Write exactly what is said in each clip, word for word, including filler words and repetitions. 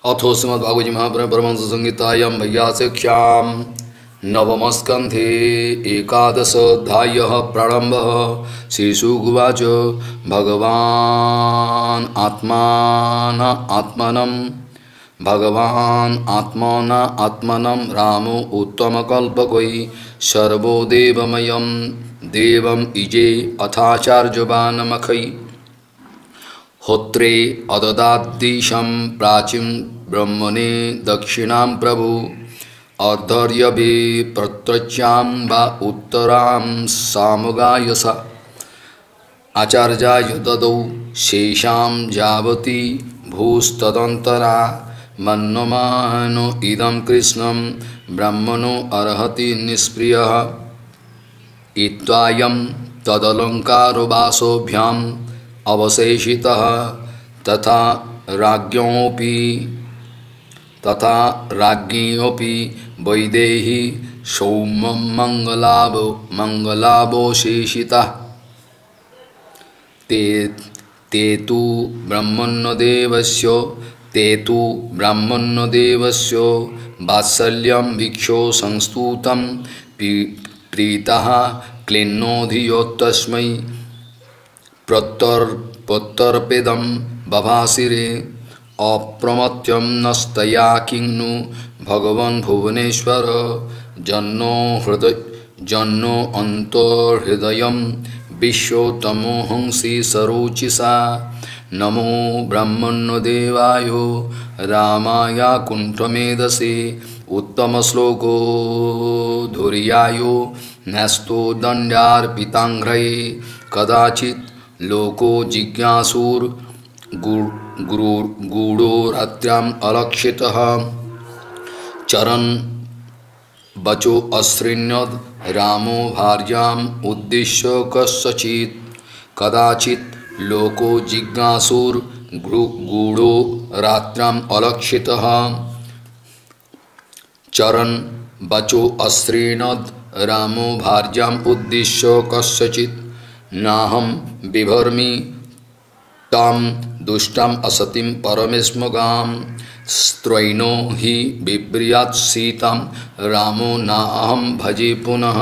अथो श्रीमद्भागवत महापुराणे परमहंस संहितायां वैयासिक्ष्यां नवमस्कन्धे एकादशोऽध्यायः प्रारम्भः। श्रीशुकुवाच भगवान् आत्मान आत्मनं भगवान् आत्मन आत्मनं रामो उत्तमकल्पकै सर्वो देवमयं देवम् इजे अथाचार्यवानमखै होत्रे अददाद्दिशं प्राचीं ब्रह्मणे दक्षिणां प्रभु अर्धर्यभि प्रत्यच्यां वा उत्तरां सामगायसा आचार्याय ददौ शेषां यावती भूस्तदन्तरा मन्यमानो इदं कृष्णं ब्रह्मणो अर्हति निष्प्रियः इत्वायं तदलङ्कारो वासोभ्याम् अवशेषितः तथा राज्ञोऽपि तथा राज्ञोऽपि वैदेही सौम्यं मंगलाभो मंगलावशेषितः ते ते तु ब्रह्मण्यदेवस्य ते तु ब्रह्मण्यदेवस्य वात्सल्यं वीक्षो संस्तुतं प्रीतः क्लिन्नोधियो तस्मै प्रत्यर्पेदं बभासिरे अप्रमत्यं नस्तया किन्नु भगवन् भुवनेश्वर जन्नो हृदय जन्नो अन्तर्हृदयं विश्वोत्तमोहंसि सरोचिषा नमो ब्रह्मण्यदेवाय रामाय कुण्ठमेधसे उत्तमश्लोको धुर्याय न्यस्तो दण्डार्पिताङ्घ्रये कदाचित् लोको जिज्ञासुर गूढ़ो रात्र्याम् अलक्षितः चरन् बचो अश्रिण्यद् रामो भार्याम् उद्दिश्य कस्यचित् कदाचित् लोको जिज्ञासुर गूढ़ो रात्र्याम् अलक्षितः चरन् बचो अश्रिण्यद् रामो भार्याम् उद्दिश्य कस्यचित् नाहं बिभर्मि तां दुष्टाम् असतिं परमेष्मगां स्त्रैणो हि बिभ्रियात् सीतां रामो नाहं भजे पुनः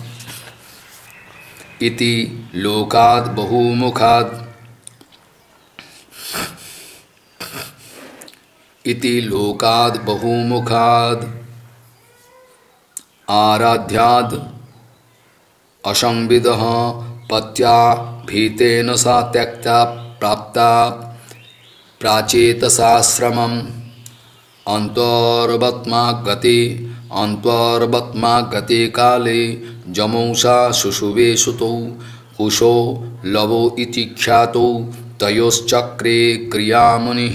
इति लोकाद् बहुमुखाद् इति लोकाद् बहुमुखाद् आराध्याद् असंविदः पत्या भीतेन सा त्यक्ता प्राप्ता प्राचेतसाश्रमम् अन्तर्वत्मागते अन्तर्वत्मागते काले जमौषा शुशुवे सुतौ कुशो लवो इति ख्यातौ तयोश्चक्रे क्रियामुनिः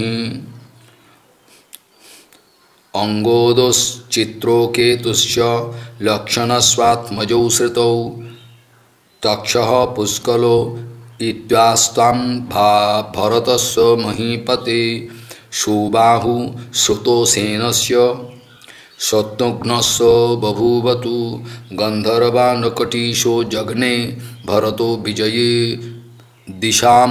अंगोदश्चित्रोकेतुश्च लक्षणस्वात्मजौ श्रुतौ तक्षः पुष्कलो इत्यास्तां भरतस्य महीपते सुबाहु श्रुतोसेनस्य शत्रुघ्नस्य बभूवतु गन्धर्वानकटीशो जघ्ने भरतो विजये दिशां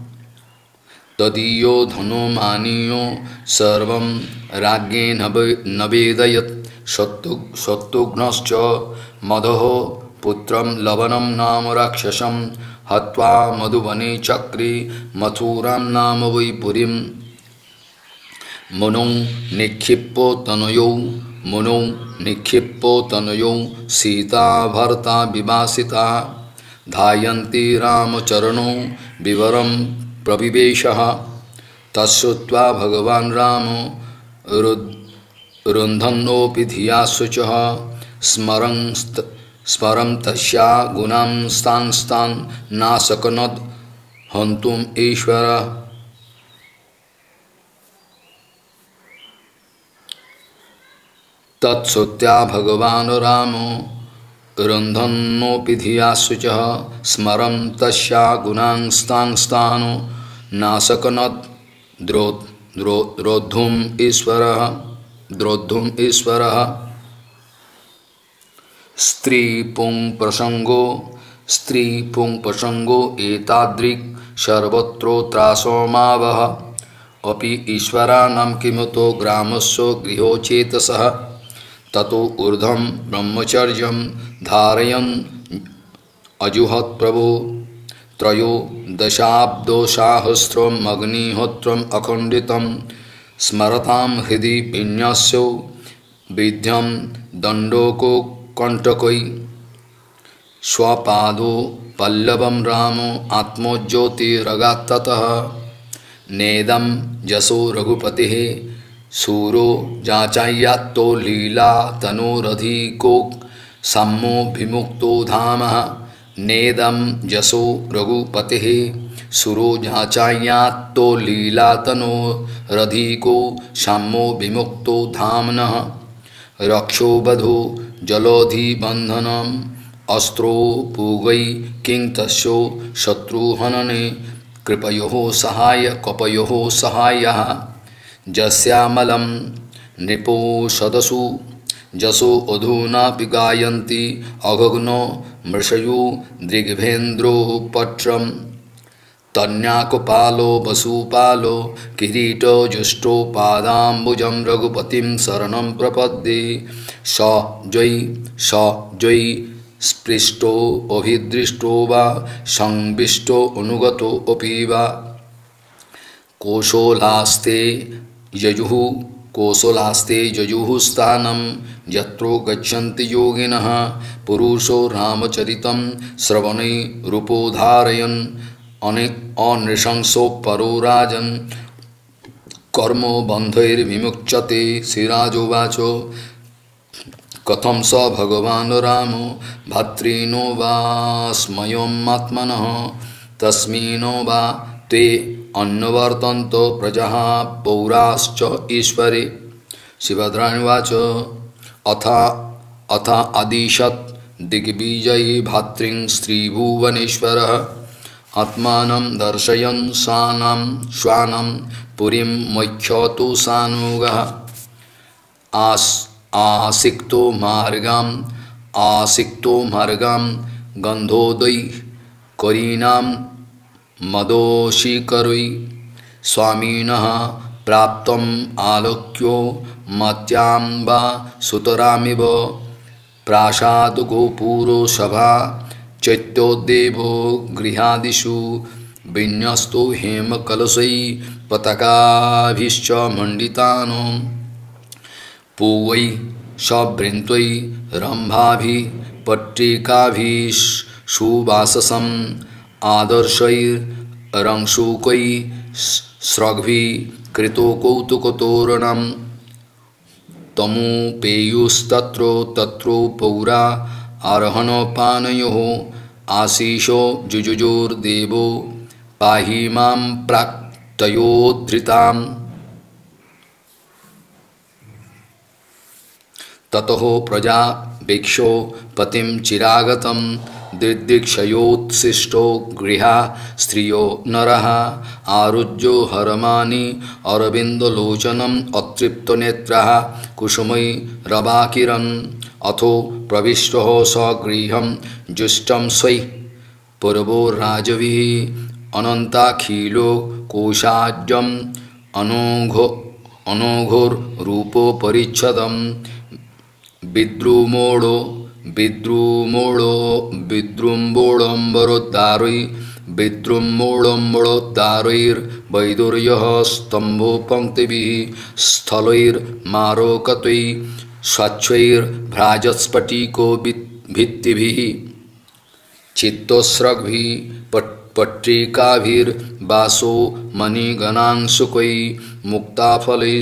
तदीयो धनो मानीयो सर्वं राज्ञे नवेदयत् शत्रुघ्नश्च मदः पुत्रं लवनं नाम राक्षसं हत्वा मधुवने चक्रे मथुरां नाम वै पुरीं मुनौ निक्षिप्यो तनयौ मुनौ निक्षिप्यो तनयौ सीता भर्ता विभासिता धायन्ति रामचरणौ विवरं प्रविवेशः तच्छ्रुत्वा भगवान् रामो रुन्धन्नोऽपि धिया शुचः स्मरन् स्मरं तस्या गुणां स्तान् स्तान् नाशकनद् हन्तुम् ईश्वरः तत्श्रुत्वा भगवान् रामो रुन्धन्नोऽपि धिया शुचः स्मरं तस्या गुणां स्तान् स्तान् नाशकनद् द्रोद्धुम् ईश्वरः द्रोद्धुम् ईश्वरः स्त्री पुंग प्रसंगो स्त्री पुंग प्रसंगो एतादृक् सर्वत्रो त्रासोमावह अपि ईश्वराणां किमुतो ग्रामस्य गृहोचेतसः ततो ऊर्ध्वं ब्रह्मचर्यं धारयन् अजुहत् प्रभो त्रयो दशाब्दोसाहस्रम् अग्निहोत्रम् अखण्डितं स्मरतां हृदि विन्यस्यो विध्यं दण्डोको कण्टकै स्वपादो पल्लवं रामो आत्मज्योतिरगात्ततः नेदं यशो रघुपतिः सूरो जाचाय्यात्तो लीला तनोरधिको सम्मो विमुक्तो धामः नेदं यशो रघुपतिः सुरो जाचाय्यात्तो लीला तनोरधिको सम्मो विमुक्तो धाम्नः रक्षो बधो जलोधिबन्धनम् अस्त्रो पूगै किं तस्यो शत्रुहनने कृपयोः सहाय कपयोः सहायः जस्यामलं नृपो सदसु जसो अधुनापि गायन्ति अगग्नो मृषयो दृग्भेन्द्रो पत्रं तन्याकपालो वसुपालो किरीटो जुष्टो पादाम्बुजं रघुपतिं शरणं प्रपद्ये स जयी स जयी स्पृष्टो अभिदृष्टो वा संविष्टो अनुगतो अपि वा कोशलास्ते यजुः कोसलास्ते यजुः स्थानं यत्रो गच्छन्ति योगिनः पुरुषो रामचरितं श्रवणे रूपोधारयन् अनेक अनृशंसो परो राजन् कर्मो बन्धैर्विमुच्यते श्रीराजोवाचो कथं स भगवान् रामो भद्रिनो वा स्मयमात्मनः तस्मिनो वा ते अन्नवर्तन्तो प्रजाः पौराश्च ईश्वरे शिवद्राणिवाच अथ अथ अदिशत् दिग्विजयी भातृं श्रीभुवनेश्वरः आत्मानं दर्शयन् सानं श्वानं पुरीं मोक्षतो सानुगः आस् आसिक्तो मार्गं आसिक्तो मार्गं गन्धोदय करीणां मदोषिकरै स्वामिनः प्राप्तम् आलोक्यो मत्याम्बा सुतरामिव प्रासादगोपुरो सभा चैत्योदेवो गृहादिषु विन्यस्तो हेमकलशै पताकाभिश्च मण्डितानो पूवै सभृन्त्वै रम्भाभि पट्टिकाभिषुवाससम् आदर्शैरंशुकै स्रग्भि कृतो कौतुकतोरणं तमुपेयुस्तत्रो तत्रो पौरा आरोहणपानयोः आशीषो जुजुजुर्देवो पाहि मां प्राक्तयोद्धृताम् ततः प्रजा भिक्षो पतिं चिरागतं दिदीक्षयोत्सिष्टो गृहा स्त्रियो नरः आरुज्यो हरमानि अरविन्दलोचनम् अतृप्तनेत्रः कुसुमै रवाकिरन् अथो प्रविष्टः स्वगृहं जुष्टं स्वै पूर्वो राजभिः अनन्ताखिलो कोशाज्यम् अनोघो अनोघोरूपोपरिच्छदम् विद्रुमोडो विद्रुमोडो विद्रुम्बोडम्बरोद्धारै विद्रुम्बोडम्बरोद्धारैर्वैदुर्यः स्तम्भो पङ्क्तिभिः स्थलैर्मारोकतै स्वच्छैर्भ्राजस्फटिको भित्तिभिः चित्तस्रग्भिः पट्टिकाभिर्वासो मणिगणांशुकै मुक्ताफलै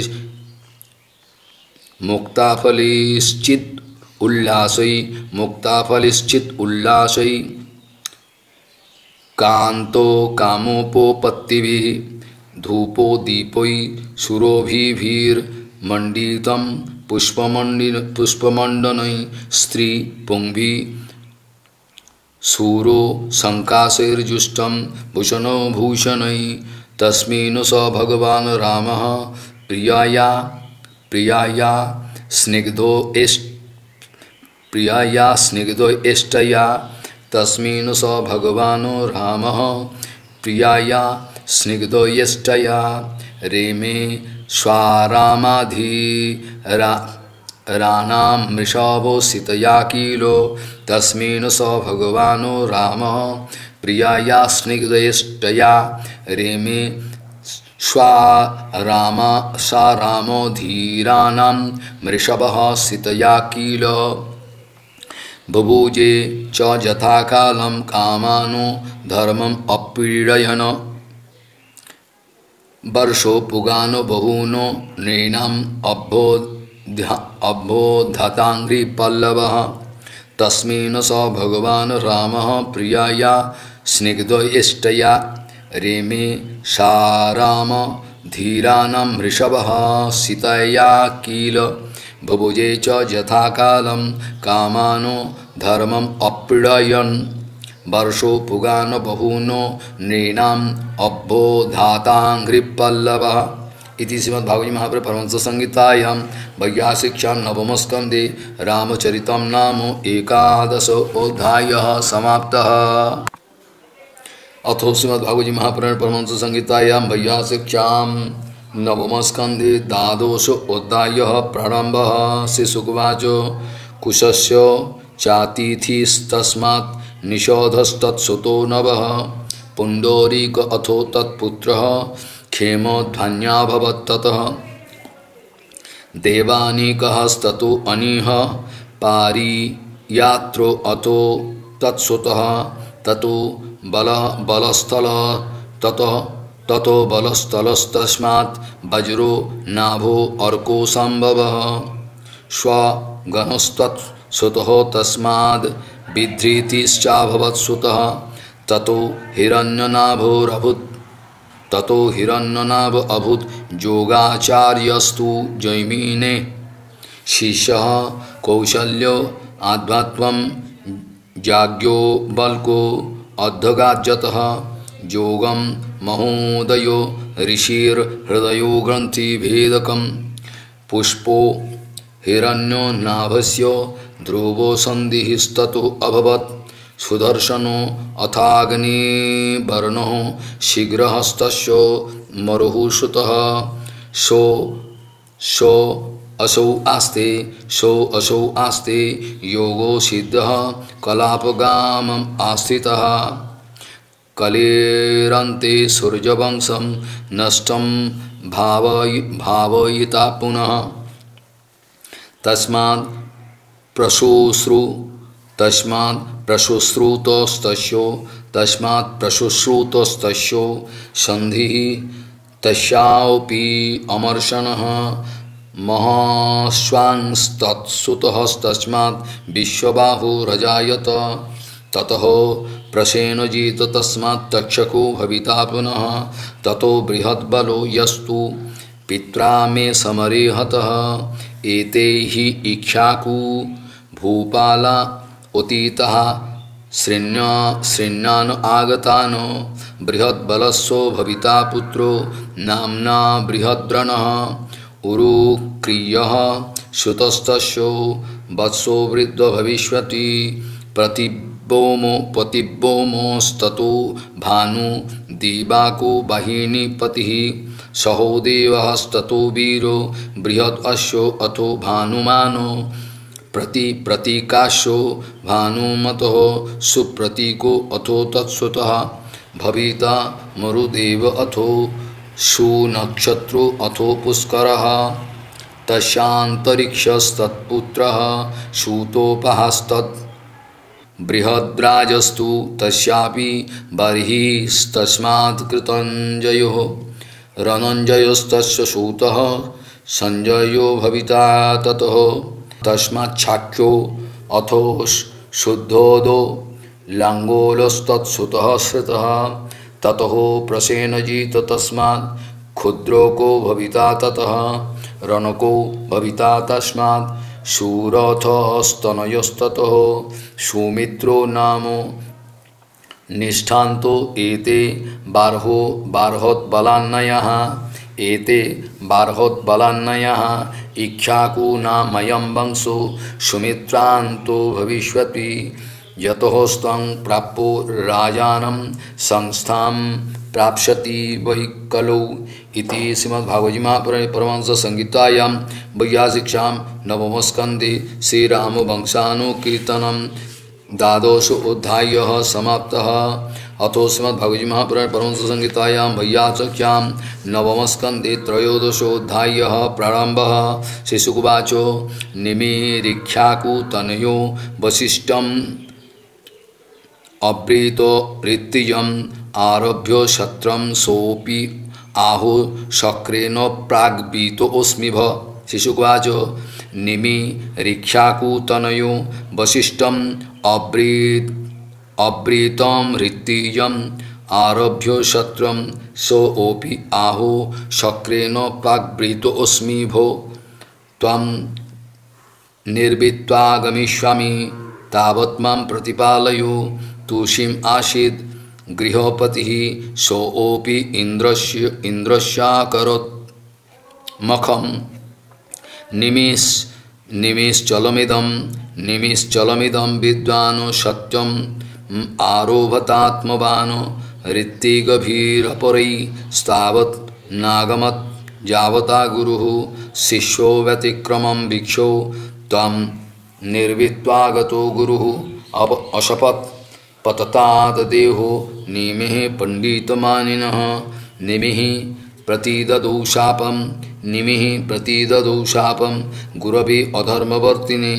मुक्ताफलैश्चित् उल्लासै मुक्ताफलैश्चित् उल्लासै कान्तो कामोपपत्तिभिः धूपो दीपै सुरभिभिर्मण्डितं पुष्पमण्डिन पुष्पमण्डनै स्त्रीपुंभिः सूरो संकाशैर्जुष्टं भूषणो भूषणै तस्मिन् स भगवान् रामः प्रियाया प्रियाया स्निग्धो एष्ट प्रियाया स्निग्धो एष्टया तस्मिन् स भगवान् रामः प्रियाया स्निग्धो एष्टया रेमे स्वारामाधीरा रानां मृषभो सितया किलो तस्मिन् स भगवानो रामः प्रियाया स्निग्धयष्टया रेमे स्वा रामा सा रामो धीरानां मृषभः सितया किलो बुभुजे च यथा कालं कामानो धर्मम् अपीडयन् वर्षो पुगानो बहुनो नृणाम् अभ्योद्धताङ्घ्रिपल्लवः तस्मिन् स भगवान् रामः प्रियाया स्निग्धयष्टया रेमे सा राम धीरानां वृषभः सितया किल बुभुजे च यथा कालं कामानो धर्मम् अपीडयन् वर्षो पुगानो बहुनो नृणाम् अभ्योद्धताङ्घ्रिपल्लवः इति श्रीमद्भागवत महापुराणे परमहंस संहितायां वैयासिक्यां नवम स्कन्धे रामचरितं नाम एकादशो अध्यायः समाप्तः। अथो श्रीमद्भागवत महापुराणे परमहंस संहितायां वैयासिक्यां नवम स्कन्धे द्वादशो अध्यायः प्रारम्भः। श्रीशुकवाच कुशस्य चातिथिस्तस्मात् निषोधस्तत्सुतो नवः पुण्डरीक अथो तत्पुत्रः क्षेमध्वन्याभवत्ततः देवानीकस्ततो अनीह पारियात्रो अतो तत्सुतः ततो बल बलस्थल ततो ततो बलस्थलस्तस्मात् वज्रो नाभो अर्को संभवः स्वगणस्तत्सुतः तस्माद् विधृतिश्चाभवत्सुतः ततो हिरण्यनाभोरभूत् ततो हिरण्यनाभ अभूत् योगाचार्यस्तु जैमिने शिष्यः कौशल्यो आध्यात्मं याज्ञो बल्को अध्यगाज्यतः योगं महोदयो ऋषिर्हृदयो ग्रन्थिभेदकं पुष्पो हिरण्यो नाभस्य ध्रुवो सन्धिस्ततो अभवत् सुदर्शनो अथाग्निवर्णो शीघ्रहस्तस्य मरुहुसुतः सो सो असौ आस्ते सो असौ आस्ते योगो सिद्धः कलापगामम् आस्थितः कलेरन्ते सूर्यवंशं नष्टं भावय भावयिता पुनः तस्मात् प्रशुश्रु तस्मात् प्रशुश्रुतस्तस्यो तस्मात् प्रशुश्रुतस्तस्यो सन्धिः तस्यापि अमर्षणः महाश्वांस्तत्सुतस्तस्मात् विश्वबाहुरजायत ततः प्रसेनजित तस्मात् तक्षको भविता पुनः ततो बृहद्बलो यस्तु पित्रा मे समरे हतः एते हि इक्ष्वाकु भूपाला अतीतः श्रृण्य श्रृण्णान आगतान बृहद्बलस्सो भविता पुत्रो नाम्ना बृहद्रणः उरुक्रियः सुतस्तस्यो वत्सो वृद्ध भविष्यति प्रतिब्बोमो प्रतिब्बोमोस्ततो भानु दिवाको वाहिनी पतिः सहोदेवस्ततो वीरो बृहद् अश्यो अथो भानुमानो प्रति प्रतीकाशो भानुमतो सुप्रतीको अथो तत्सुतः भविता मरुदेव अथो सुनक्षत्रो अथो पुष्करः तस्यान्तरिक्षस्तत्पुत्रः सूतोपहास्तत् बृहद्राजस्तु तस्यापि बर्हिस्तस्मात् कृतञ्जयो रणञ्जयोस्तस्य सूतः संजयो भविता ततः तस्माच्छाक्यो अथो शुद्धोदो लांगोलस्तत्सुतः श्रुतः ततः प्रसेनजित तस्मात् क्षुद्रोको भविता ततः रणको भविता तस्मात् शूरथस्तनयस्ततः सुमित्रो नाम निष्ठान्तो एते बार्हो बार्होत्बलान्नयः एते बार्होत्बलान्नयः इक्ष्वाकुनामयं वंशो सुमित्रान्तो भविष्यति यतोस्तं प्राप्यो राजानं संस्थां प्राप्स्यति वै कलौ इति श्रीमद्भागवत महापुराणे परमहंस संहितायां वैयासिक्यां नवमस्कन्धे श्रीरामवंशानुकीर्तनं द्वादशोऽध्यायः समाप्तः। अथो श्रीमद्भागवत महापुराणे परमहंस संहितायां वैयासिक्यां नवमस्कन्धे त्रयोदशोऽध्यायः प्रारम्भः। श्रीशुकवाच निमीरिख्याकुतनयो वसिष्ठम् अब्रीतो ऋत्विजम् आरभ्य शत्रं सोऽपि आहु शक्रेण प्राग्बीतोऽस्मि भ। शिशुकवाच निमीरिख्याकुतनयो वसिष्ठम् अब्रीत अब्रीतं ऋत्विजम् आरभ्य शत्रं सोऽपि आहु शक्रेण प्राग्बीतोऽस्मि भो। त्वं निर्वित्वा गमिष्यामि तावत् मां प्रतिपालयो। तुषिम् आसीद् गृहपतिः सोऽपि इन्द्रस्य इन्द्रस्याकरोत् मखम्। निमिष निमिश्चलमिदं निमिश्चलमिदं विद्वान् सत्यम् आरोभतात्मवान् ऋत्विगभिरपरै स्तावत् नागमत् यावता गुरुः शिष्यो व्यतिक्रमं वीक्षो त्वं निर्वित्वागतो गुरुः अब अशपत् पतताददेहो निमिः पंडितमानिनः निमिः प्रतिददौ शापं निमिः प्रतिददौ शापं गुरवे अधर्मवर्तिने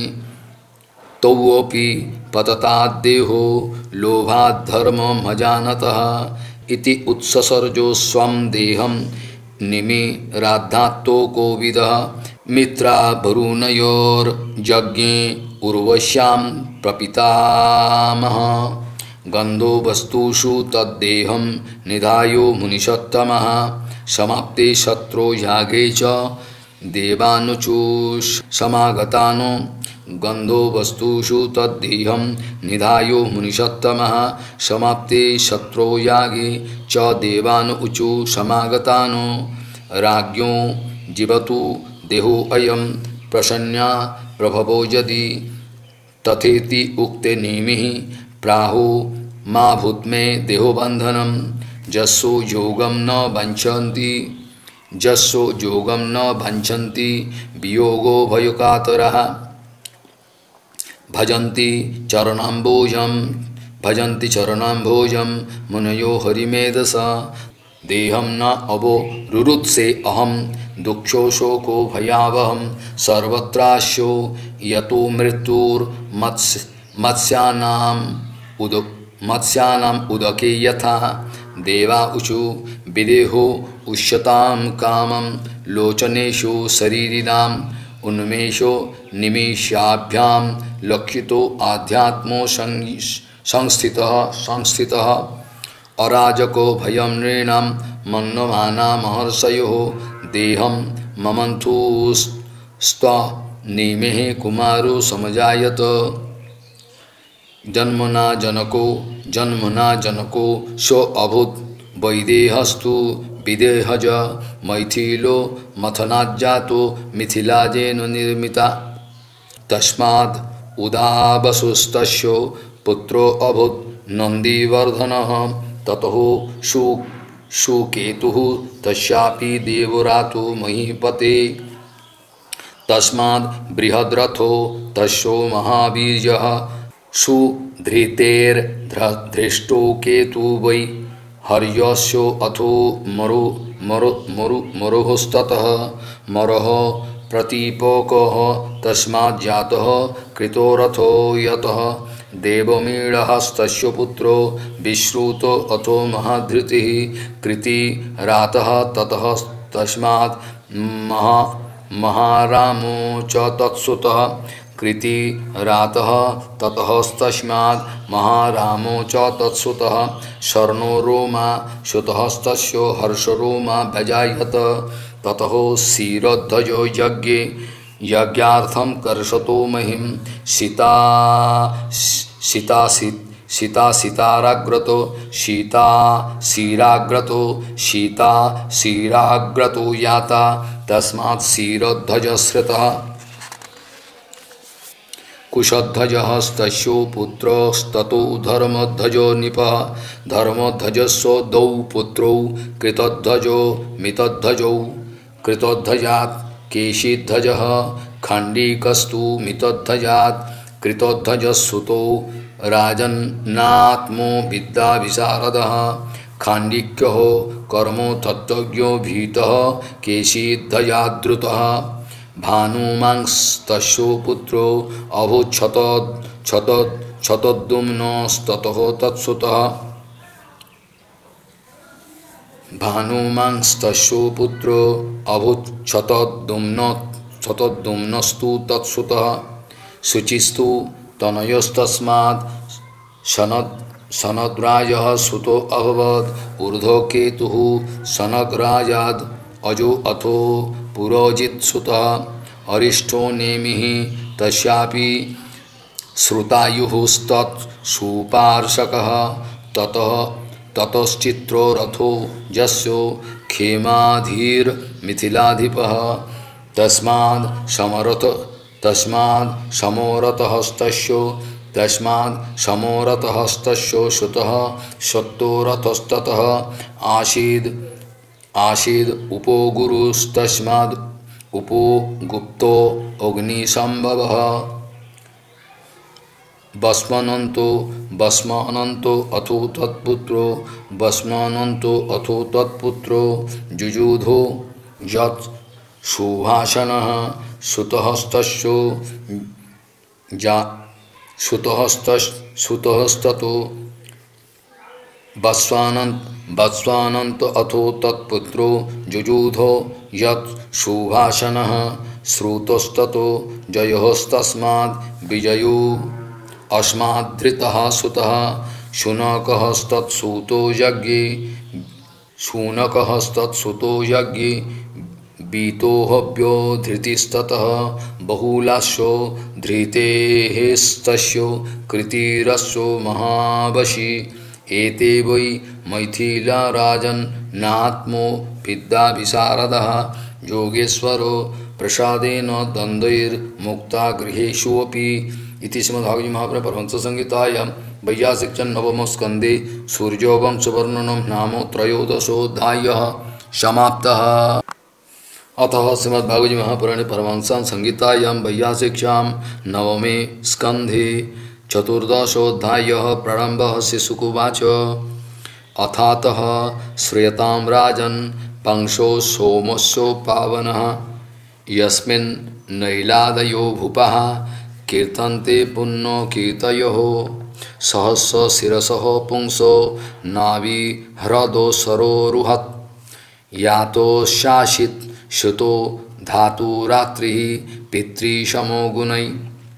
तौऽपि पतताद्देहो लोभाद्धर्मम् अजानतः इति उत्ससर्जो स्वं देहं निमिराद्धात्तो कोविदः मित्रा वरुणयोर्यज्ञे उर्वश्यां प्रपितामह गंधो वस्तुषु तद्देहं निधायो मुनिषत्तमः समाप्ते शत्रो यागे च देवानुचूष समागतानो गंधो वस्तुषु तद्देहं निधायो मुनिषत्तमः समाप्ते शत्रो यागे च देवानुचु समागतानो राज्ञो जीवतु देहो अयं प्रसन्या प्रभवो यदि तथेति उक्ते निमिः प्राहु मा भूत्मे देहोबन्धनं जस्सो योगं न वञ्चन्ति जस्सो योगं न वञ्चन्ति वियोगो भयकातरः भजन्ति चरणाम्बोजं भजन्ति चरणाम्बोजं मुनयो हरिमेधसा देहं न अवो रुरुत्से अहं दुक्षो शोको भयावहं सर्वत्रास्यो यतो मृत्युर्मत्स्य मत्स्यानाम् उद मत्स्यानाम् उदके यथा देवा ऊचु विदेहो उष्यतां कामं लोचनेषु शरीरिणाम् उन्मेषो निमेषाभ्यां लक्षितो आध्यात्मो संस्थितः संस्थितः अराजको भयं नृणां मन्यमाना महर्षयोः देहं ममन्थुस्त्व निमेः कुमारो समजायत जन्मना जनको जन्मना जनको सो अभूत् वैदेहस्तु विदेहज मैथिलो मथनाज्जातो मिथिलाजेन निर्मिता तस्माद् उदावसुस्तस्यो पुत्रो अभूत् नन्दिवर्धनः ततः सु सुकेतुः तस्यापि देवरातो महीपते तस्माद् बृहद्रथो तस्यो महावीर्यः सुधृतेर्धृष्टो केतु वै हर्यस्यो अथो मरु मरु मरु मरुस्ततः मरः प्रतीपकः तस्मात् जातः कृतो रथो यतः देवमीळहस्तस्य पुत्रो विश्रुतो अथो महाधृतिः कृति रातः ततः तस्मात् महा महारामो च तत्सुतः कृति रातः ततस्तस्मात् महारामो च तत्सुतः शर्णो रोमा श्रुतस्तस्य हर्षरोमा व्यजायत ततः क्षीरध्वजो यज्ञे यज्ञार्थं कर्षतो महिं सीता सीता सीता सीताराग्रतो सीता क्षीराग्रतो सीता क्षीराग्रतो याता तस्मात् क्षीरध्वजश्रितः कुशध्वजस्तस्यो पुत्रस्ततो धर्मध्वजो निपः धर्मध्वजस्य द्वौ पुत्रौ कृतध्वजो मितध्वजौ कृतध्वजात् केशिध्वजः खण्डीकस्तु मितध्वजात् कृतध्वजस्सुतो राजन्नात्मो विद्याविशारदः खाण्डिक्यो कर्मो तत्त्वज्ञो भीतः केशिध्वजाद्रुतः भानुमांस्तस्यो पुत्रो अभूच्छत छत छतद्युम्नस्ततः तत्सुतः भानुमांस्तस्यो पुत्रो अभूच्छतद्युम्न छतद्युम्नस्तु तत्सुतः शुचिस्तु तनयस्तस्मात् सनद सनद्राजः सुतो अभवत् ऊर्ध्वकेतुः सनग्राजाद् अजो अथो पुरोजित्सुतः अरिष्ठो नेमिः तस्यापि श्रुतायुस्तत् सुपार्शकः ततः ततश्चित्रो रथो यस्यो खेमाधीर्मिथिलाधिपः तस्माद् समरथ तस्माद् समोरथहस्तस्यो तस्माद् समोरथहस्तस्यो सुतः सत्तो रथस्ततः आसीद् आसीद् उपो गुरुस्तस्माद् उपो गुप्तो अग्निसंभवः भस्मानन्तो भस्मानन्तो अथो तत्पुत्रो भस्मानन्तो अथो तत्पुत्रो जुजुधो यत् सुभाषणः सुतहस्तस्यो जा सुतहस्तस् सुतहस्ततो वत्स्वानन्त वत्स्वानन्त अथो तत्पुत्रो जुजुधो यत् सुभाषणः श्रुतस्ततो जयोस्तस्माद् विजयो अस्माद्धृतः सुतः शुनकस्तत्सुतो यज्ञे शुनकस्तत्सुतो यज्ञे बीतो हव्यो धृतिस्ततः बहुलास्यो धृतेस्तस्यो कृतिरस्यो महावशी एते वै मैथिला राजन् नात्मो विद्याविशारदः योगेश्वरो प्रसादेन द्वन्द्वैर्मुक्ता गृहेषुऽपि इति श्रीमद्भागवते महापुराणे परमहंस संहितायां वैयासिकचन नवम स्कंदे सूर्यवंशवर्णनं नाम त्रयोदशोऽध्यायः समाप्तः। अतः श्रीमद्भागवते महापुराणे परमहंस संहितायां वैयासिक्यां नवमे स्कंधे चतुर्दशोऽध्यायः प्रारम्भः। शिशुकुवाच अथातः श्रूयतां राजन् पंशो सोमस्यो पावनः यस्मिन् नैलादयो भूपः कीर्तन्ते पुण्यो कीर्तयोः सहस्रशिरसः पुंसो नाभि ह्रदो सरोरुहत् यातो शासित श्रुतो धातु रात्रिः पितृशमो गुणैः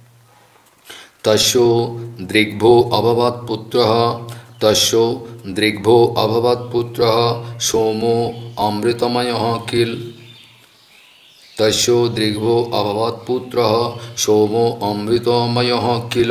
तस्यो दृग्भो अभवत् पुत्रः तस्यो दृग्भो अभवत् पुत्रः सोमो अमृतमयः किल तस्यो दृग्भो अभवत् पुत्रः सोमो अमृतमयः किल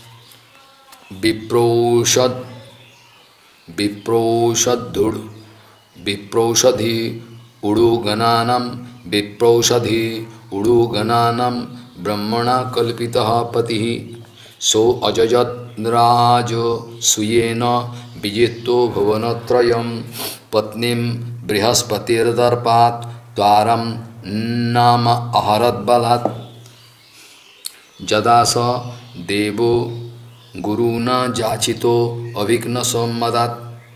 विप्रोषद विप्रोषद्धुड् विप्रोषधि उडुगणानां विप्रोषधि उडुगणानां ब्रह्मणा कल्पितः पतिः सो अजजद्राजो सुयेन विजितो भुवनत्रयं पत्नीं बृहस्पतिर्दर्पात् द्वारं नाम अहरद्बलात् यदा स देवो गुरुना जाचितो अभिघ्नसम्मदात्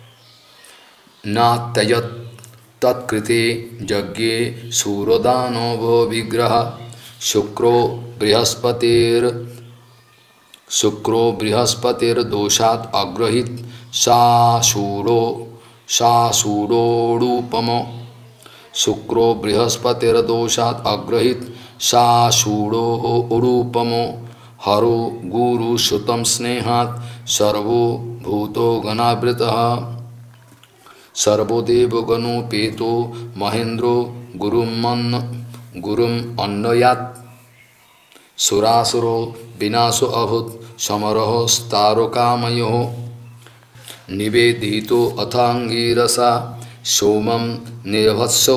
नात्यजत् तत्कृते यज्ञे शूरदानवो विग्रह शुक्रो बृहस्पतिर शुक्रो बृहस्पतिर्दोषात् अग्रहित साशूरो साशूरोडूपमो शुक्रो बृहस्पतिर्दोषात् अग्रहित साशूरोडूपमो हरो गुरुसुतं स्नेहात् सर्वो भूतो गणावृतः सर्वदेवगणोपेतो महेन्द्रो गुरुमन्न गुरुम अन्नयात् सुरासुरो विनाशो अभूत् समरः तारकामयो निवेदितो अथांगिरसा सोमं निर्भत्सो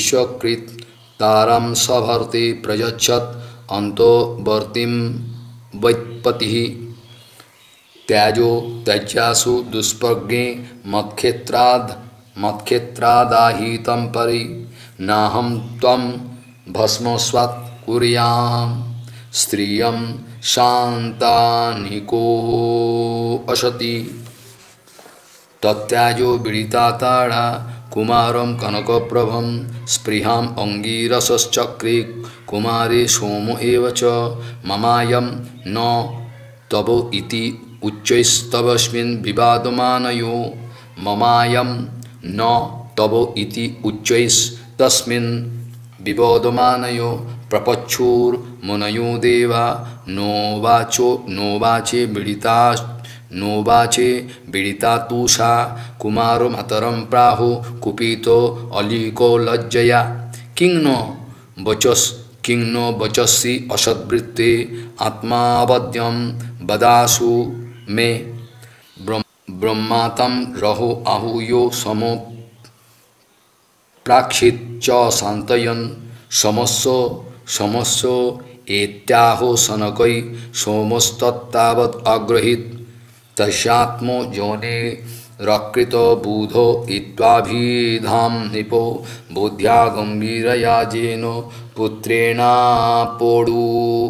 विश्वकृत तारां सभर्ति प्रयच्छत् अंतोवर्तीं वैत्पतिः त्याजो त्याज्यासु दुष्प्रज्ञे मत्क्षेत्राद् मत्क्षेत्रादाहितं परि नाहं त्वं भस्मस्वात् कुर्यां स्त्रियं शान्तानिको असति तत्याजो विदितातारा कुमारं कनकप्रभं स्पृहां अंगीरसश्चक्रे कुमारे सोम एव च ममायं न तव इति उच्चैस्तवस्मिन् विवादमानयो ममायं न तव इति उच्चैस्तस्मिन् विवादमानयो प्रपच्छुर्मुनयो देवा नोवाचो नोवाचे विदिता नोवाचे विदितातुषा कुमारो मातरं प्राहु कुपितो अलीको लज्जया किं नो वचस् किं नो वचसि असद्वृत्ते आत्मावद्यं वदासु मे ब्रह्मातं रहो आहूयो समो प्राक्षित च शान्तयन् समस्सो समस्सो एत्याहो सनकै सोमस्तत्तावत् अग्रहीत तस्यात्मो योने रकृत बुधो इत्वाभिधां निपो बुद्ध्या गंभीरया जेनो पुत्रेणापोडु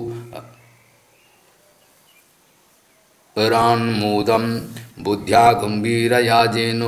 रान्मुदं बुद्ध्या गंभीरया जेनो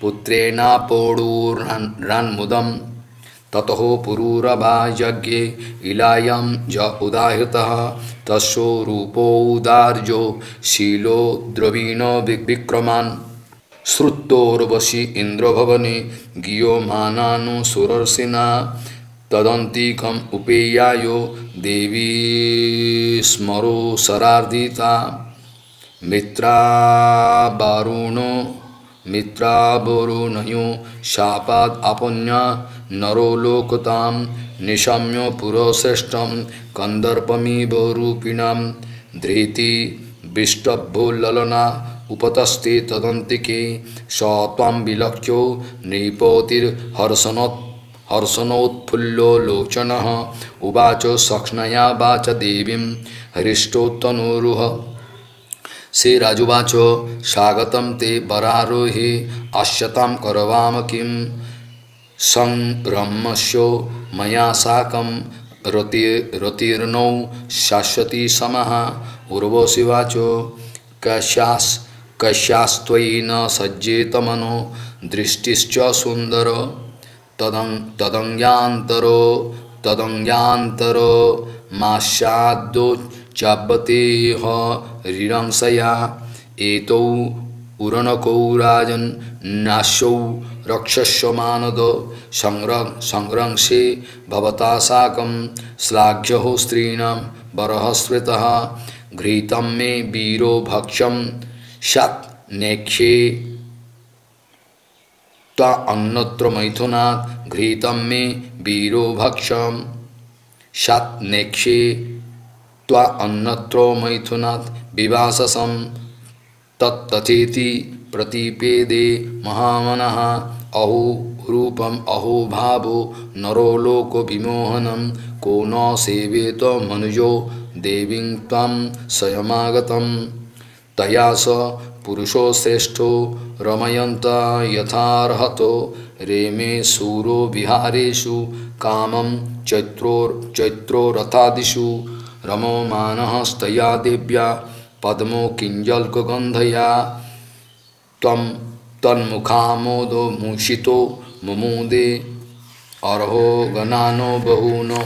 पुत्रेणापोडुरान्मुदं ततः पुरूरभा यज्ञे इलायां ज उदाहृतः तस्यो रूपोदार्यो शीलो द्रवीणो विक्रमान् श्रुतोर्वशी इन्द्रभवने गीयमानानुसुरर्षिना तदन्तिकम् उपेयायो देवी स्मरो शरार्दिता मित्रावरुणो मित्रावरुणयो शापाद् आपन्या नरो लोकतां निशम्य पुरश्रेष्ठं कंदर्पमिव रूपिणां धृति विष्टभ्यो ललना उपतस्ते तदन्तिके स त्वां विलक्ष्यो नृपतिर्हर्षणोत् हर्षणोत्फुल्लो लोचनः उवाच सक्ष्णया वाच देवीं हृष्टोत्तनोरुह से राजुवाच स्वागतं ते वरारोहे आश्यतां करवाम किं संब्रह्मस्यो मया साकं रति रतिर्नौ शाश्वती समः उर्वशिवाच कस्यास् कस्यास्त्वयि न सज्जेत मनो दृष्टिश्च सुन्दर तदं तदङ्गान्तरो तदङ्गान्तरो मास्याद्दो चापते ह ऋरंसया एतौ उरणकौ राजन् नाशौ रक्षस्व मानद संरंसे भवता साकं श्लाघ्यो स्त्रीणां बरहस्मृतः घृतं मे वीरो भक्ष्यं शत् नेक्षे त्वा अन्यत्र मैथुनात् घृतं मे वीरो भक्ष्यं शत् नेक्षे त्वा अन्यत्र मैथुनात् विवाससं तत्तथेति प्रतिपेदे महामनः अहो रूपम अहो भावो नरो लोक विमोहनम को न सेवेत मनुजो देवीं त्वां स्वयमागतं तया स पुरुषो श्रेष्ठो रमयन्त यथार्हतो रेमे सूरो विहारेषु कामं चैत्रो चैत्रो रथादिषु रममानस्तया देव्या पद्मो किंजल्कगंधया त्वं तन्मुखामोदो मूषितो मुमुदे अर्हो गणानो बहूनो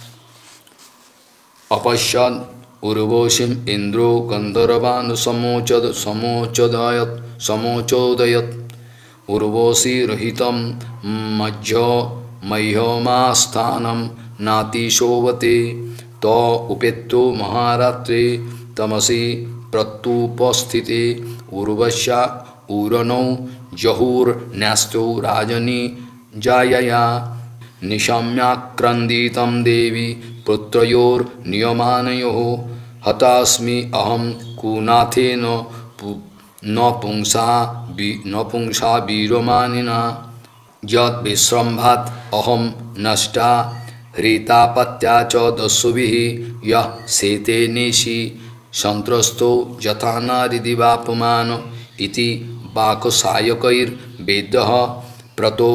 अपश्यन् उर्वशीम् इंद्रो गंधर्वान् समोचद समोचोदयत् समोचोदयत् उर्वशी रहितं मज्झ मह्यमास्थानं नातिशोभते तो उपेत्तो महारात्रे तमसि प्रत्युपस्थिते उर्वश्या उरणौ जहुर्न्यस्तो राजनी जायया निशम्याक्रन्दितं देवी पुत्रयोर्नियमानयोः हतास्मि अहं कुनाथेन न पुंसा न पुंसा वीरमानिना यद्विश्रम्भात् अहं नष्टा हृतापत्या च दस्युभिः यः शेते निशि संत्रस्तो यथा नारिदिवापमान इति बाकसायकैर्वेद्यः प्रतो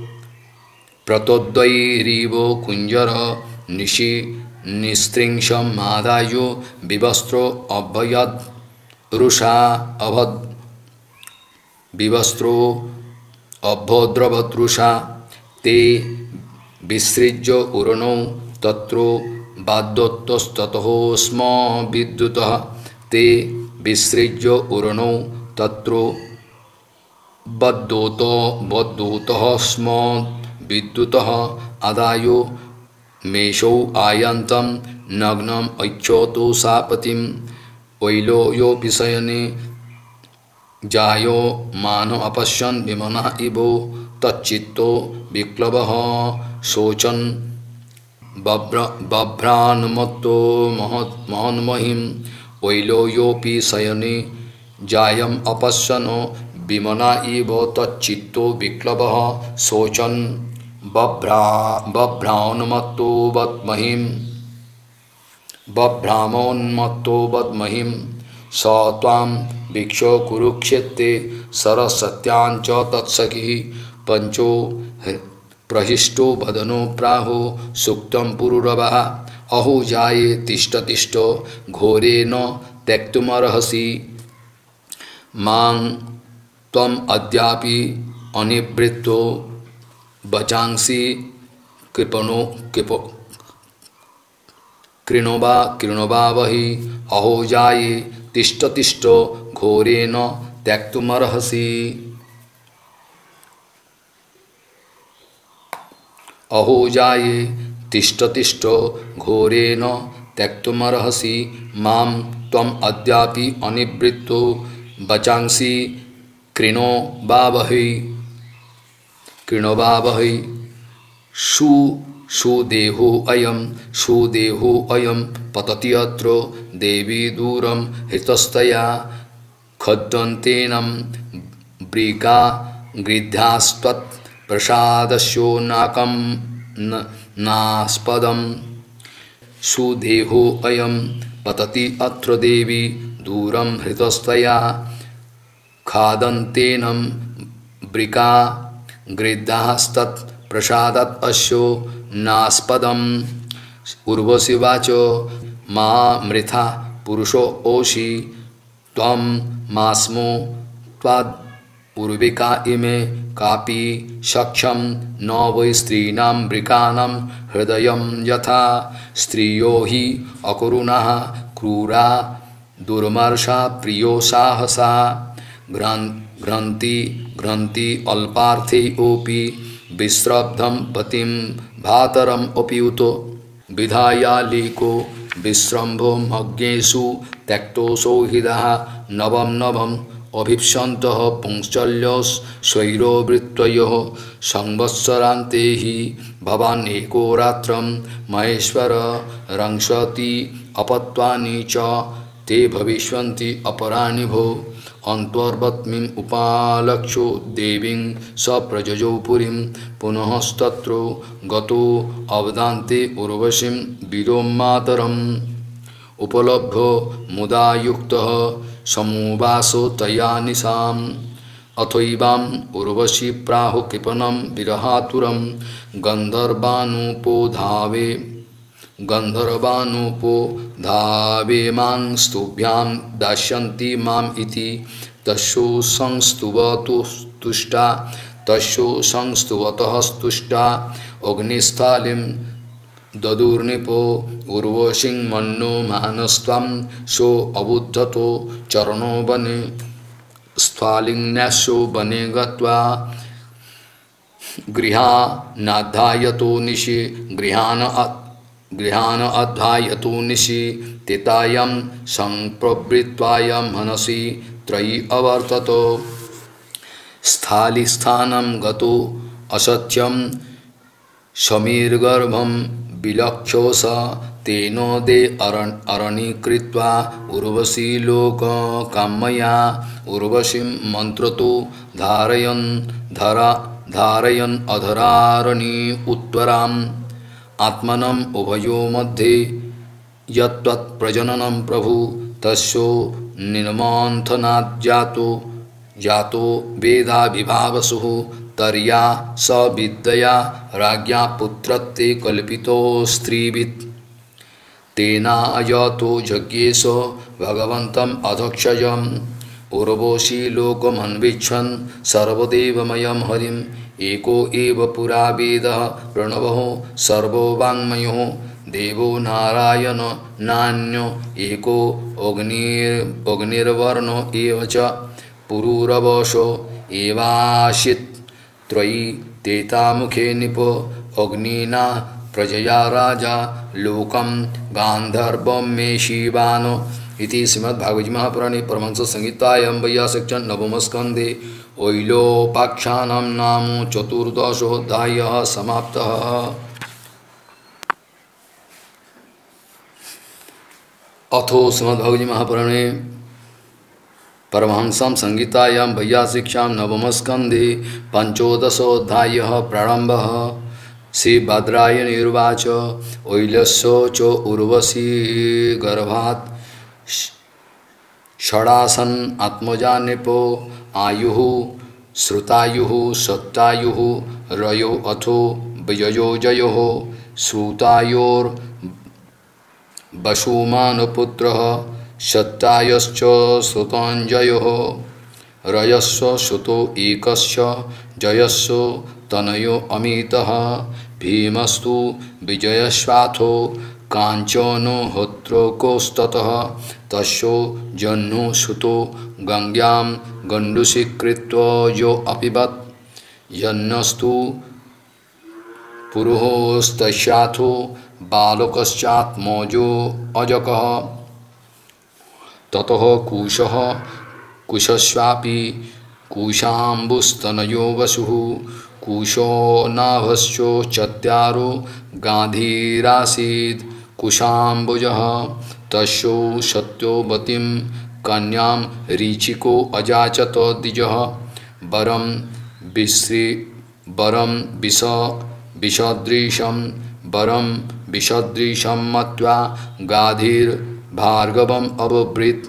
प्रतोद्वैरीवो कुंजर निशि निस्त्रिंशमादायो विवस्त्रो अभयद रुषा अभद विवस्त्रो अभद्रवतृषा ते विसृज्य उरणौ तत्रो बाद्योत्तस्ततः स्म विद्युतः ते विसृज्य उरणौ तत्रो बद्धोतो बद्धोतः स्म विद्युतः आदायो मेषौ आयन्तं नग्नम् ऐच्छोतो सापतिं वैलो यो विषयने जायो मानो अपश्यन् विमनः इवो तच्चित्तो विक्लवः शोचन् बभ्रान्मत्तो महन्महिं वैलो योऽपि शयने जायम् अपश्यनो विमना इव तच्चित्तो विक्लवः शोचन् बभ्रा बभ्रान्मत्तो वद्महिं बभ्रामोन्मत्तो वद्महिं स त्वां भिक्षो कुरुक्षेत्रे सरस्वत्याञ्च तत्सखिः पंचो प्रहिष्टो वदनो प्राहो सुक्तं पुरुरवः अहो जाये तिष्ठ तिष्ठ घोरेण त्यक्तुमर्हसि मां त्वम् अद्यापि अनिवृत्तो बचांसि कृपणो कृप कृणोबा कृणोबा वही अहो जाये तिष्ठ तिष्ठ घोरेण त्यक्तुमर्हसि अहो जाये तिष्ठ तिष्ठ घोरेण त्यक्तुमर्हसि मां त्वम् अद्यापि अनिवृत्तो बचांसि कृणो बावहि कृणो बावहि शु सुदेहो अयं सुदेहो अयं पतति अत्र देवी दूरं हृतस्तया खद्दन्तेनं ब्रीका गृध्यास्त्वत् प्रसादस्यो नाकं नास्पदं सुदेहो अयं पतति अत्र देवी दूरं हृतस्तया खादन्तेनं ब्रीका गृध्यास्तत् प्रसादत् अश्यो नास्पदम् उर्वशी वाचो मा मृथा पुरुषो ओषि त्वं मास्मो त्वाद् उर्विका इमे कापि सख्यं न वै स्त्रीणां वृकाणां हृदयं यथा स्त्रियो हि अकुरुणः क्रूरा दुर्मर्षा प्रियो साहसा घ्रन्ति घ्रन्ति अल्पार्थे ओपि विश्रब्धं पतिं भातरम् अपियुतो विधायालीको विश्रम्भो मग्नेषु त्यक्तोऽसौ हृदः नवं नवम् अभिप्सन्तः पुंश्चल्योः स्वैरोवृत्तयोः संवत्सरान्ते हि भवान् एको रात्रं महेश्वर रंशति अपत्वानि च ते भविष्यन्ति अपराणि भो अन्तर्वत्मिम् उपालक्ष्यो देवीं स प्रजजो पुरीं पुनस्तत्रो गतो अवदान्ते उर्वशीं विरोमातरम् उपलब्धो मुदा युक्तः समुवासो तया निशाम् अथैवाम् उर्वशी प्राहु कृपणं विरहातुरं गन्धर्वानुपोधावे गन्धर्वानुपो धावे मां स्तुभ्यां दास्यन्ति माम् इति तस्यो संस्तुवतु तुष्टा तस्यो संस्तुवतः तुष्टा अग्निस्थालिं ददुर्निपो उर्वशीं मन्नो मानस्त्वं सो अबुद्धतो चरणो वने स्थालिन्यासो वने गत्वा गृहानाध्यायतो निशि गृहान गृहान अध्यायतो निशि तितायं संप्रवृत्वायं मनसि त्रयी अवर्ततो स्थालिस्थानं गतो असत्यं समीर्गर्भं विलक्षोस तेनोदे अरण अरणीकृत्वा उर्वशी लोककामया उर्वशीं मन्त्रतो धारयन् धरा धारयन् अधरारणी उत्तराम् आत्मनम् उभयो मध्ये यत्त्वत् प्रजननं प्रभु तस्यो निर्मन्थनात् जातो जातो वेदा विभावसु तर्या स विद्या राज्ञा पुत्रत्ते कल्पितो स्त्रीवित् तेना अयतो यज्ञेश भगवन्तं अधक्षयम् उर्वशी लोकमन्विच्छन् सर्वदेवमयं हरिम् एको एव पुरा वेदः प्रणवः सर्वो वाङ्मयो देवो नारायण नान्यो एको अग्निर् अग्निर्वर्णो एव च पुरुरवशो एवाशित् त्रयी तेतामुखे निपो अग्निना प्रजया राजा लोकं गान्धर्वं मे शिवानो इति श्रीमद्भागवत महापुराणे परमहंस संहितायां वैयासिकचन नवम स्कंदे ओइलोपाख्यानां नाम चतुर्दशोऽध्यायः समाप्तः। अथो श्रीमद्भागवत महापुराणे परमहंसं संहितायां वैयासिक्यां नवम स्कंदे पंचोदशोऽध्यायः प्रारम्भः। श्रीभद्रायणिर्वाच ओइलस्यो च उर्वशी गर्भात् षडासन आत्मजा नृपो आयुः श्रुतायुः सत्तायुः रयो अथो व्ययो जयोः श्रुतायोर् वसुमानपुत्रः सत्तायश्च श्रुतञ्जयोः रयस्व श्रुतो एकस्य जयस्व तनयो अमितः भीमस्तु विजयश्वाथो कांचनो होत्रोकोस्ततः तस्यो जह्नु सुतो गंग्यां गंडुषीकृत्वा यो अपिबत् यन्नस्तु पुरुहोस्तस्याथो बालकश्चात्मजो अजकः ततः कुशः कुशस्वापि कुशाम्बुस्तनयो वसुः कुशो नाभश्चो चत्यारो गाधीरासीत् कुशाम्बुजः तस्यो सत्योवतीं कन्यां ऋचिको अजाचत द्विजः वरं विश्री वरं विष विषदृशं वरं विषदृशं मत्वा गाधीर्भार्गवम् अब्रवीत्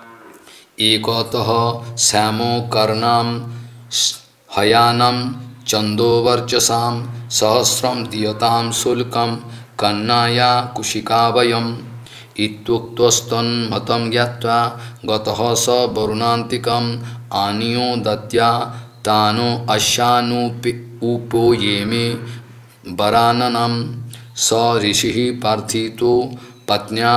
एकतः श्यामो कर्णां हयानं चन्दोवर्चसां सहस्रं दीयतां शुल्कं कन्नाया कुशिका वयम् इत्युक्तस्तन्मतं ज्ञात्वा गतः स वरुणान्तिकम् आनीयो दत्या तानो अश्यानुपि उपोयेमे वराननं स ऋषिः प्रार्थितो पत्न्या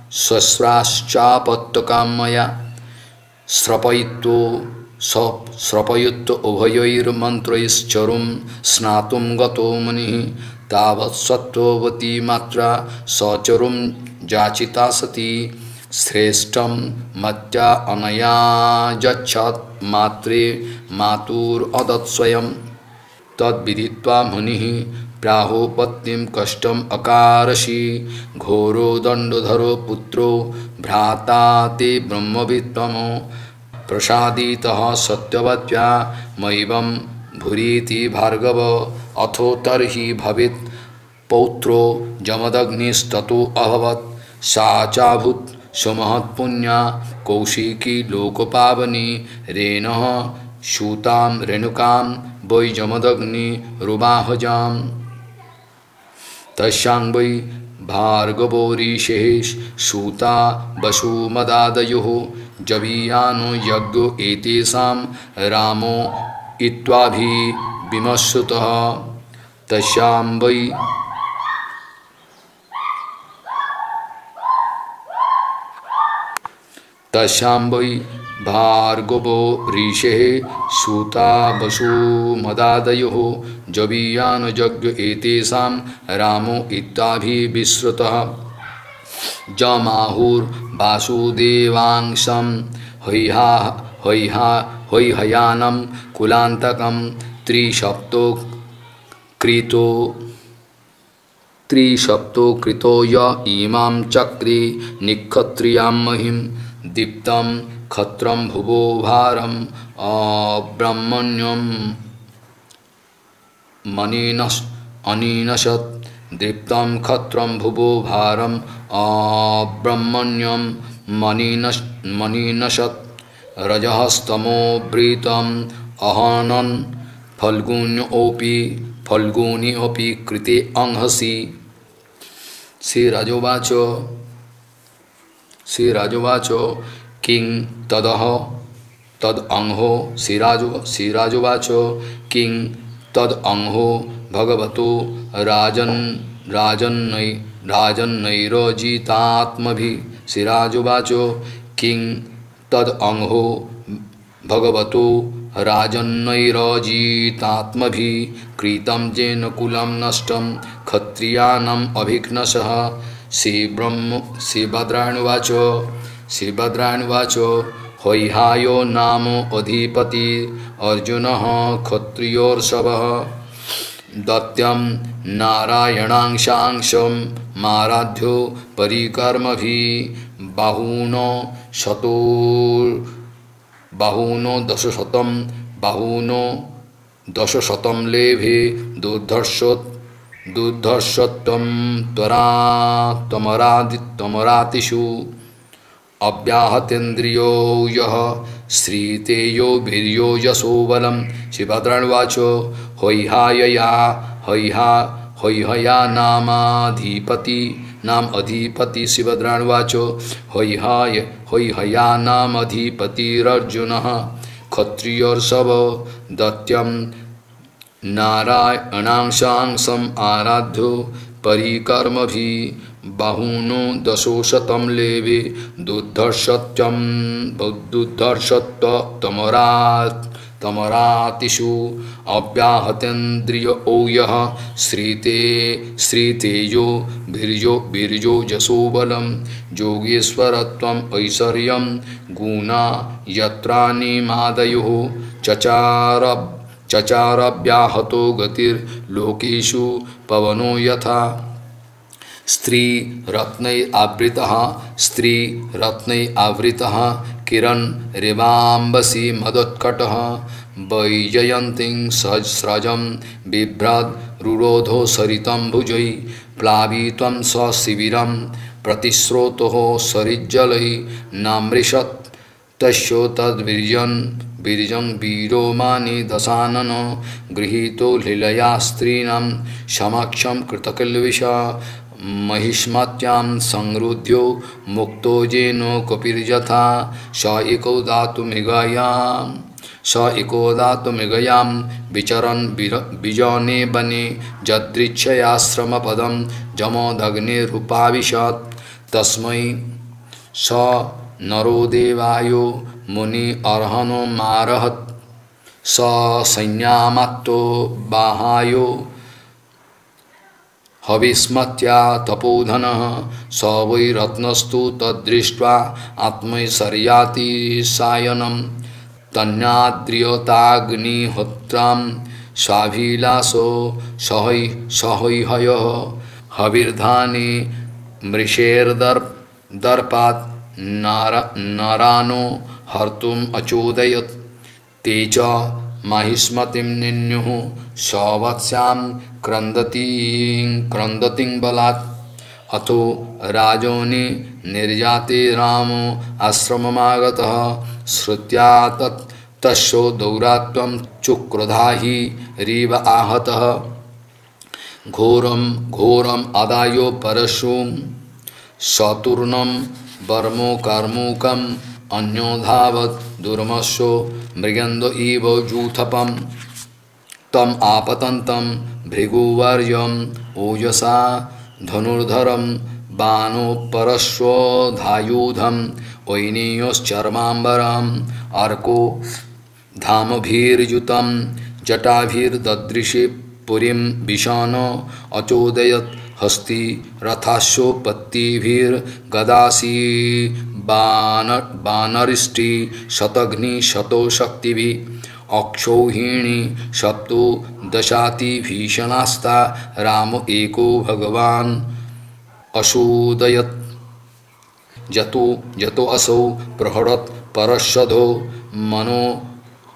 स्वस्राश्चापत्यकामया श्रपयित्तो श्रपयुक्त उभयोर्मन्त्रैश्चरुं स्नातुं गतो मुनिः तावत् सत्त्ववती मात्रा सचरुं जाचिता सती श्रेष्ठं मत्या अनया यच्छत् मात्रे मातुरदत् स्वयं तद्विदित्वा मुनिः प्राहो पत्नीं कष्टम् अकारषि घोरो दण्डधरो पुत्रो भ्राता ते ब्रह्मवित्तमो प्रसादितः सत्यवत्या मयिवं भूरीति भार्गव अथो तर्हि भवेत् पौत्रो जमदग्निस्ततो अभवत् सा चाभूत् सुमहत्पुण्या कौशिकी लोकपावनी रेणः सूतां रेणुकां वै जमदग्नि रुबाहजाम् तस्यां वै भार्गवो ऋषेः सूता वसुमदादयोः जवीयानो यज्ञो एतेषां रामो इत्वाभिविमश्रुतः तस्यां वै तस्यां वै भार्गवो ऋषेः सूता वसुमदादयोः जवीयानो यज्ञो एतेषां रामो इत्याभिविश्रुतः जमाहुर्वासुदेवांशं हैहा हैहा हैहयानं कुलान्तकं त्रिसप्तो कृतो त्रिसप्तो कृतो य इमां चक्रे निक्षत्रियां महिं दीप्तं खत्रं भुवो भारम् अब्रह्मण्यं मनीनस् अनीनशत् दीप्तं खत्रं भुवो भारम् अब्रह्मण्यं मनीनश मनीनशत रजहस्तमोवृतम अहनन फल्गुन्योपि फल्गुन्योपि कृते अंहसि। श्री राजोवाच श्री राजोवाच किं तदह तद अंहो श्रीराजो श्रीराजोवाच किं तद अंहो भगवतो राजन राजन्नै राजन्नैरजितात्मभिः। श्रीराजोवाच किं तद अंहो भगवतो राजन्नैरजितात्मभिः कृतं येन कुलं नष्टं क्षत्रियाणाम् अभिघ्नसः। श्रीब्रह्म श्रीभद्रानुवाच श्रीभद्रानुवाच हैहायो नाम अधिपति अर्जुनः क्षत्रियोर्षभः दत्यं नारायणांशांशं माराध्यो परिकर्मभिः बाहुनो शतो बाहुनो दशशतं बाहुनो दशशतं लेभे दुर्धर्षोत् दुर्धर्षत्वं त्वरा त्वमरादि त्वमरातिषु अव्याहतेन्द्रियो यः श्रीतेयो वीर्यो यशो बलं। श्रीभद्रानुवाच हैहायया हैहा हैहया नामाधिपति नाम अधिपति। श्रीभद्रानुवाच हैहाय हैहया नामधिपतिरर्जुनः क्षत्रियोर्षभ दत्यं नारायणांशांशम् आराध्यो परिकर्मभिः बाहुनो दशोशतं लेवे दुर्धर्षत्यं दुर्धर्षत्वमरात् तमरातिषु अव्याहतेन्द्रियो यः श्रीते श्रीतेजो वीर्यो वीर्यो यशो बलं योगेश्वरत्वम् ऐश्वर्यं गुणा यत्रानिमादयोः चचार चचारव्याहतो गतिर्लोकेषु पवनो यथा। स्त्री रत्नै आवृतः स्त्री रत्नै आवृतः किरण रेवाम्बसी मदोत्कटः वैजयन्तीं सहस्रजं बिभ्राद् रुरोधो सरितं भुजै प्लावित्वं सशिबिरं प्रतिस्रोतः सरिज्जलै नामृषत् तस्यो तद्वीर्यं वीर्यं वीरो मानि दशानन गृहीतो लीलया स्त्रीणां समक्षं कृतकिल्बिषा महिष्मत्यां संरुध्यो मुक्तो येनो कपिर्यथा स एको दातुमिगयां स एको दातुमिगयां विचरन् विजने वने यदृच्छयाश्रमपदं जमोदग्निरुपाविशत् तस्मै स नरो देवायो मुनि अर्हनो मारहत् स सैन्यामात्तो बाहायो हविस्मत्या तपोधनः स वै रत्नस्तु तद्दृष्ट्वा आत्मैश्वर्याति सायनं तन्नाद्रियताग्निहोत्रां स्वाभिलाषो सहै सहैहयः हविर्धाने मृषेर्दर्प दर्पात् नार नारानो हर्तुम् अचोदयत् ते च माहिष्मतिं निन्युः सवत्स्यां क्रन्दतीं क्रन्दतीं बलात् अथो राजोनि निर्याते रामो आश्रममागतः श्रुत्या तत् तस्यो दौरात्वं चुक्रुधा हि रीव आहतः घोरं घोरम् आदायो परशुं सतूर्णं वर्मो कर्मूकम् अन्योधावत् दुर्मशो मृगन्धो इव जूथपं तम आपतन्तं भृगुवर्यम् ओजसा धनुर्धरं बाणोपरश्वधायुधं वैनेयोश्चर्माम्बरम् अर्को धामभिर्युतं जटाभिर्ददृशे पुरीं विशान अचोदयत् हस्ति रथाश्वपत्तिभिर्गदासी बान बानरिष्टि शतघ्नि शतो शक्तिभिः अक्षौहिणी सप्तो दशाति भीषणास्ता राम एको भगवान् असूदयत् जतो जतो असौ प्रहरत् परशधो मनो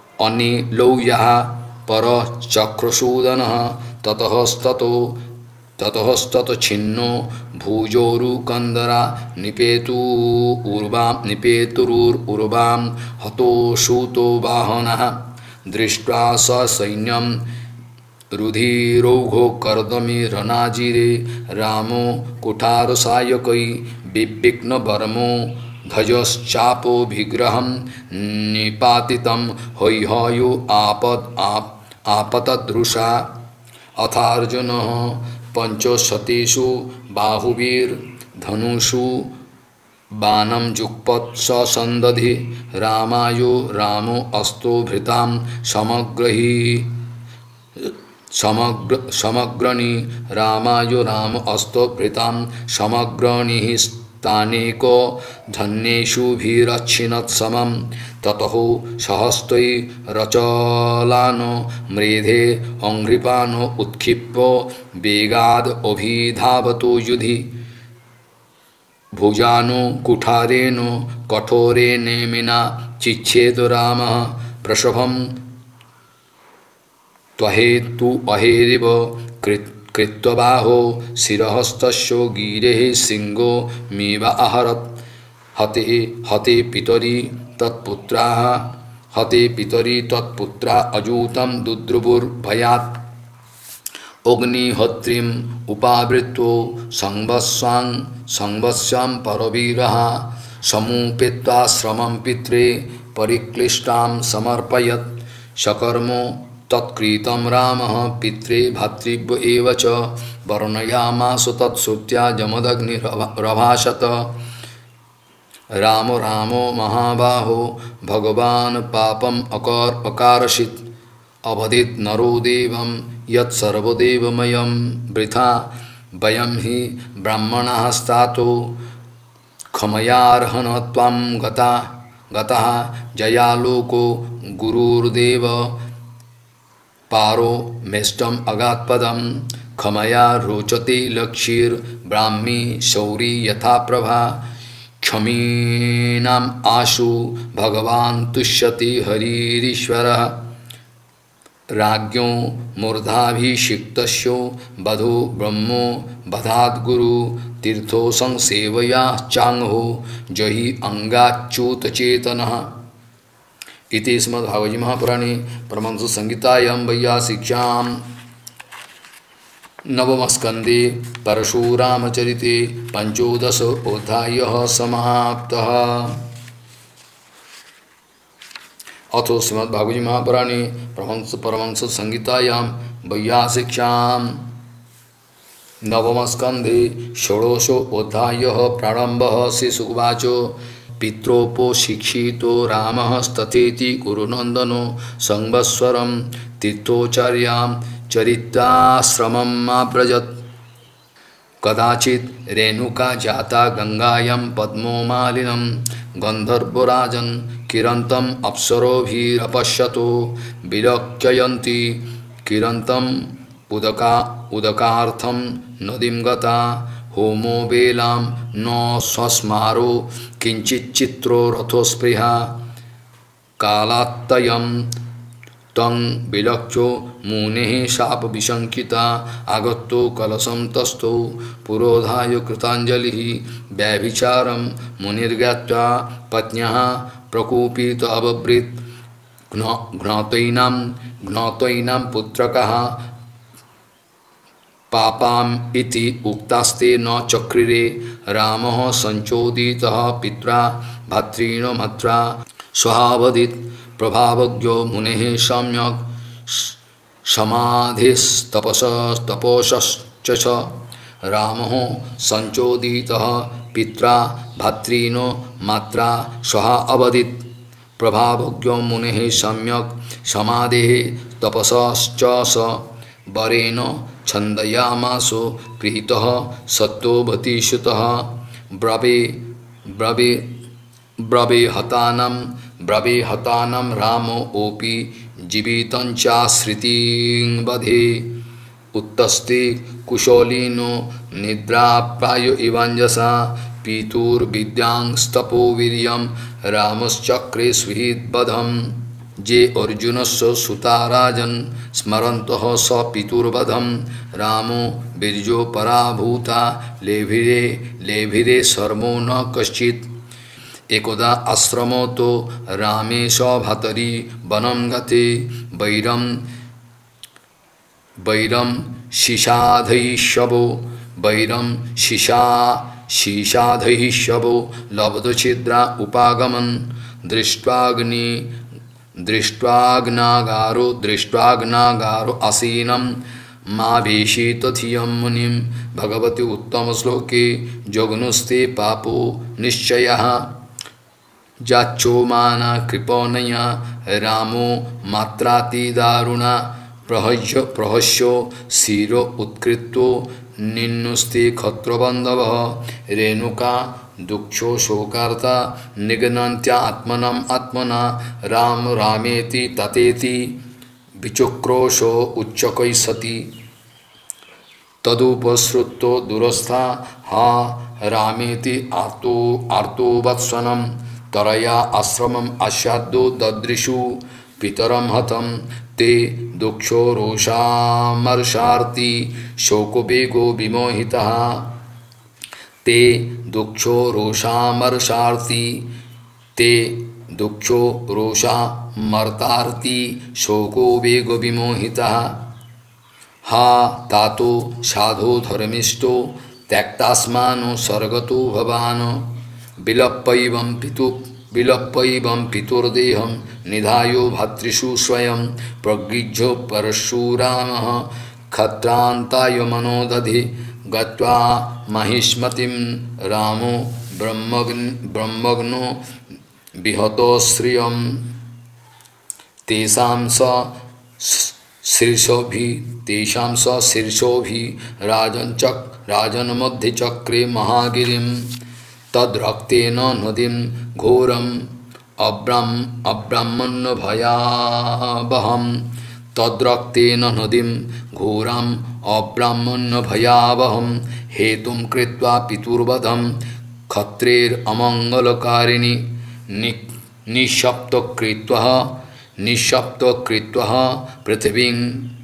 अनिलौ यः परचक्रसूदनः ततस्ततो ततस्तत छिन्नो भुजोरुकंदरा निपेतु उर्वां निपेतुरुर्वां हतो सूतो वाहनः दृष्ट्वा ससैन्यं रुधिरौघो कर्दमी रनाजिरे रामो कुठारसायकै विविघ्न वर्मो ध्वजश्चापो विग्रहं निपातितं हैहयो आपद आप आपतदृशा अथार्जुनः पंचशतेषु बाहुभिर्धनुषु बाणं जुक्पत् ससन्दधि रामायो रामो अस्तो भृतां समग्रहि समग्र समग्रनि रामायो राम अस्तो भृतां समग्रनि स्थानेको धन्येषु भीरच्छिनत् समं ततः सहस्त्वै रचलानो मृधे अंघ्रिपानो उत्क्षिप्यो वेगाद् अभिधावतो युधि भुजानो कुठारेनो कठोरेनेमिना चिच्छेद रामः प्रसभं त्वहेतु अहेरिव कृत्वबाहो शिरहस्तस्यो गिरेः सिंहो मीवा आहरत् हते हते पितरी तत्पुत्राः हते पितरी तत्पुत्रा अजूतं दुद्रुवुर्भयात् अग्निहोत्रीम् उपावृत्तो संवत्सां संवत्स्यां परवीरः समुपेत्वा श्रमं पित्रे परिक्लिष्टां समर्पयत् सकर्मो तत्कृतं रामः पित्रे भ्रातृव्य एव च वर्णयामास तत्श्रुत्या जमदग्निरभाषत रामो रामो महाबाहो भगवान् पापम् अकार अकारशित् अवधित नरो देवं यत्सर्वदेवमयं वृथा वयं हि ब्राह्मणाः स्तातो क्षमयार्हन् त्वं गता गतः जयालोको गुरुर्देव पारो मेष्टम अगात्पदम क्षमया रोचते लक्षीर्ब्राह्मी शौरी यथा प्रभा क्षमीनाम् आशु भगवान् तुष्यति हरिरीश्वरः राज्ञो मूर्धाभिषिक्तस्यो वधो ब्रह्मो बधाद्गुरु तीर्थो संसेवया चांगहो जहि अंगाच्युतचेतनः इति श्रीमद्भागवत महापुराणे परमहंस संहितायां वैयासिक्यां नवमस्कन्धे परशुरामचरिते पंचोदश अध्यायः समाप्तः। अथो श्रीमद्भागवत महापुराणे परमहंस परमहंस संहितायां वैयासिक्यां नवमस्कन्धे षोडशो अध्यायः प्रारम्भः। श्रीशुकवाच पित्रोपशिक्षितो रामः तथेति कुरुनन्दनो संवत्सरं तीर्थोचर्यां चरिताश्रमम् आव्रजत्। कदाचित् रेणुका जाता गंगायां पद्मो मालिनं गन्धर्वराजन् किरन्तम् अप्सरोभिरपश्यतो विलक्षयन्ति किरन्तम् उदका उदकार्थं नदीं गता होमो बेलां न स्वस्मारो किंचिच्चित्रो रथोस्पृहा कालात्तयं तं विलक्षो मुनेः शाप विशंकिता आगतो कलशं तस्थो पुरोधाय कृतांजलिः व्यभिचारं मुनिर्ज्ञात्वा पत्न्याः प्रकोपित अब्रवीत् ज्ञातॄणां ज्ञातॄणां पुत्रकः पापाम इति उक्तास्ते न चक्रिरे रामः संचोदितः पित्रा भर्तॄणो मत्रा स्वावदित् प्रभावज्ञो मुनेः सम्यक् समाधिस्तपसस्तपोश्च रामः संचोदितः पित्रा भर्तॄणो मात्रा स्वावदित् प्रभावज्ञो मुनेः सम्यक् समाधिः तपसश्च स वरेण छन्दयामासो गृहीतः सत्तोभतीसुतः ब्रवे ब्रवे ब्रवे हतानं ब्रवे हतानं रामो ओपि जीवितं चाश्रितिं वधे उत्तस्ते कुशलिनो निद्राप्रायो इवाञ्जसा पितुर्विद्यांस्तपो वीर्यं रामश्चक्रे सुहृद्वधं जे अर्जुनस्य सुता राजन् स्मरन्तः स पितुर्वधं रामो बीर्यो पराभूता लेभिरे लेभिरे शर्मो न कश्चित् एकदा आश्रमो तो रामेश भातरी वनं गते वैरम वैरम शिशाधैष्यवो वैरम शिशा शिशाधैष्यवो लब्धछिद्रा उपागमन् दृष्ट्वाग्नि दृष्ट्वाग्नागारो दृष्ट्वाग्नागारो आसीनं मावेशित धियं मुनिं भगवति उत्तम श्लोके जग्नुस्ते पापो निश्चयः जाच्चोमाना कृपणया रामो मात्रातिदारुणा प्रहस्य प्रहस्यो शिरो उत्कृतो निन्नुस्ते क्षत्रबन्धवः रेणुका दुक्षो शोकार्ता निगनन्त्या आत्मनम् आत्मना राम रामेति ततेति विचक्रोशो उच्चकै सति तदुपसृतो दुरस्था हा रामेति आर्तो आर्तो वत्सनं तरया आश्रमम् आस्याद्यो ददृशु पितरं हतं ते दुक्षो रोषामर्षार्ति शोकोवेगो विमोहितः ते दुक्षो रोषामर्षार्ति ते दुक्षो रोषामर्तार्ति शोको वेगो विमोहितः हा तातो साधो धर्मिष्ठो त्यक्तास्मानो सर्गतो भवानो विलप्पैवं पितु विलप्पैवं पितुर्देहं निधायो भातृषु स्वयं प्रगृह्यो परशुरामः क्षत्रान्ताय मनोदधि गत्वा महिष्मतिं रामो ब्रह्मग्न ब्रह्मग्नो विहतो श्रियं तेषां स शीर्षोभि तेषां स शीर्षोभि राजन् चक् राजन् मध्ये चक्रे महागिरिं तद्रक्तेन नदीं घोरम् अब्राह्म अब्राह्मण्य भयावहं तद्रक्तेन नदीं घोरम् अब्राह्मण्य भयावहं हेतुं कृत्वा पितुर्वधं क्षत्रेरमङ्गलकारिणि नि निःशब्दकृत्वा निःशब्दकृत्वा पृथिवीं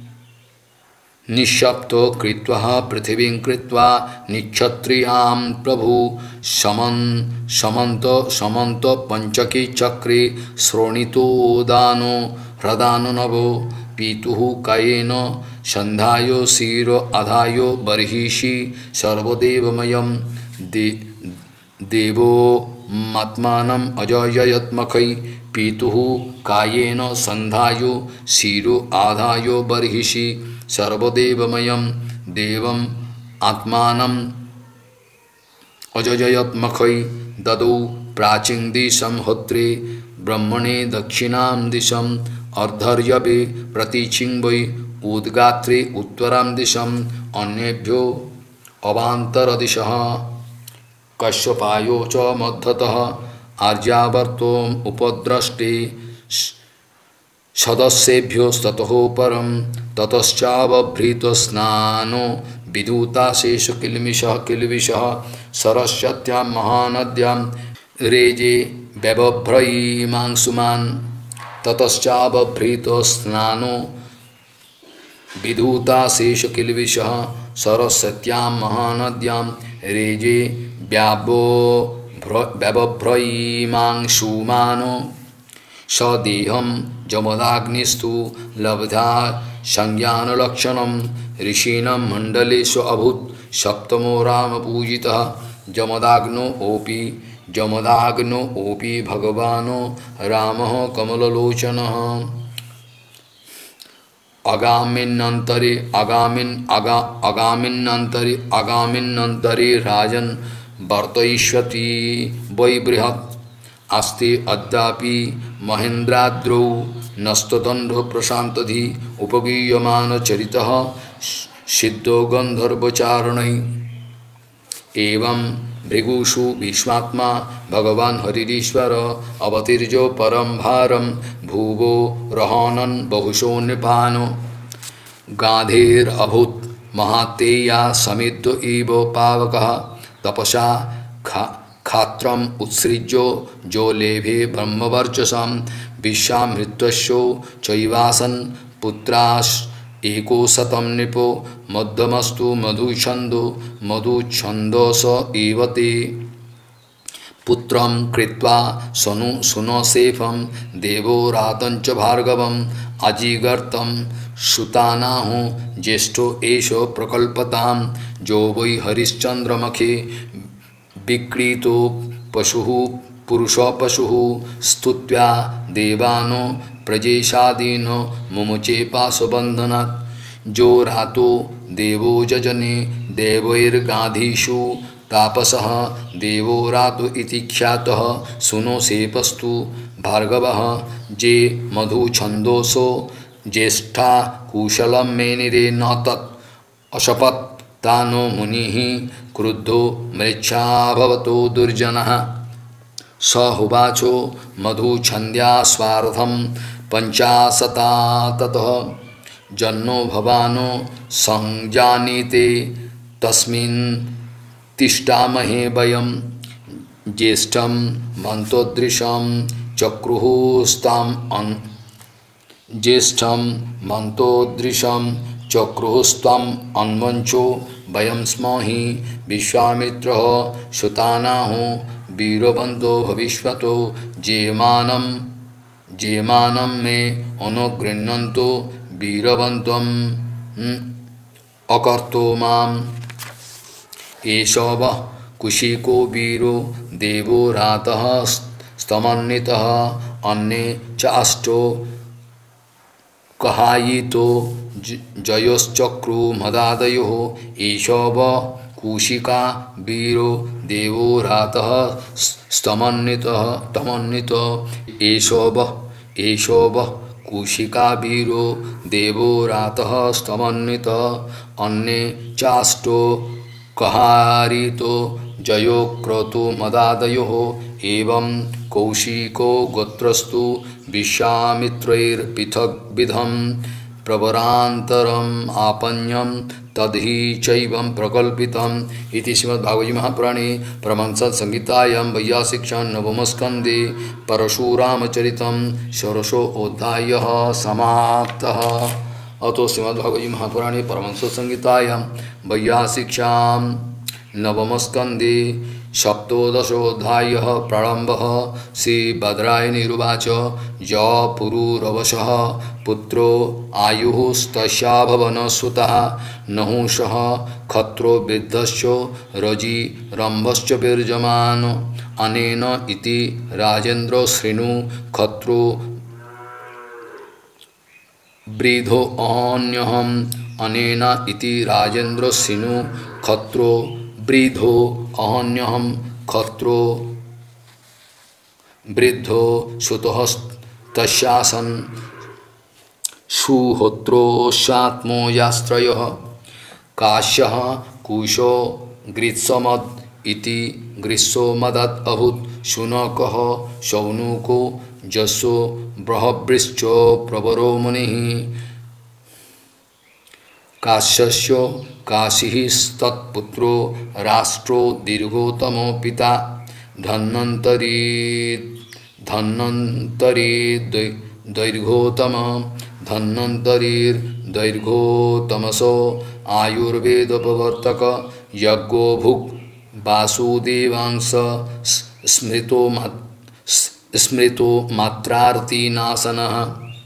निःशब्दो कृत्वा पृथिवीं कृत्वा निक्षत्रियां प्रभु समन् समन्त समन्त पंचकी चक्रे श्रोणितो दानो ह्रदानो नभो पितुः कायेन संधायो शिरो आधायो बर्हिषि सर्वदेवमयं दे देवो मात्मानम् अजययत्मखै पितुः कायेन संधायो शिरो आधायो बर्हिषि सर्वदेवमयं देवम् आत्मानम् अजययत्मखै ददौ प्राचीं दिशं होत्रे ब्रह्मणे दक्षिणां दिशम् अर्धर्यवे प्रतीचिं वै उद्गात्रे उत्तरां दिशम् अन्येभ्यो अवान्तरदिशः कश्यपायो च मध्यतः आर्यावर्तोम् उपद्रष्टे सदस्येभ्योस्ततः परं ततश्चावभृतस्नानो विधूताशेष किल्मिषः किल्बिषः सरस्वत्यां महानद्यां रेजे व्यवभ्रयीमांसुमान् ततश्चावभृतस्नानो विधूताशेष किल्बिषः सरस्वत्यां महानद्यां रेजे व्यावो व्यवभ्रयीमांसुमानो सदेहं जमदाग्निस्तु लब्धा संज्ञानलक्षणं ऋषीणां मण्डलेषु अभूत् सप्तमो रामपूजितः जमदाग्नो ओपि जमदाग्नो ओपि भगवानो रामः कमललोचनः आगामिन्नन्तरे आगामिन् आगा आगामिन्नन्तरे आगामिन्नन्तरे राजन् वर्तयिष्यति वै बृहत् अस्ति अद्यापि महेन्द्राद्रौ नस्तदण्डो प्रशान्तधि उपगीयमानचरितः सिद्धो गन्धर्वचारणै एवं भृगुषु भीष्मात्मा भगवान् हरिरीश्वर अवतीर्यो परं भारं भुवो रहनन् बहुशो नृपानो गाधेरभूत् महातेया समिद्धो इव पावकः तपसा खा खात्रम उत्सृज्यो जो लेभे ब्रह्मवर्चसं विश्वामित्रस्यो चैवासन् पुत्रास् एको शतं नृपो मध्यमस्तु मधुछन्दो मधुछन्दोस एव ते पुत्रं कृत्वा सनु सुनसेफं देवो रातञ्च भार्गवम् अजिगर्तं सुतानाहु ज्येष्ठो एषो प्रकल्पतां जो वै हरिश्चन्द्रमखे विक्रीतो पशुः पुरुषो पशुः स्तुत्वा देवानो प्रजेशादीनो मुमुचे पाशबन्धनात् जो रातो देवो जजने देवैर्गाधीषु तापसः देवो रातो इति ख्यातः सुनो सेपस्तु भार्गवः जे मधुछन्दोसो ज्येष्ठा कुशलं मेनिरे न तत् अशपत् तानो मुनिः क्रुद्धो मृच्छा भवतो दुर्जनः स हुवाचो मधुछन्द्या स्वार्थं पञ्चाशता ततः जन्नो भवानो संजानीते तस्मिन् तिष्ठामहे वयं ज्येष्ठं मन्तोदृशं चक्रुस्ताम् अन् ज्येष्ठं मन्तोदृशं चक्रुस्त्वम् अन्वञ्चो वयं स्म हि विश्वामित्रः सुतानाहो वीरवन्तो भविष्यतो जेमानं जेमानं मे अनुगृह्णन्तो वीरवन्तं अकर्तो माम् एषो वः कुशिको वीरो देवो रातः स्तमन्वितः अन्ये चाष्टो कहायितो जयोश्चक्रु मदादयो एषो वः कुशिका वीरो देवो रातः स्तमन्वितः तमन्वितः एषो वः एषो वः कुशिका वीरो देवो रातः स्तमन्वितः अन्ये चाष्टो कहारितो जयो क्रतु मदादयो एवं कौशिको गोत्रस्तु विश्वामित्रैर्पृथग्विधं प्रवरान्तरम् आपन्यं तद्धि चैवं प्रकल्पितम् इति श्रीमद्भागवते महापुराणे परमहंस संहितायां वैयासिक्ष्यां नवमस्कन्धे परशुरामचरितं षोडशोऽध्यायः समाप्तः। अतो श्रीमद्भागवते महापुराणे परमहंस संहितायां वैयासिक्ष्यां नवमस्कन्धे सप्तदशोऽध्यायः प्रारम्भः। श्रीभद्रायनिरुवाच य पुरूरवशः पुत्रो आयुस्तस्याभवनसुतः नहुषः खत्रो वृद्धश्च रजि रम्भश्च विर्जमान अनेन इति राजेन्द्र शृणु खत्रो वृद्धो अहन्यहम् अनेन इति राजेन्द्र शृणु खत्रो वृद्धो अहन्यहम् खत्रो वृद्धो सुतः तस्यासन् सुहोत्रोऽस्यात्मो यास्त्रयः काश्यः कुशो ग्रीत्समद् इति ग्रीष्मो मदत् अभूत् शुनकः शौनको जसो बृहवृश्चो प्रवरो मुनिः काश्यस्य काशीस्तत्पुत्रो राष्ट्रो दीर्घोतमो पिता धन्वन्तरी धन्वन्तरी दैर्घोतम धन्वन्तरीर्दैर्घोतमसो आयुर्वेदोपवर्तक यज्ञो भुक् वासुदेवांश स्मृतो स्मृतो मात्रार्तिनाशनः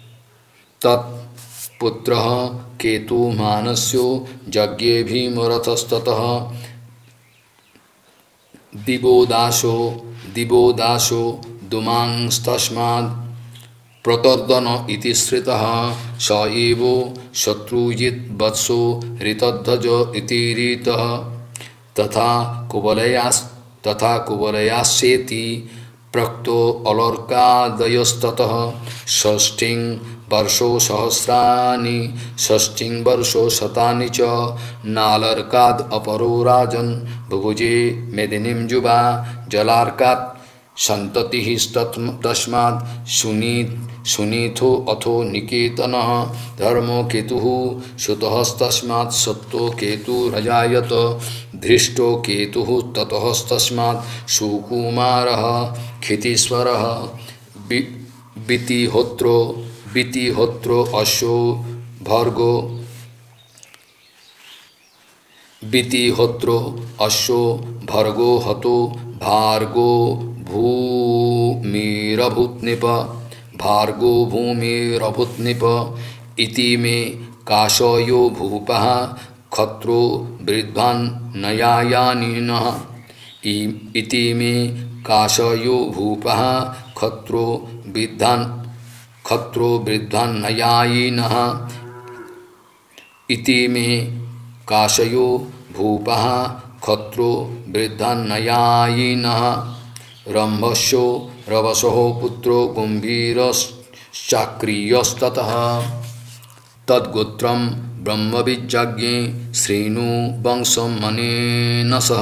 तत्पुत्रः केतुमानस्यो यज्ञे भीमरथस्ततः दिवोदासो दिवोदासो दुमांस्तस्माद् प्रतर्दन इति श्रितः स एव शत्रुजित् वत्सो ऋतध्वज इति रीतः तथा कुवलयास् तथा कुवलयास्येति प्रक्तो अलर्कादयस्ततः षष्ठिं वर्षो सहस्राणि षष्ठिं वर्षो शतानि च नालर्काद् अपरो राजन् भुभुजे मेदिनीं जुवा जलार्कात् सन्ततिः तस्मात् सुनीत सुनीथो अथो निकेतनः धर्मो केतुः सुतस्तस्मात् सत्तो केतुरजायत धृष्टो केतुः ततस्तस्मात् सुकुमारः क्षितीश्वरः वितिहोत्रो वितिहोत्रो अश्वो भर्गो वितिहोत्रो अश्वो भर्गो हतो भार्गो भूमिरभूत्निप भार्गो भूमिरभूत्निप इति मे काशयो भूपः खत्रो वृद्धान् नयायानिनः इति मे काशयो भूपः खत्रो वृद्धान् खत्रो वृद्धान् नयायिनः इति मे काशयो भूपः खत्रो वृद्धान् नयायिनः रम्भस्यो रवसो पुत्रो गम्भीरश्चाक्रियस्ततः तद्गोत्रं ब्रह्मविज्ञे श्रेणु वंशं मनेन सह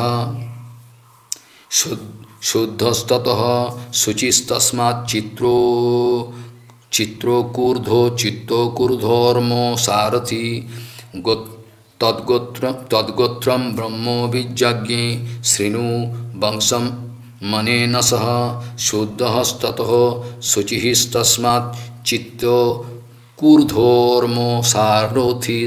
शुद्धस्ततः शुचिस्तस्मात् चित्रो चित्रोकूर्धो चित्तोकूर्धोर्मो सारथि तद्गोत्र तद्गोत्रं ब्रह्मविज्ञे श्रेणु वंशं मनेन सह शुद्धस्ततः शुचिस्तस्मात् चित्तो कूर्धोर्मो सारथि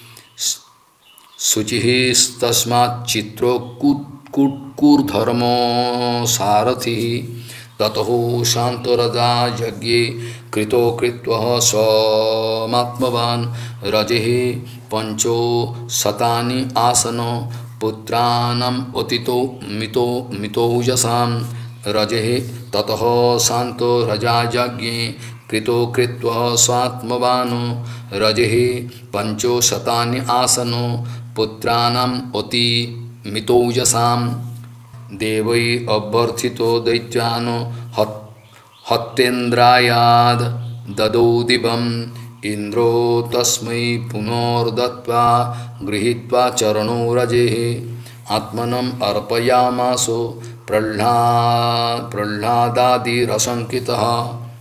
शुचिस्तस्मात् चित्रो कूर्धर्मो सारथि ततो शांतरजा यज्ञे कृतो कृत्वः स्वमात्मवान् रजेः पंचो शतानि आसनो पुत्राणाम् अतितो मितो मितौजसां रजेः ततः शांतो रजा यज्ञे कृतो कृत्वः स्वात्मवानो रजेः पंचो शतानि आसनो पुत्राणाम् अति मितौजसां देवै अभ्यर्थितो दैत्यानो हत् हत्येन्द्रायाद ददौ दिवम् इंद्रो तस्मै पुनर्दत्त्वा गृहीत्वा चरणो रजेः आत्मनम् अर्पयामासो प्रह्लाद प्रह्लादादिरसंकितः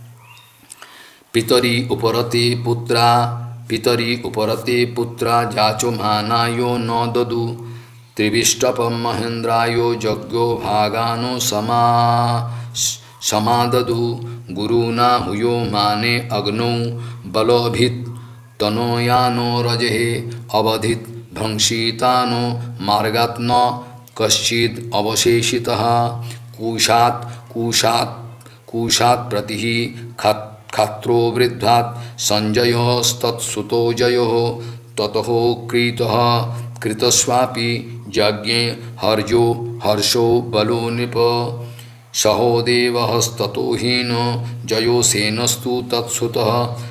पितरी उपरते पुत्रा पितरी उपरते पुत्रा जाचो मानायो न ददु त्रिविष्टपं महेन्द्रायो यज्ञो भागानो समा समाददु गुरुना हुयो माने अग्नौ बलोभित तनोयानो रजेः अवधित भंसितानो मार्गात्न कश्चिद अवशेषितः कूशात् कूशात् कूशात् प्रतिः खत् खत्रो वृद्धात् संजयोस्तत्सुतो जयोः ततः कृतः कृतस्वापि यज्ञे हर्षो हर्षो बलो नृप सहो देवस्ततो हीनो जयो सेनस्तु तत्सुतः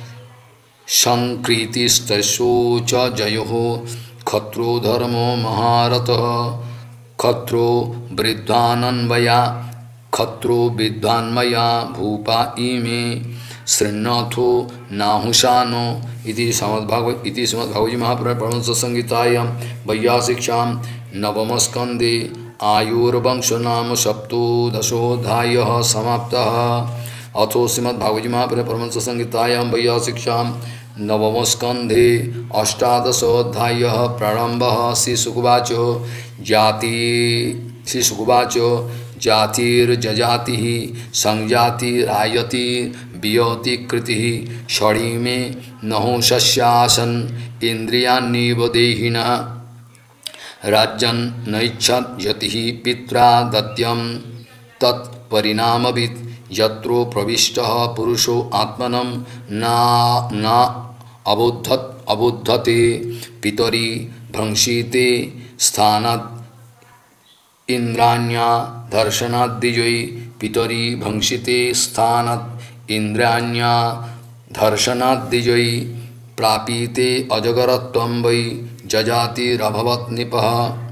संकृतिस्तस्यो च जयोः खत्रो धर्मो महारथः खत्रो वृद्धान्वया खत्रो विद्वान्मया भूपा इमे श्रृण्वथो नाहुशानो इति श्रीमद्भागवत इति श्रीमद्भागवत महापुराणे परमहंस संहितायां वैयासिक्ष्यां नवमस्कन्धे आयुर्वंश नाम सप्तोदशोऽध्यायः समाप्तः। अथो श्रीमद्भागवत महापुराणे परमहंस संहितायां वैयासिक्ष्यां नवमस्कन्धे अष्टादशोऽध्यायः प्रारम्भः। श्रीशुकवाच जाति श्रीशुकवाच जातिर्जजातिः संजातिरायति वियति कृतिः षडी मे नहो शस्यासन् इन्द्रियाण्येव देहिनः राज्यन् नैच्छत् यतिः पित्रा दत्यं तत्परिणामवित् यत्रो प्रविष्टः पुरुषो आत्मनं ना ना अबुद्धत् अबुद्धते पितरि भ्रंशीते स्थानात् इंद्राण्या दर्शनाद्दिजयी पितरि भंसिते स्थानात् इंद्राण्या दर्शनाद्दिजयी प्रापीते अजगरत्वं वै जजातिरभवत् नृपः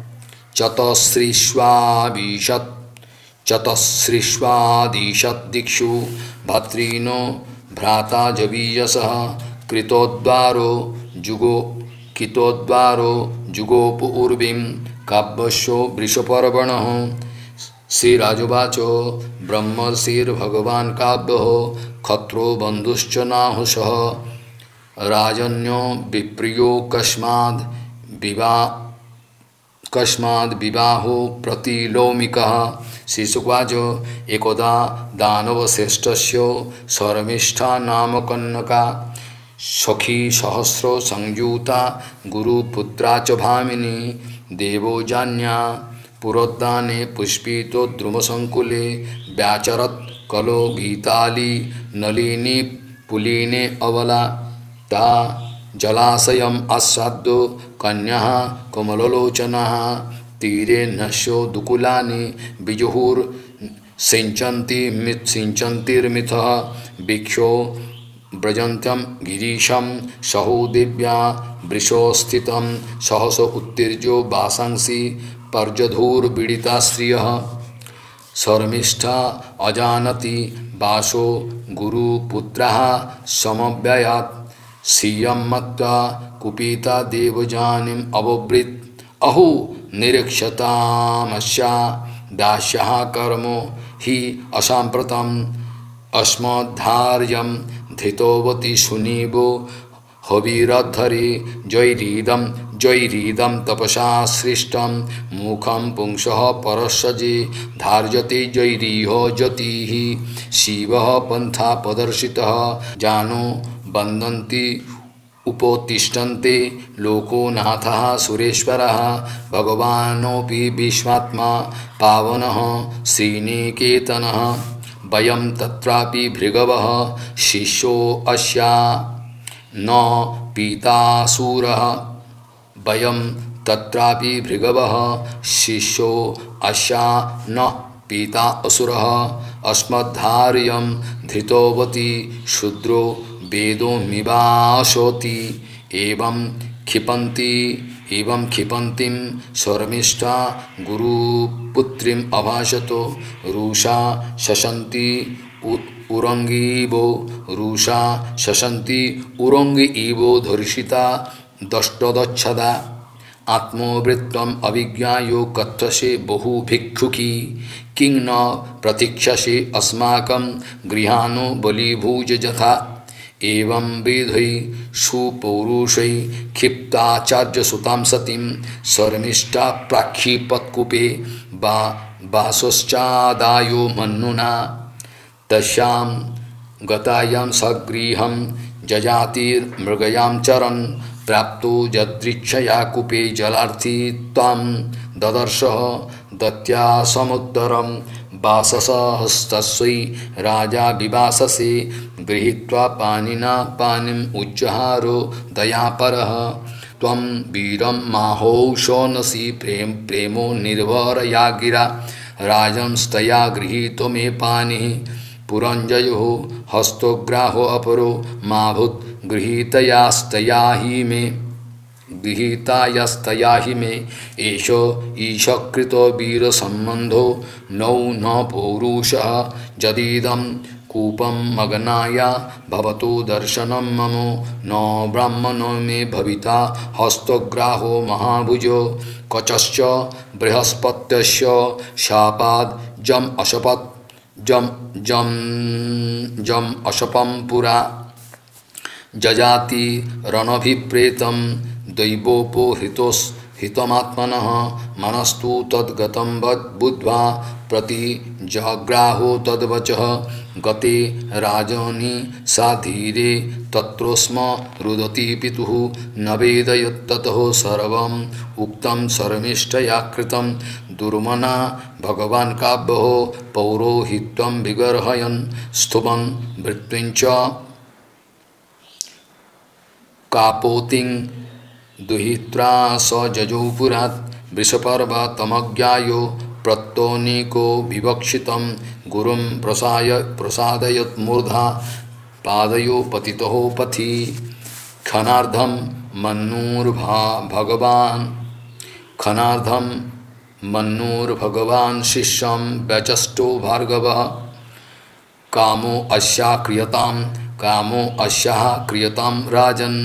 चतस्रीष्वाविशत् चतस्रीष्वादिशत् दिक्षु भद्रीनो भ्राता जवीयसः कृतोद्वारो जुगो कितोद्वारो जुगोपूर्वीं काव्यस्यो वृषपर्वणः। श्रीराजोवाच ब्रह्मर्षिर्भगवान् काव्यः खत्रो बन्धुश्च नाहुषः राजन्यो विप्रियो कस्माद् विवा कस्माद् विवाहो प्रतिलोमिकः। श्रीशुकवाच एकदा दानवश्रेष्ठस्य शर्मिष्ठा नाम कन्यका सखी सहस्रो संयुता गुरुपुत्रा च भामिनी देवोजान्या पुरोद्याने पुष्पितो द्रुमसंकुले व्याचरत् कलो गीताली नलिनी पुलिने अवला ता जलाशयम् आस्वाद्य कन्या कमललोचनः तीरे नश्यो दुकुलानि बिजुहुर् सिंचन्ति मित् सिंचन्तिर्मिथः भिक्षो व्रजन्त्यं गिरीशं सहु दिव्या वृषोस्थितं सहसो उत्तीर्जो वासांसि पर्जधूर्बीडिता श्रियः शर्मिष्ठा अजानति वासो गुरुपुत्रः समव्ययात् श्रियं मत्वा कुपिता देवजानिम् अवब्रीत् अहो निरीक्षतामस्या दास्यः कर्मो हि असाम्प्रतम् अस्मद्धार्यं धृतोवती सुनीवो हवीरधरे जैरीदं जैरीदं तपसा सृष्टं मुखं पुंसः परस्सजे धार्यते जैरीहो ज्योतिः शिवः पंथा प्रदर्शितः जानो वन्दन्ति उपोत्तिष्ठन्ते लोको नाथः सुरेश्वरः भगवानोऽपि विश्वात्मा पावनः श्रीनिकेतनः वयं तत्रापि भृगवः शिष्यो अस्या न पीतासुरः वयं तत्रापि भृगवः शिष्यो अस्या न पीता असुरः अस्मद्धार्यं धृतोवती शूद्रो वेदो निवासोति एवं क्षिपन्ति एवं क्षिपन्तीं शर्मिष्ठा गुरुपुत्रीम् अभाषतो रुषा शशन्ति उरंगीवो रुषा शशन्ति उरंगी इवो धर्षिता दष्टदच्छदा आत्मवृत्तम अभिज्ञायो कथ्यसे बहु भिक्षुकी किं न प्रतीक्षसे अस्माकं गृहानो बलिभुज यथा एवं विधि सुपौरुषै क्षिप्ताचार्यसुतां सतीं शर्मिष्ठा प्राक्षिपत्कूपे बा बासश्चादायो मन्नुना तस्यां गतायां सगृहं जजातिर्मृगयां चरन् प्राप्तो यदृच्छया कूपे जलार्थी तां ददर्शः दत्या समुत्तरं वाससहस्तस्यै राजा विवाससे गृहीत्वा पानिना पानिम् उज्जहारो दयापरः त्वं वीरं माहौषोनसि प्रेम प्रेमो निर्भरया गिरा राजंस्तया गृहीतो मे पानिः पुरंजयो हस्तोग्राहो अपरो माभूत् गृहीतयास्तया हि मे गृहीतायस्तया हि मे एषो ईशकृतो वीरसम्बन्धो नौ न पौरुषः यदीदं कूपं मग्नाया भवतु दर्शनं मम न ब्राह्मणो मे भविता हस्तोग्राहो महाभुजो कचश्च बृहस्पत्यस्य शापाद् जम अशपत् जम जम जम अशपम पुरा जजाति रणभिप्रेतं दैवोपहृतोस् हितमात्मनः मनस्तु तद्गतं बुद्ध्वा प्रति जग्राहो तद्वचः गते राजनि सा धीरे तत्रोस्म रुदति पितुः न वेदयत्ततः सर्वम् उक्तं शर्मिष्ठया कृतं दुर्मना भगवान् काव्यः पौरोहित्यं विगर्हयन् स्तुवन् वृत्तिञ्च कापोतिं दुहित्रा स जजौ पुरात् वृषपर्वतमज्ञायो प्रत्तोनिको विवक्षितं गुरुं प्रसाय प्रसादयत् मूर्धा पादयो पतितो पथि क्षणार्धं मन्नुर्भा भगवान् क्षणार्धं मन्नुर्भगवान् शिष्यं व्यचष्टो भार्गवः कामो अस्या क्रियतां कामो अस्याः क्रियतां राजन्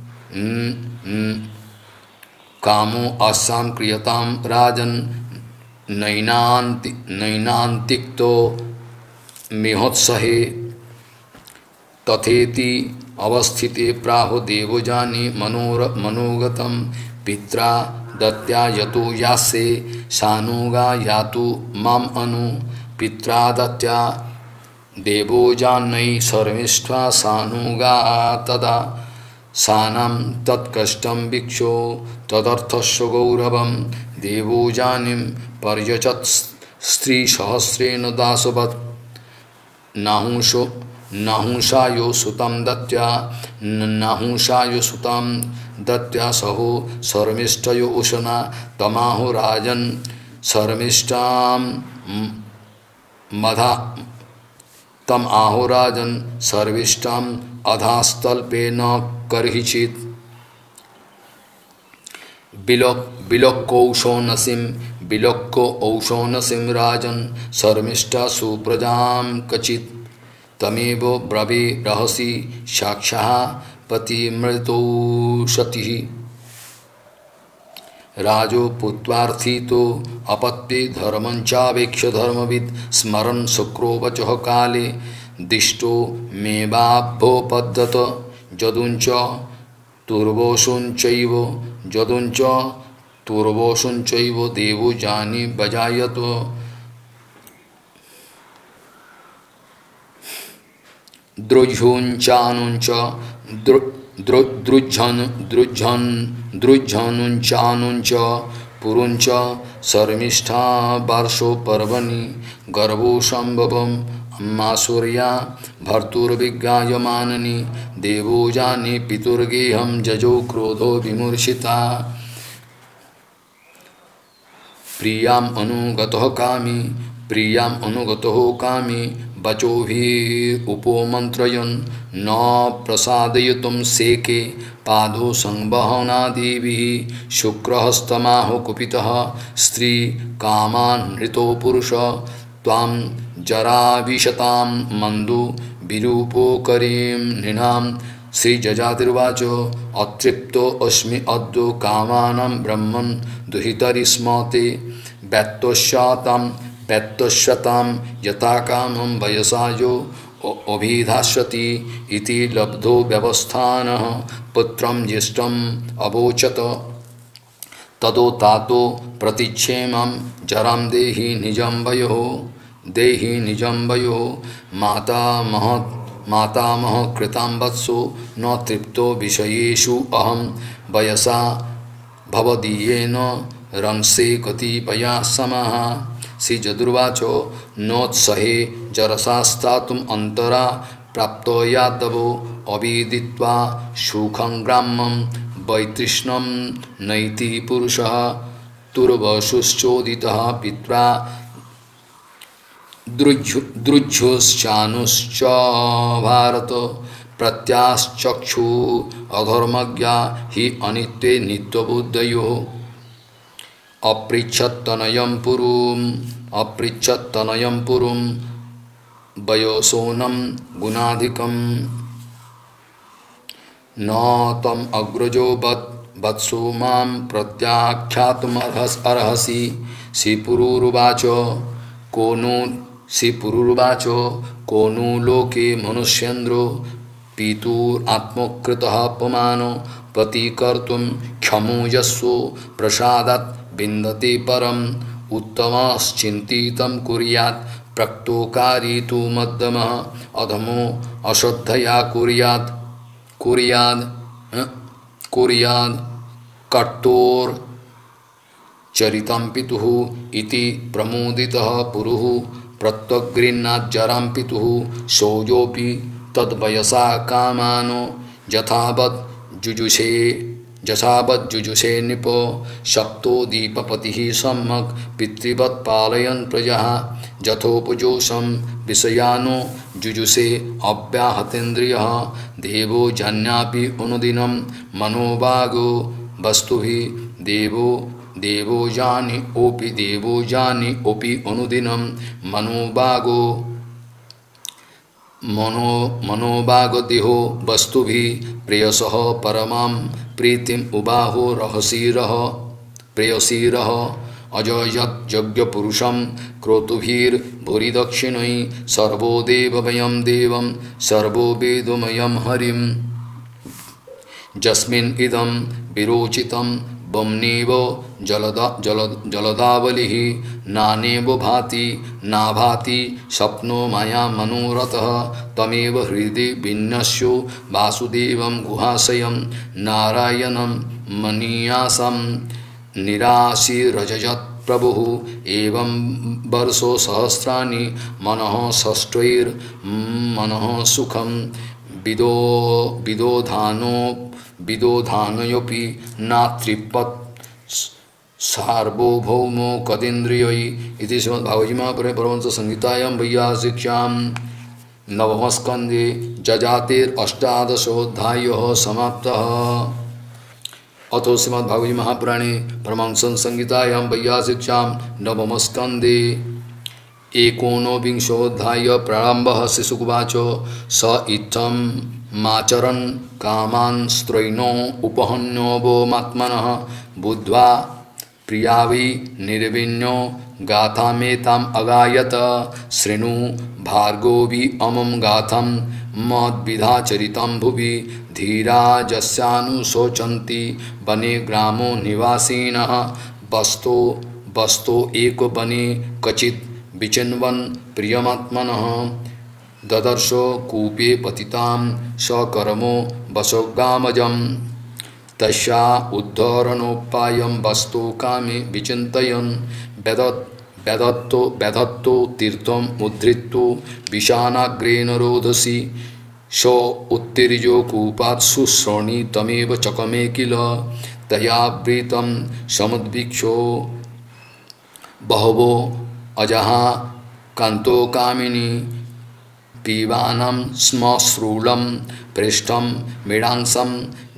कामो अस्यां क्रियतां राजन् नैनान्ति नैनान्तिक्तो मिहोत्सहे तथेति अवस्थिते प्राहो देवजानी मनोर मनोगतं पित्रा दत्या यतो यासे सानुगा यातु माम अनु पित्रा दत्या देवो जान्नै सर्विष्ठा सानुगा तदा सानम तत्कष्टं भिक्षो तदर्थस्य गौरवं देवो जानिं पर्यचत स्त्री सहस्रेण दासवत् नाहुषो नाहुषायो सुतं दत्या नाहुषायो सुतं दत्या सहो सर्मिष्ठयो उशना तमाहो राजन् सर्मिष्ठां मधा तम आहो राजन् सर्विष्ठां अधास्तल्पे न कर्हिचित् बिलोक बिलोक्को औषोनसिं बिलोक्को औषोनसिं राजन् सर्मिष्ठा सुप्रजां कचित् तमेव ब्रवी रहसि साक्षाः पतिमृतौषतिः राजो पुत्वार्थितो अपत्ये धर्मञ्चावेक्ष्य धर्मवित् स्मरन् शुक्रोवचः काले दिष्टो मेवाभ्योपद्यत जदुञ्च तुर्वोषुञ्चैव जदुञ्च तुर्वोषुञ्चैव देवो जानि बजायत द्रुझुञ्चानुञ्च द्रुझन् द्रुझन् द्रुझनुञ्चानुञ्च पुरुञ्च शर्मिष्ठा वार्षो पर्वणि गर्भो सम्भवम् अम्मासूर्या भर्तुर्विज्ञायमाननि देवो जानि पितुर्गेहं जजो क्रोधो विमूर्छिता प्रियाम् अनुगतः कामी प्रियाम् अनुगतः कामी वचोभिः उपमन्त्रयन् न प्रसादयितुं सेके पादो संवहनादिभिः शुक्रहस्तमाहो कुपितः स्त्री कामान् हृतो पुरुष त्वां जराविशतां मन्दो विरूपोकरीं नृणां श्रीजजातिर्वाच अतृप्तो अस्मि अद्यो कामानां ब्रह्मन् दुहितरि स्म ते व्यक्तोष्यातां व्यक्तोष्यतां यथा कामं वयसायो अभिधास्यति इति लब्धो व्यवस्थानः पुत्रं ज्येष्ठम् अवोचत तदो तातो प्रतिक्षेमं जरां देहि निजं वयो देहि निजं वयो मातामह मातामह कृतां वत्सो न तृप्तो विषयेषु अहं वयसा भवदीयेन रंसे कतिपया समः श्री जदुर्वाचो नोत्सहे जरसास्तातुम अंतरा प्राप्तो यादवो अविदित्वा सुखं ग्रामं वैतृष्णं नैति पुरुषः तुर्वशुश्चोदितः पित्रा द्रुझुश्चानुश्च भारत प्रत्याश्चक्षु अधर्मज्ञा हि अनित्ये नित्यबुद्धयोः अपृच्छत्तनयं पुरुम् अपृच्छत्तनयं पुरुं वयोसोनं गुणाधिकं न तम अग्रजो वत् वत्सो मां प्रत्याख्यातुमर्हसि श्रीपुरुरुवाच को नु श्रीपुरुरुवाच को नु लोके मनुष्येन्द्रो पितुरात्मकृतः अपमानो प्रतिकर्तुं क्षमो यस्सो प्रसादात् विन्दते परम उत्तमश्चिन्तितं कुर्यात् प्रक्तोकारी तु मध्यमः अधमो अश्रद्धया कुर्यात् कुर्याद् कुर्याद् कट्टोर चरितं पितुः इति प्रमोदितः पुरुः प्रत्यग्गृह्णात् जरां पितुः शौर्योऽपि तद्वयसा कामानो यथावत् जुजुषे जसावत् जुजुषे नृपो शक्तो दीपपतिः सम्यक् पितृवत् पालयन् प्रजः यथोपजोषं विषयानो जुजुषे अव्याहतेन्द्रियः देवो जन्यापि अनुदिनं मनोभागो वस्तुभिः देवो देवो जानि ओपि देवो जानि ओपि अनुदिनं मनोभागो मनो मनोभागदेहो वस्तुभिः प्रेयसः परमां प्रीतिम उबाहो रहसीरः प्रेयसीरः अजयत् यज्ञपुरुषं क्रोतुभिर्भूरिदक्षिणै सर्वो देवमयं देवं सर्वो वेदमयं हरिं यस्मिन् इदं विरोचितं वम्नेव जलदा जल जलदावलिः नानेव भाति ना भाति स्वप्नो माया मनोरथः तमेव हृदि विन्यस्यो वासुदेवं गुहाशयं नारायणं मनीयासं निराशीरजयत् प्रभुः एवं वर्षो सहस्राणि मनः षष्ठैर् मनः सुखं विदो विदोधानो विदोधानयोपि नातृपत् सार्वभौमो कदिन्द्रियै इति श्रीमद्भागवत महापुराणे परमहंस संहितायां वैयासिक्यां नवमस्कन्धे जजातेरष्टादशोऽध्यायः समाप्तः। अथो श्रीमद्भागवत महापुराणे परमहंस संहितायां वैयासिक्यां नवमस्कन्धे एकोनविंशोऽध्याय प्रारम्भः। शिशुकुवाच स इत्थं माचरन् कामान् स्त्रैणो उपहन्यो वो मात्मनः बुद्ध्वा प्रियावि निर्विण्यो गाथामेताम् अगायत शृणु भार्गोऽपि अमं गाथं मद्विधाचरितं भुवि धीरा यस्यानुशोचन्ति वने ग्रामो निवासिनः वस्तो वस्तो एको वने क्वचित् विचिन्वन् प्रियमात्मनः ददर्शो कूपे पतितां सकर्मो वशोगामजं तस्या उद्धरणोपायं वस्तु कामे विचिन्तयन् वेदत् वेदत्तो वेदत्तो तीर्थम् उद्धृत्तो विषानाग्रेण रोदसी सो उत्तिर्यो कूपात् शुश्रोणि तमेव चकमे किल तयावृतं समुद्वीक्षो बहवो अजहा कान्तो कामिनी पीबानं स्म श्रूलं पृष्ठं मृडांसं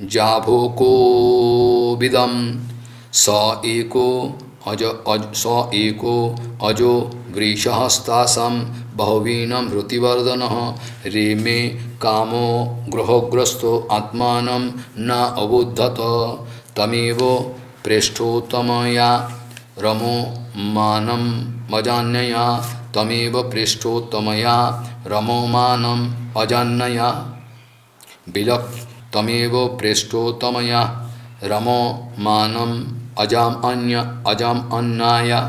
जाभोकोविदं स एको अज अज स एको अजो वृषहस्तासं बहुवीनं हृतिवर्धनः रेमे कामो ग्रहग्रस्तो आत्मानं न अबोधत तमेव पृष्ठोत्तमया रमो मानं मजान्यया तमेव पृष्ठोत्तमया रमोमानम् अजान्नया बिलक तमेव पृष्ठोत्तमया रमोमानम् अजाम अन्य अजाम अन्नाया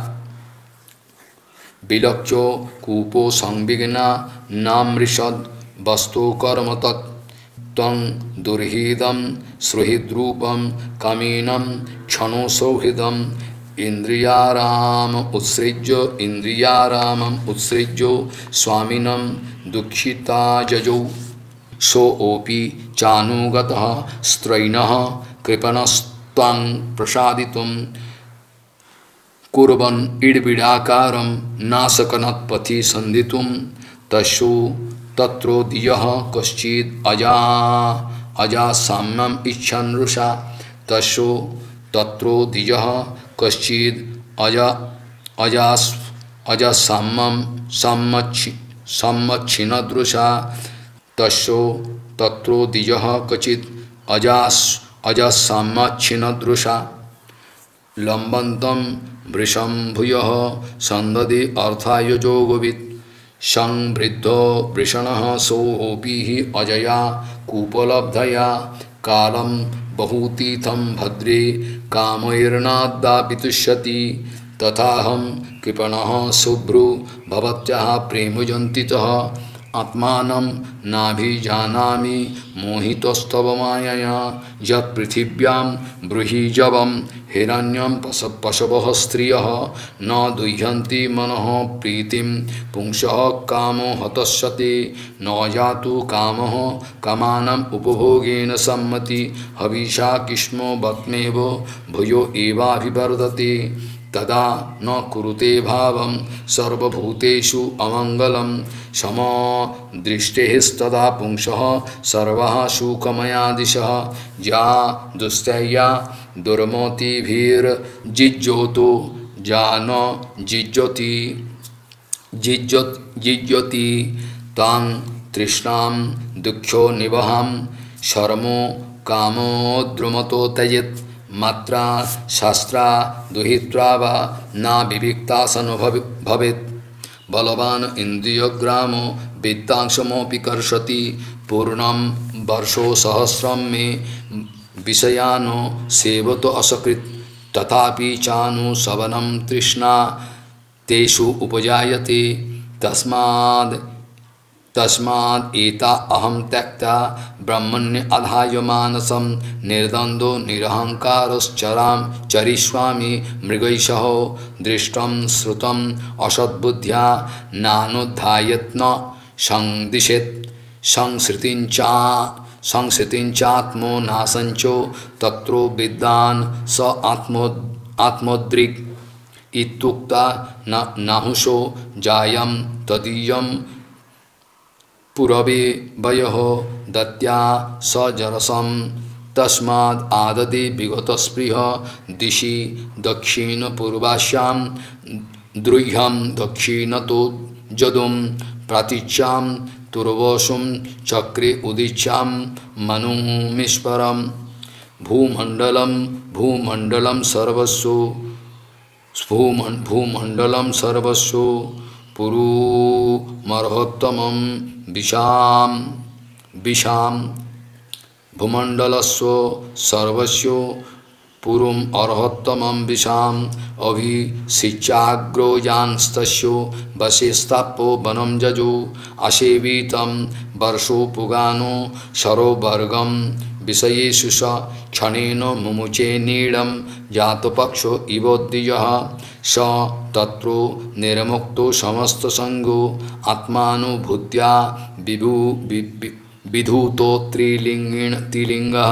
बिलक्षो कूपो संविघ्ना नामृषद वस्तु कर्म तत् त्वं दुर्हिदं सुहृद्रूपं कमीनं क्षणो सौहृदं इंद्रियाराम उत्सृज्य इंद्रियारामम उत्सृज्य स्वामिनं दुःखिता जजौ सोऽपि चानुगतः स्त्रैणः कृपणस्त्वं प्रसादितुं कुर्वन् इड्बिडाकारं नाशकनत्पथि सन्धितुं तस्यो तत्रोदियः कश्चित् अजा अजासाम्यम् इच्छन् रुषा तस्यो तत्रोदियः कश्चित् अजा अजास अजासाम्यं सम्मच्छि सम्मच्छिन्नदृशा तस्यो तत्रोदियः कश्चित् अजास अजासाम्मच्छिन्नदृशा लम्बन्तं वृषं भूयः सन्ददे अर्थाय जोगवित् संवृद्धो वृषणः सोऽपि अजया कूपलब्धया कालं बहुतीर्थं भद्रे कामैर्नादापितुष्यति तथाहं कृपणः शुभ्रो भवत्याः प्रेमजन्तितः आत्मानं नाभिजानामि मोहितस्तव मायया यत्पृथिव्यां ब्रूहिजवं हिरण्यं पश पशवः स्त्रियः न दुह्यन्ति मनः प्रीतिं पुंसः कामो हतस्यते न जातु कामः कामानाम् उपभोगेन सम्मति हविषा किस्मो बत्मेव भूयो एवाभिवर्धते तदा न कुरुते भावं सर्वभूतेषु अमङ्गलं समदृष्टेस्तदा पुंसः सर्वः सुखमया दिशः या दुस्तया दुर्मतिभिर्जिज्योतो जान जिज्योति जिज्योत जिज्योति तां तृष्णां दुःखो निवहं शर्मो कामोद्रुमतो त्यजेत् मात्रा शास्त्रा दुहित्वा वा ना विविक्तासनो भवेत् बलवान इंद्रियग्रामो वित्तांशमोऽपि कर्षति पूर्णं वर्षो सहस्रं मे विषयानो सेवतो असकृत् तथापि चानु सवनं तृष्णा तेषु उपजायते तस्माद् तस्माद् एता अहं त्यक्ता ब्रह्मण्य अधाय मानसं निर्द्वन्द्वो निरहंकारश्चरां चरिष्यामि मृगैषः दृष्टं श्रुतं असद्बुद्ध्या नानुध्यायत्न संदिशेत् संसृतिञ्चा संसृतिञ्चात्मो नासञ्चो तत्रो विद्वान् स आत्मो आत्मोद्रिक् इत्युक्ता न नाहुषो जायं तदीयं पुरवे वयः दत्या स जरसं तस्माद् आददे विगतस्पृह दिशि दक्षिणपूर्वास्यां द्रुह्यं दक्षिणतो जदुं प्रातीच्यां तुर्वशुं चक्रे उदीच्यां मनुमीश्वरं भूमण्डलं भूमण्डलं सर्वस्व भूमण्डलं सर्वस्व पुरुमर्होत्तमं विशां विशां भूमण्डलस्व सर्वस्व पुरुम अर्होत्तमं विशां अभिषिच्याग्रो यांस्तस्यो वशेस्तापो वनं जजो असेवितं वर्षो पुगानो सरोवर्गं विषयेषु स क्षणेन मुमुचे नीडं जातपक्षो इवोद्दियः स तत्रो निर्मुक्तो समस्तसंगो आत्मानुभूत्या विभु विधूतो त्रिलिंगिण त्रिलिंगः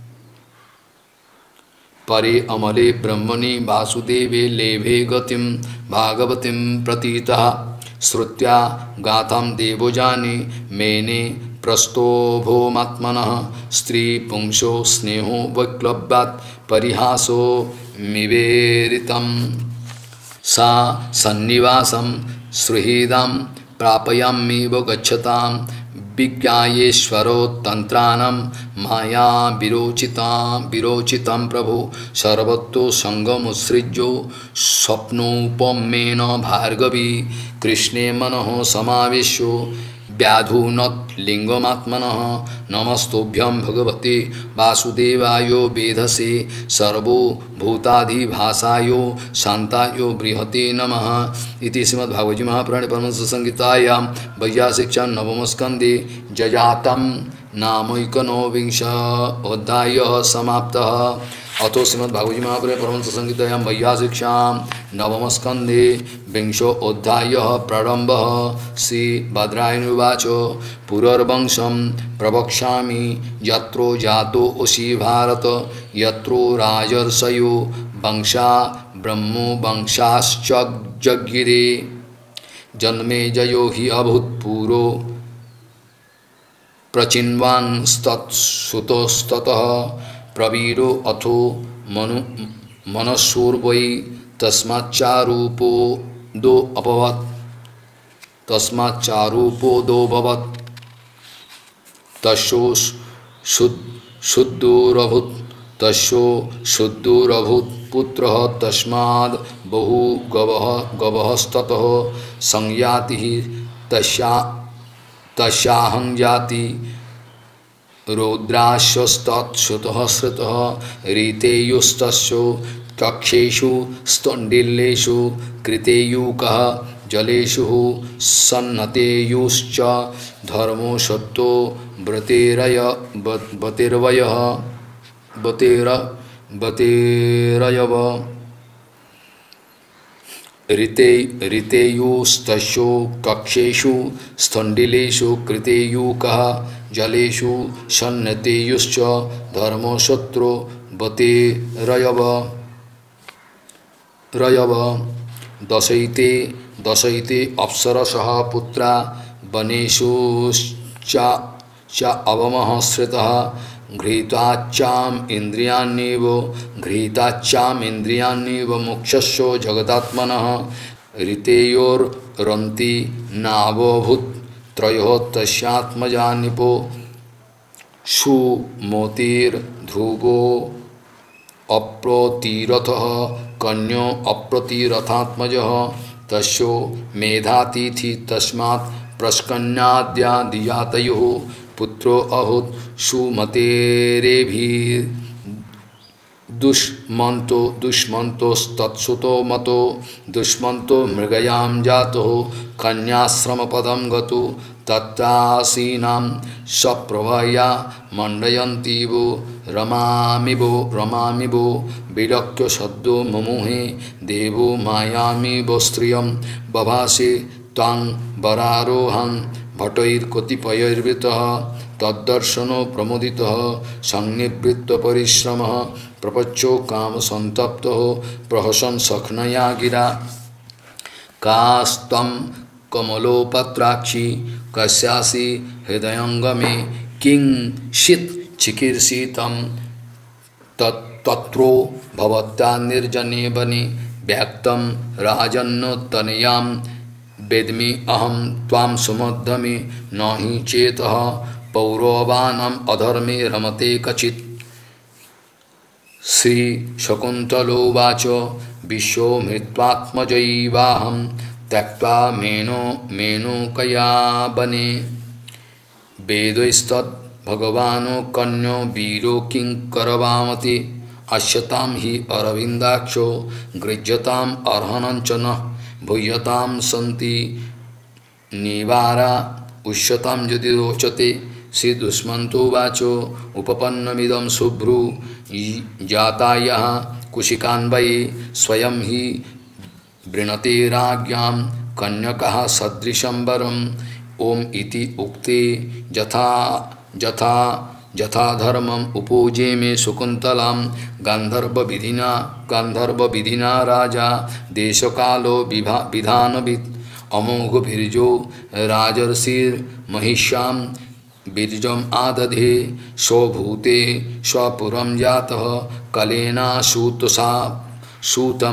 परे अमले ब्रह्मणि वासुदेवे लेभे गतिं भागवतीं प्रतीतः श्रुत्या गाथां देवजानि मेने प्रस्तोभोमात्मनः स्त्रीपुंसो स्नेहो वैक्लव्यात् परिहासो मिवेरितं सा सन्निवासं सुहृदां प्रापयाम्येव गच्छतां विज्ञायेश्वरो तंत्राणं माया विरोचिता विरोचितं प्रभु सर्वतो संगमुत्सृज्यो स्वप्नोपमेन भार्गवी कृष्णे मनः समावेशो व्याधुनत् लिंगमात्मनः नमस्तुभ्यं भगवते वासुदेवायो वेधसे सर्वो भूताधिभासायो शांतायो बृहते नमः इति श्रीमद्भागवत महापुराणे परमहंस संहितायां वैयासिक्यां नवमस्कन्धे जजातं नामैकोनविंशोऽध्यायः समाप्तः। अतो श्रीमद्भागवत महापुराणे परमहंस संहितायां वैयासिक्यां नवमस्कन्धे विंशोऽध्यायः प्रारम्भः। श्री भद्रायणुवाच पुरर्वंशं प्रवक्ष्यामि यत्रो जातो ओषि भारत यत्रो राजर्षयो वंशा ब्रह्मो वंशाश्च जज्ञिरे जन्मे जयो हि अभूत्पूरो प्रचिन्वांस्तत्सुतस्ततः प्रवीरो अथो मनु मनस्सूर्वै तस्माच्चारूपो दो अपवत् तस्माच्चारूपो दोभवत् तस्यो शुद्धोरभूत् तस्यो शुद्धोरभूत् पुत्रः तस्माद् बहु गवः गवहस्ततः संयाति तस्या तस्याहं जाति रौद्राश्वस्तत्सुतः श्रुतः रीतेयुस्तस्यो कक्षेषु स्तण्डिल्येषु कृतेयुकः जलेषु सन्नतेयुश्च धर्मो सत्तो व्रतेरय बतिर्वयः बतेर बतेरयव ऋते ऋतेयुस्तस्यो कक्षेषु स्तण्डिलेषु कृतेयुकः जलेषु सन्नतेयुश्च धर्मो सत्रो बतेरयव रयव दशैते दशैते अप्सरसः पुत्रा वनेषु च अवमः श्रितः घृताच्चाम इंद्रियाण्येव घृताच्चाम इंद्रियाण्येव मोक्षस्यो जगदात्मनः ऋतेयोरन्ति नावभूत् त्रयो तस्यात्मजा निपो सुमोतिर्ध्रुवो अप्रतिरथः कन्यो अप्रतिरथात्मजः तस्यो मेधातिथि तस्मात् प्रस्कन्याद्या दियातयोः पुत्रो अहुत सुमतेरेभि दुष्मन्तो दुष्मन्तोस्तत्सुतो मतो दुष्मन्तो मृगयां जातो कन्याश्रमपदं गतो तत्रासीनां सप्रभया मण्डयन्तीवो रमामिवो रमामिवो विरक्ष्य सद्यो मुमुहे देवो मायामिवो स्त्रियं बभासे त्वां वरारोहं भटैर्कतिपयैर्वृतः तद्दर्शनो प्रमुदितः संनिवृत्तपरिश्रमः प्रपच्चो कामसन्तप्तो प्रहसन् सख्नया गिरा कास्तं कमलोपत्राक्षी कस्यासि हृदयंगमे किंचित् चिकीर्षितं तत्रो भवत्या निर्जने वने व्यक्तं राजन्नोत्तनयां वेद्मि अहं त्वां सुमध्यमे न हि चेतः पौरवानाम् अधर्मे रमते कचित् श्री शकुन्तलोवाच विश्वमृत्वात्मजैवाहं त्यक्त्वा मेनो मेनोकया वने वेदैस्तद् भगवानो कन्यो वीरो किं करवामति अश्यतां हि अरविन्दाक्षो गृह्यताम् अर्हणञ्च नः भूयतां सन्ति निवारा उष्यतां यदि रोचते श्री दुष्मन्तो वाचो उपपन्नमिदं शुभ्रू जातायः कुशिकान्वये स्वयं हि वृणते राज्ञां कन्यकः सदृशं वरम् ओम इति उक्ते यथा यथा यथा धर्मम् उपोजे मे शकुन्तलां गान्धर्व विधिना गान्धर्व विधिना राजा देशकालो विभा विधानवित् अमोघ बिरजो राजर्षिर्महिष्यां बीर्जम् आदधे स्वभूते स्वपुरं जातः कलेना सूतसा सूतं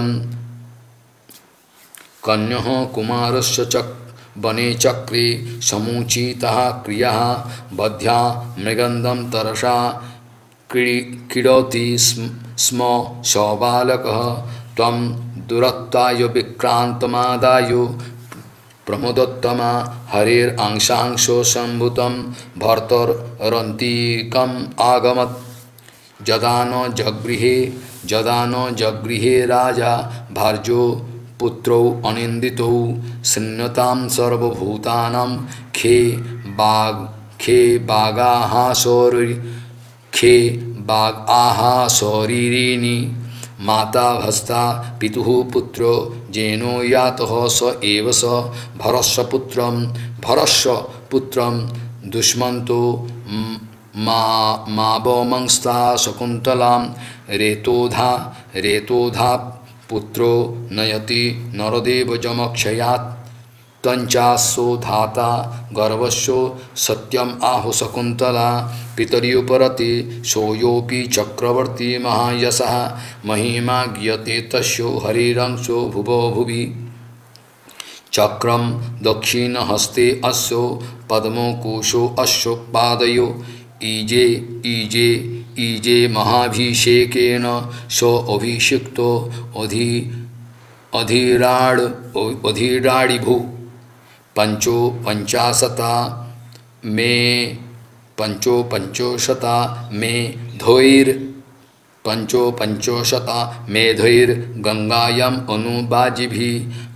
कन्यः कुमारस्य चक् वने चक्रे समुचितः क्रियः बध्या मृगन्धं तरसा क्रीडति स्म सबालकः त्वं दुरत्ताय विक्रान्तमादाय प्रमोदोत्तमा हरेरंशांशो सम्भूतं भर्तरन्तिकम् आगमत् जदा न जगृहे जदा न जगृहे राजा भार्यो पुत्रौ अनिन्दितौ शृण्वतां सर्वभूतानां खे बाग खे बागाहासोरि खे बागाहासोरिणी माता भस्ता पितुः पुत्रो जेनो यातः स एव स भरस्य पुत्रं भरस्य पुत्रं दुष्मन्तो मा मावमंस्ता शकुन्तलां रेतोधा रेतोधा पुत्रो नयति नरदेव जमक्षयात् तंचासो धाता गर्भस्यो सत्यम आहु शकुन्तला पितर्युपरति सोयोपि चक्रवर्ती महायशः महिमा ज्ञते तस्यो हरिरंशो भुवो भुवि चक्रम दक्षिणहस्ते अस्यो पद्मकोशो अश्यो पादयो ईजे ईजे ईजे महाभिषेकेन सो अभिषिक्तो अधि अधिराड अधिराडिभु पंचो पंचाशता मे पंचो पंचोशता मे धोइर पंचो पंचोशता मेधैर गंगायाम अनुबाजिभि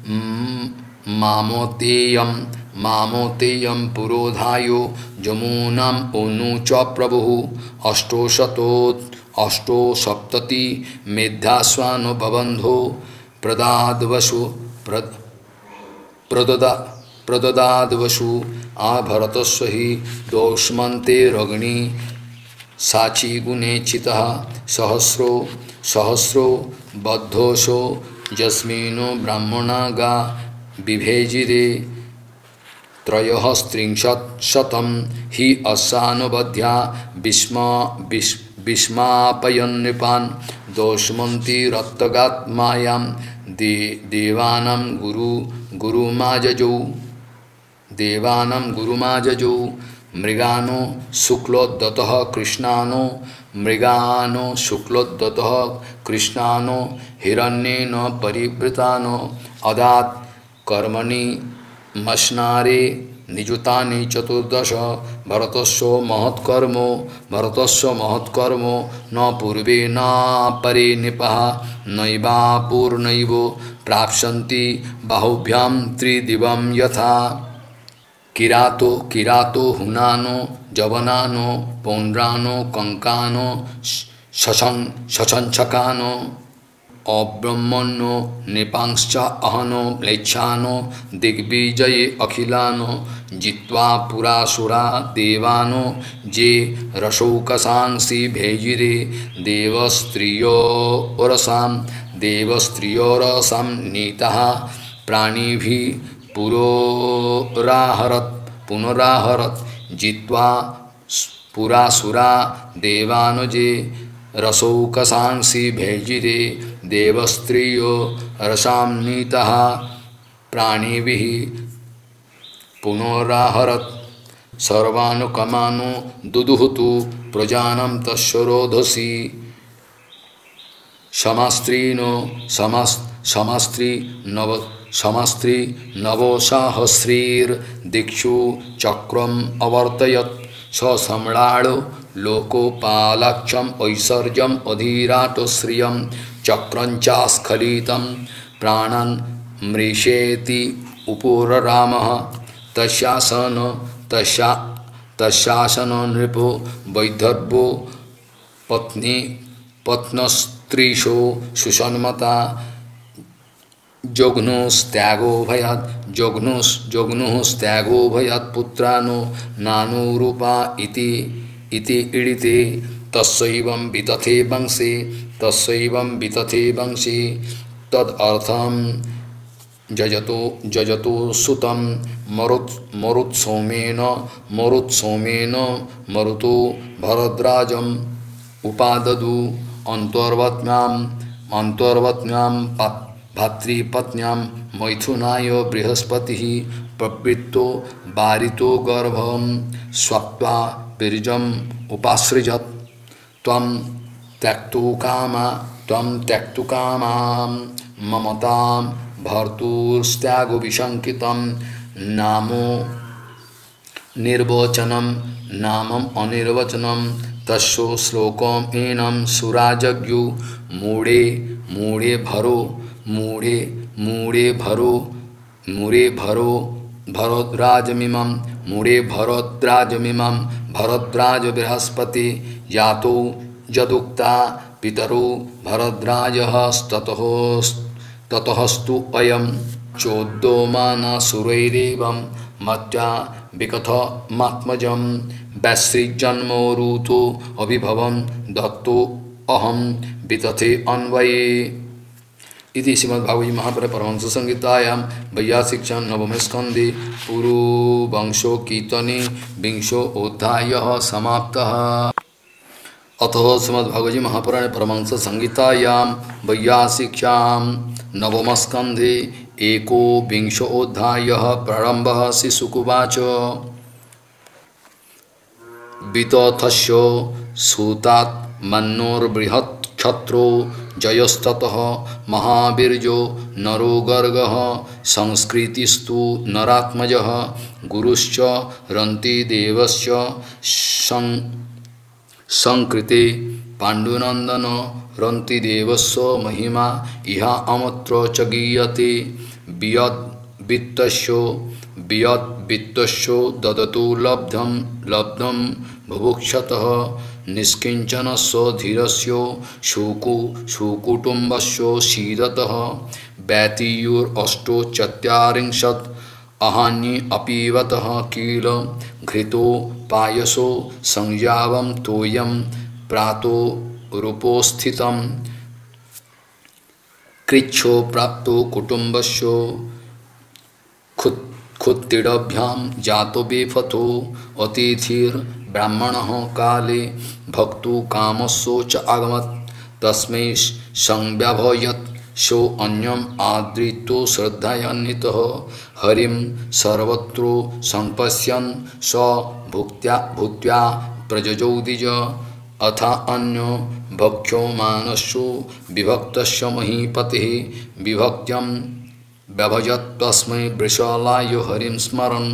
मामोतेयम मामोतेयम पुरोधायो जमुनाम ओनु च प्रभुः अष्टोशतोत् अष्टो सप्तति मेधास्वानो बबंधो प्रदाद्वसु प्रद प्रददा प्रददाद्वसु आभरतस्व हि दोष्मन्ते रग्नि साची गुणे चितः सहस्रो सहस्रो बद्धोषो जस्मिनो ब्राह्मणा गा विभेजिरे त्रयोस्त्रिंशत् शतं हि असानुबध्या विस्मा विस्मापयन् नृपान् दोष्मन्ति रक्तगात्मायां दे देवानां गुरु गुरुमाजजौ देवानां गुरुमाजजौ मृगानो शुक्लोद्दतः कृष्णानो मृगानो शुक्लोद्दतः कृष्णानो हिरण्येन परिवृतानो अदात् कर्मणि मश्नारे निजुतानि चतुर्दश भरतस्व महत्कर्मो भरतस्व महत्कर्मो न पूर्वे न परे नृपः नैवापूर्णैव प्राप्स्यन्ति बाहुभ्यां त्रिदिवं यथा किरातो किरातो हुनानो जवनानो पौंड्रानो कंकानो शशं शशंचकानो अब्रह्मण्यो नृपांश्च अहनो म्लेच्छानो दिग्विजये अखिलानो जित्वा पुरासुरा देवानो जे रसौकसांसि भेजिरे देवस्त्रियो रसां देवस्त्रियोरसां नीतः प्राणिभिः पुरोराहरत पुनराहरत जित्वा पुरासुरा देवानुजे रसौकसांसि भेजिरे देवस्त्रियो रसामनीतः प्राणिभिः पुनराहरत सर्वानुकमानो दुदुहुतु प्रजानं तस्य रोधसी समस्त्रीनो समस् समस्त्री नव समस्त्री नवोसाहस्रीर दीक्षु चक्रम अवर्तयत ससम्राड़ो लोकोपालक्षम ऐश्वर्यम अधीराटश्रियम चक्रंचास्खलितं प्राणन मृषेति उपोररामः तस्यासन तस्या तस्यासन नृपो वैदर्भो पत्नी पत्नस्त्रीशो सुसन्मता जोग्नुस्त्यागो भयात् जोग्नुस् जोग्नुस्त्यागो भयात् पुत्रानो नानुरूपा इति इति ईडिते तस्यैवं वितथे वंशे तस्यैवं वितथे वंशे तदर्थं जजतो जजतो सुतं मरुत् मरुत्सोमेन मरुत्सोमेन मरुतो भरद्राजम् उपाददु अन्तर्वत्म्याम् अन्तर्वत्म्यां भातृपत्न्यां मैथुनाय बृहस्पतिः प्रवृत्तो बारितो गर्भं स्वप्त्वा बीर्जम् उपासृजत् त्वं त्यक्तु कामा त्वं त्यक्तु कामां ममतां भर्तुस्त्यागो विशङ्कितं नामो निर्वचनं नामम् अनिर्वचनं तस्यो श्लोकम् एनं सुराजज्ञु मूढ़े मूढ़े भरो मूढ़े मूढ़े भरो मूढ़े भरो भरद्राजमिमं मूढ़े भरद्राजमिमं भरद्राज बृहस्पति यातो यदुक्ता पितरो भरद्राजः ततः ततस्तु अयं चोद्योमानसुरैरेवं मत्या विकथमात्मजं वैश्रिजन्मोरुतो अभिभवं दत्तो अहं वितथे अन्वये। इति श्रीमद्भागवत महापुराणे परमहंस संहितायां वैयासिक्यां नवमे स्कन्धे पुरुवंशो कीर्तने विंशो अध्यायः समाप्तः। अतः श्रीमद्भागवत महापुराणे परमहंस संहितायां वैयासिक्यां नवम स्कन्धे एको विंशो अध्यायः प्रारम्भः। श्रीशुकुवाच वितथस्य सूतात् मन्योर्बृहत् क्षत्रो जयस्ततः महावीर्यो नरो गर्गः संस्कृतिस्तु नरात्मजः गुरुश्च रन्ति देवस्य संकृते पाण्डुनन्दन रन्ति देवस्य महिमा इहा अमत्र च गीयते वियद् वित्तस्यो वियद् वित्तस्यो ददतु लब्धं लब्धं बुभुक्षतः निष्किञ्चनस्य धीरस्य शोको शोकुटुम्बस्य शीदतः व्यतीयोरष्टोचत्वारिंशत् अहान्ये अपीवतः किल घृतो पायसो संयावं तोयं प्रातो रूपोस्थितं कृच्छो प्राप्तो कुटुम्बस्य खुत्तिडभ्यां जातो बेफथो अतिथिर्ब्राह्मणः काले भक्तु कामस्सो च आगमत् तस्मै संव्यभयत् सो अन्यम् आदृतो श्रद्धयान्वितः हरिं सर्वत्र संपश्यन् स भुक्त्या भूत्या प्रजजौ द्विज अथ अन्यो भक्ष्यो मानसो विभक्तस्य महीपतिः विभक्त्यं व्यभजत् तस्मै वृषलाय हरिं स्मरन्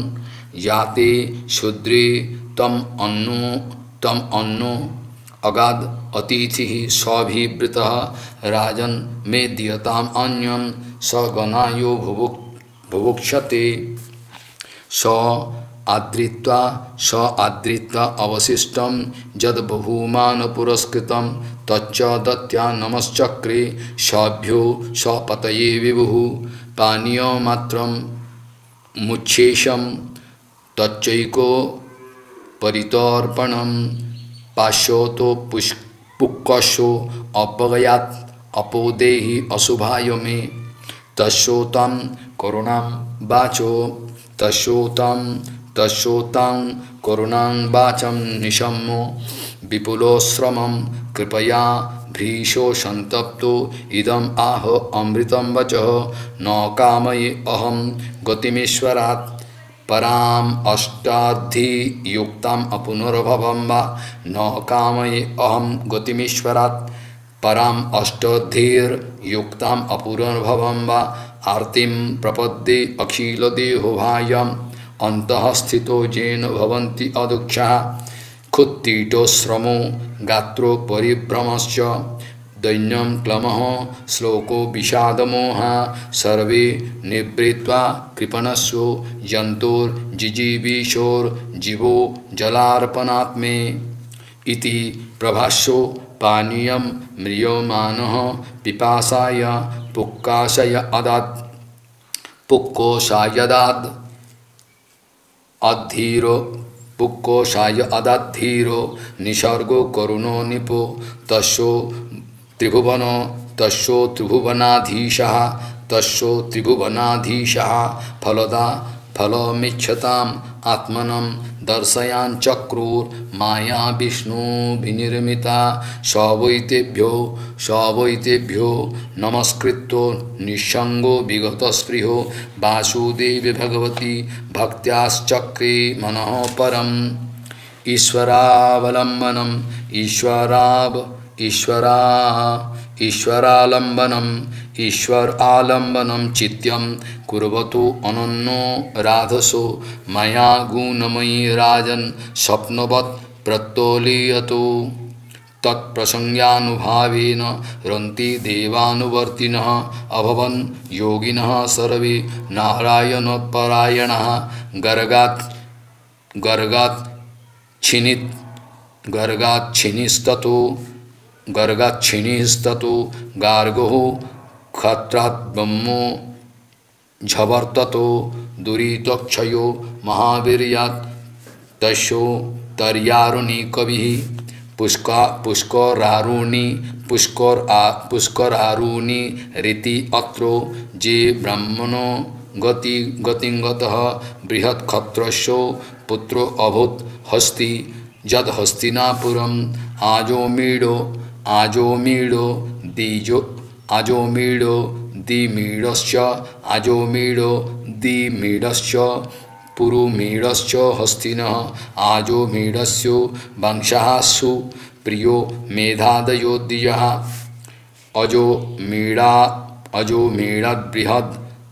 याते शूद्रे तम अन्नो तम अन्नो अगाध अतिथि स्वाभिवृतः राजन मेद्यताम अन्यम सगनायो भुभुक् भुभुक्षते स आद्रित्वा स आद्रित्वा अवशिष्टं यद बहुमान पुरस्कृतं तच्च दत्या नमश्चक्रे सभ्यो सपतये विभुः पानीयमात्रं मुच्छेषं तच्चैको परितर्पणं पाश्योतो पुष्पुक्कशो अपगयात् अपोदेहि अशुभाय मे तस्योतं करुणां वाचो तस्योतं तस्योतां करुणां वाचं निशम्यो विपुलोश्रमं कृपया भ्रीशो संतप्तो इदम् आह अमृतं वचः न कामये अहं गतिमीश्वरात् पराम अष्टाद्धि युक्ताम् अपुनर्भवं वा न कामये अहं गतिमीश्वरात् पराम अष्टाद्धिर् युक्ताम् अपुनर्भवं वा आर्तिं प्रपद्ये अखिलदेहोभायम् अन्तः स्थितो येन भवन्ति अदुक्षाः क्षुत्तीटोश्रमो गात्रो परिभ्रमश्च दैन्यं क्लमः श्लोको विषादमोहा सर्वे निवृत्त्वा कृपणस्व जन्तोर्जिजीविषोर्जीवो जलार्पणात्मे इति प्रभाष्यो पानीयं म्रियमाणः पिपासाय पुक्काशय अदात् पुक्कोशायदात् अधीरो पुक्कोशाय अदाद्धीरो निसर्गो करुणो निपो तस्यो त्रिभुवनो तस्यो त्रिभुवनाधीशः तस्यो त्रिभुवनाधीशः फलदा फलमिच्छताम् आत्मनं दर्शयान् चक्रुर्माया विष्णु विनिर्मिता सवैतेभ्यो सवैतेभ्यो नमस्कृत्यो निस्संगो विगतस्पृहो वासुदेवे भगवती भक्त्याश्चक्रे मनः परम् ईश्वरावलम्बनम् ईश्वराव ईश्वरा ईश्वरालम्बनम् ईश्वर आलम्बनम चित्यम कुर्वतो अनन्यो राधसो मया गुणमयी राजन स्वप्नवत् प्रतोलीयतो तत्प्रसंज्ञानुभावेन रन्ति देवानुवर्तिनः अभवन् योगिनः सर्वे नारायणपरायणाः गर्गात् गर्गात् छिनित् गर्गात् छिनिस्ततो गर्गात् छिनिस्ततो गार्गो खत्रात् ब्रह्मो झवर्ततो दुरितक्षयो महावीर्यात् तस्यो तर्यारुणि कविः पुष्का पुष्करारुणि पुष्कर आ पुष्करारुणि रीति अत्रो जे ब्रह्मणो गति गतिंगतः बृहत्क्षत्रस्यो पुत्रो अभूत् हस्ति जद हस्तिनापुरम् आजोमीडो आजोमीडो दीजो आजोमीडो दिमीडश्च आजोमीडो दिमीडश्च पुरुमीडश्च हस्तिनः आजोमीडस्य वंशः प्रियो मेधादयो द्विजः अजोमीडा अजोमीडात् बृहद्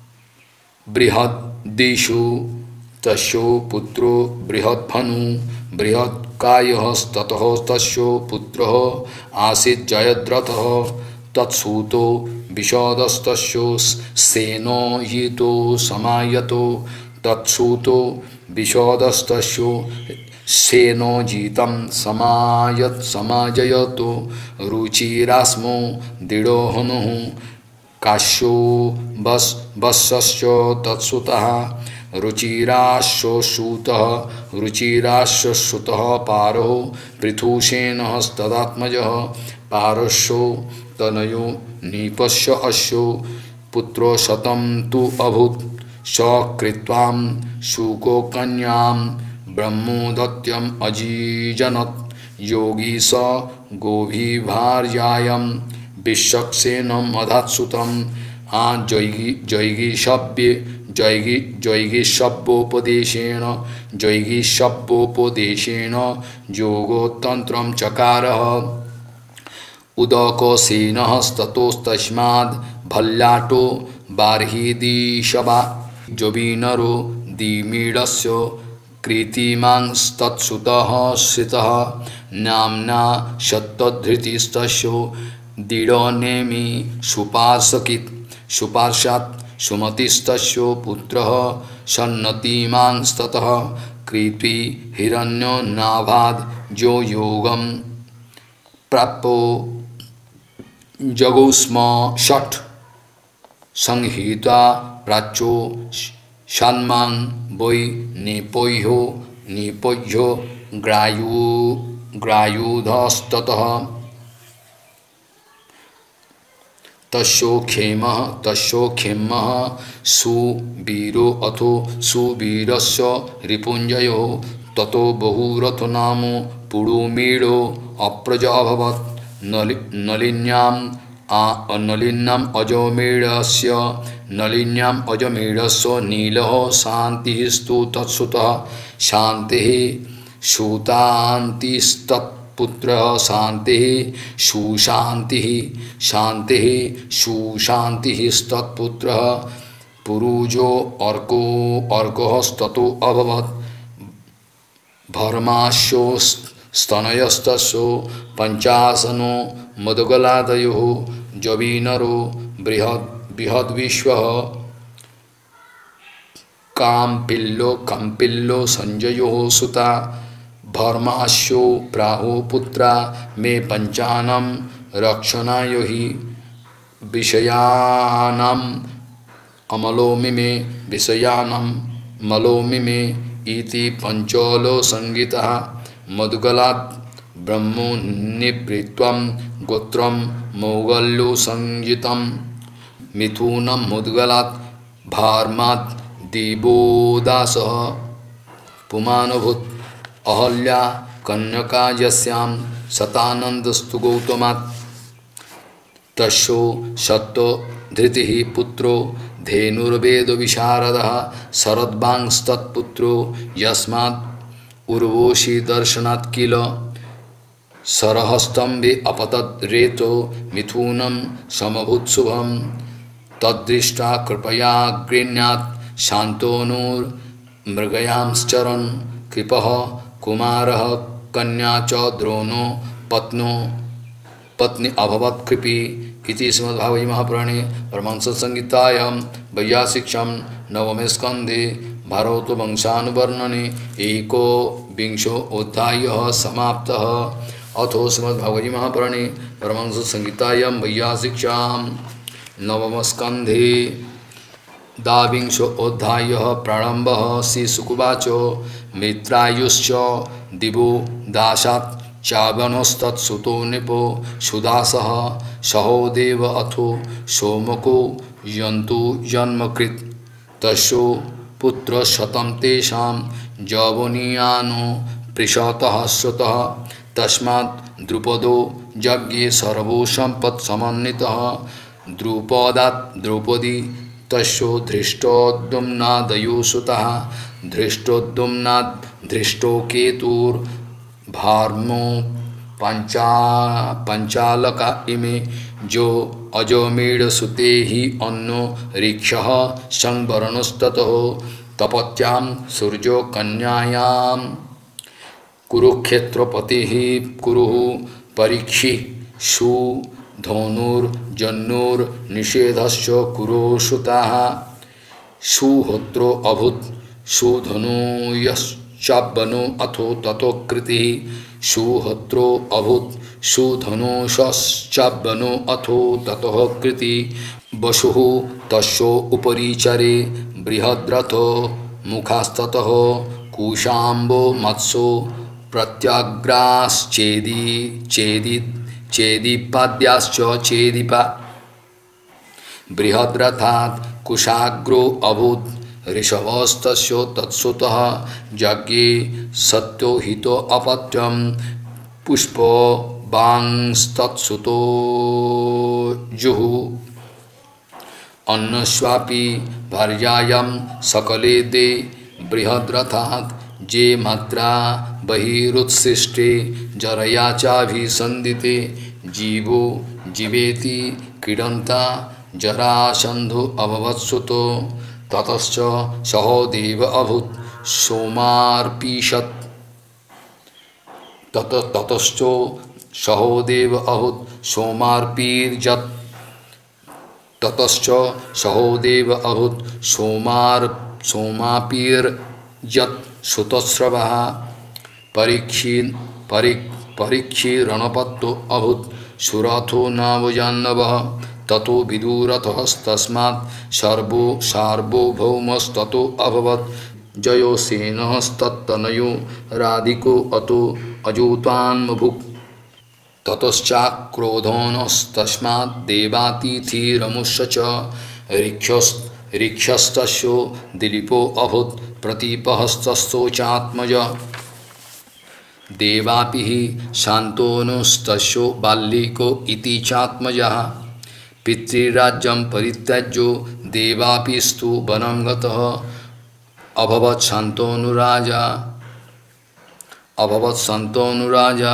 बृहद्दिषु तस्यो पुत्रो बृहद्भनु बृहत्कायस्ततः तस्यो पुत्रः आसीत् जयद्रथः तत्सूतो विशोदस्तस्यो सेनो यितो समायतो तत्सूतो विशोदस्तस्यो सेनो जितं समायत समाजयतो रुचिरास्मो दृढोहनुः काश्यो बस बस्सश्च तत्सुतः रुचिराश्वसुतः रुचिराश्वसुतः पारो पृथुसेनस्तदात्मजः पारस्यो तनयो नीपस्य अश्यो पुत्रो शतं तु अभूत् स कृत्वां शुको कन्यां ब्रह्मोदत्यम् अजीजनत् योगी स गोभिभार्यायां विश्वक्सेनं अधात्सुतम् आ जैगी जैगी शब्ये जैगी जैगी शब्दोपदेशेन जैगी शब्दोपदेशेन योगोतन्त्रं चकारः उदकसेनस्ततोस्तस्माद् भल्लाटो बार्हिदिशवा जवीनरो दिमीडस्य कृतिमांस्तत्सुतः श्रितः नाम्ना शतधृतिस्तस्यो दृढनेमि सुपार्शकित् सुपार्शात् सुमतिस्तस्यो पुत्रः सन्नतिमांस्ततः कृति हिरण्यो नाभाद् जो योगं प्राप्तो जगौस्म षट् संहिता प्राच्यो षण्मां वै निपोह्यो निपोह्यो ग्रायु ग्रायुधस्ततः तस्यो क्षेमः तस्यो क्षेमः सुवीरो अथो सुवीरस्य रिपुञ्जयो ततो बहुरथो नाम पुरुमीडो अप्रजा अभवत् नलि नलिन्याम् नलिन्याम् अजमेढस्य नलिन्याम् अजमेढस्य नीलः शान्तिस्तु तत्सुतः शान्तिः सुतान्तिस्तत्पुत्रः शान्तिः सुशान्तिः शान्तिः सुशान्तिस्तत्पुत्रः पुरुजो अर्को अर्कस्ततो अभवत् भर्मास्यो स्तनयस्तस्यो पंचासनो मदगलादयो जवीनरो बृहद् बृहद्विश्वः काम्पिल्लो कम्पिल्लो संजयो सुता भर्मास्यो प्राहो पुत्रा मे पंचानम रक्षणाय हि विषयानाम् अमलोमिमे विषयानाम् मलोमिमे इति पंचोलो संगीतः मधुगलात् ब्रह्मो निवृत्वं गोत्रं मौगल्यो संयुतं मिथुनं मुद्गलात् भार्मात् दिवोदासः पुमानभूत अहल्या कन्यका यस्यां शतानन्दस्तु गौतमात् तस्यो सत्तो धृतिः पुत्रो धेनुर्वेद विशारदः शरद्वांस्तत्पुत्रो यस्मात् उर्वशी दर्शनात् किल सरहस्तंभे अपतद्रेतो मिथुनं समभूत्सुभं तद्दृष्टा कृपया गृह्णात् शान्तोनुर्मृगयांश्चरन् कृपः कुमारः कन्या च द्रोणो पत्नो पत्नी अभवत् कृपी इति श्रीमद्भागवते महापुराणे परमहंस संहितायां वैयासिक्यां नवमे स्कन्धे भारत वंशानुवर्णने एको विंशो अध्यायः समाप्तः। अथो श्रीमद्भागवते महापुराणे परमहंस संहितायां वैयासिक्यां नवम स्कन्धे द्वाविंशो अध्यायः प्रारम्भः। श्रीशुकुवाच मित्रायुश्च दिवो दाशात् चावनस्तत्सुतो निपो सुदासः सहो देव अथो सोमको यन्तु जन्मकृत् तस्यो पुत्र शतं तेषां जवनीयानो पृषतः श्रुतः तस्मात् द्रुपदो यज्ञे सर्वो सम्पत्समन्वितः द्रुपदात् द्रौपदी तस्यो धृष्टोद्युम्नादयो सुतः धृष्टोद्युम्नाद् धृष्टो केतुर्भार्मो पंचा पंचालका इमे जो अजोमेढ़ सुते ही अन्नो ऋक्षः संवरणस्ततः तपत्यां सूर्यो कन्यायां कुरुक्षेत्रपतिः कुरुः परीक्षि सु धनुर्जन्युर्निषेधश्च कुरुसुताः सुहोत्रो अभूत् सुधनुयश्चावनो अथो ततो कृतिः सुहोत्रो अभूत् सुधनुषश्चावनो अथो ततः कृतिः वसुः तस्यो उपरिचरे बृहद्रथो मुखास्ततः कुशाम्बो मत्सो प्रत्याग्राश्चेदि चेदि चेदीपाद्याश्च चेदीपा बृहद्रथात् कुशाग्रो अभूत् ऋषभस्तस्यो तत्सुतः यज्ञे सत्यो हितो अपत्यं पुष्पो बांस्तत्सुतो जुहुः अन्नस्वापि भार्यायां सकले दे बृहद्रथात् जे मात्रा बहिरुत्सृष्टे जरया चाभिसन्दिते जीवो जीवेति क्रीडन्ता जरासन्धो अभवत्सुतो ततश्च सहो देव अभूत् सोमार्पीषत् तत ततश्चो सहोदेव अहुत सोमार्पीर्जत् ततश्च सहोदेव अहुत सोमार सोमापीर्जत् सुतस्रवः परीक्षी परीक्ष परीक्षीरणपत्तो अभूत् सुरथो नावजान्नवः ततो विदुरथस्तस्मात् सर्वो सार्वभौमस्ततो अभवत् जयो सेनस्तत्तनयो राधिको अतो अजूतान्मभुक् ततश्चाक्रोधोनस्तस्मात् देवातिथिरमुष्य च ऋक्षस् ऋक्षस्तस्यो दिलीपो अभूत् प्रतीपहस्तस्तोचात्मज देवापि शान्तोनुस्तस्यो बाल्लीको इति चात्मजः पितृराज्यं परित्यज्यो देवापिस्तु वनं गतः अभवत् शान्तोनुराजा अभवत् शान्तोनुराजा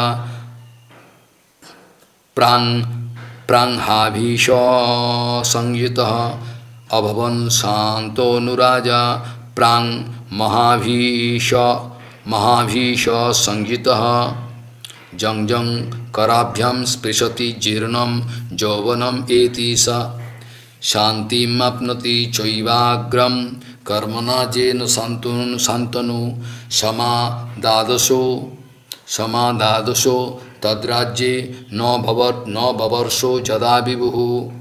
प्राङ् प्राङ्हाभीष संयुतः अभवन् शान्तोनुराजा प्राङ् महाभीष महाभीष संयुतः जं जं कराभ्यां स्पृशति जीर्णं यौवनम् एति स शान्तिमाप्नोति चैवाग्रं कर्मणा येन शान्तनु शान्तनु समादादशो समादादशो तद्राज्ये न भवत् न भवर्षो यदा विभुः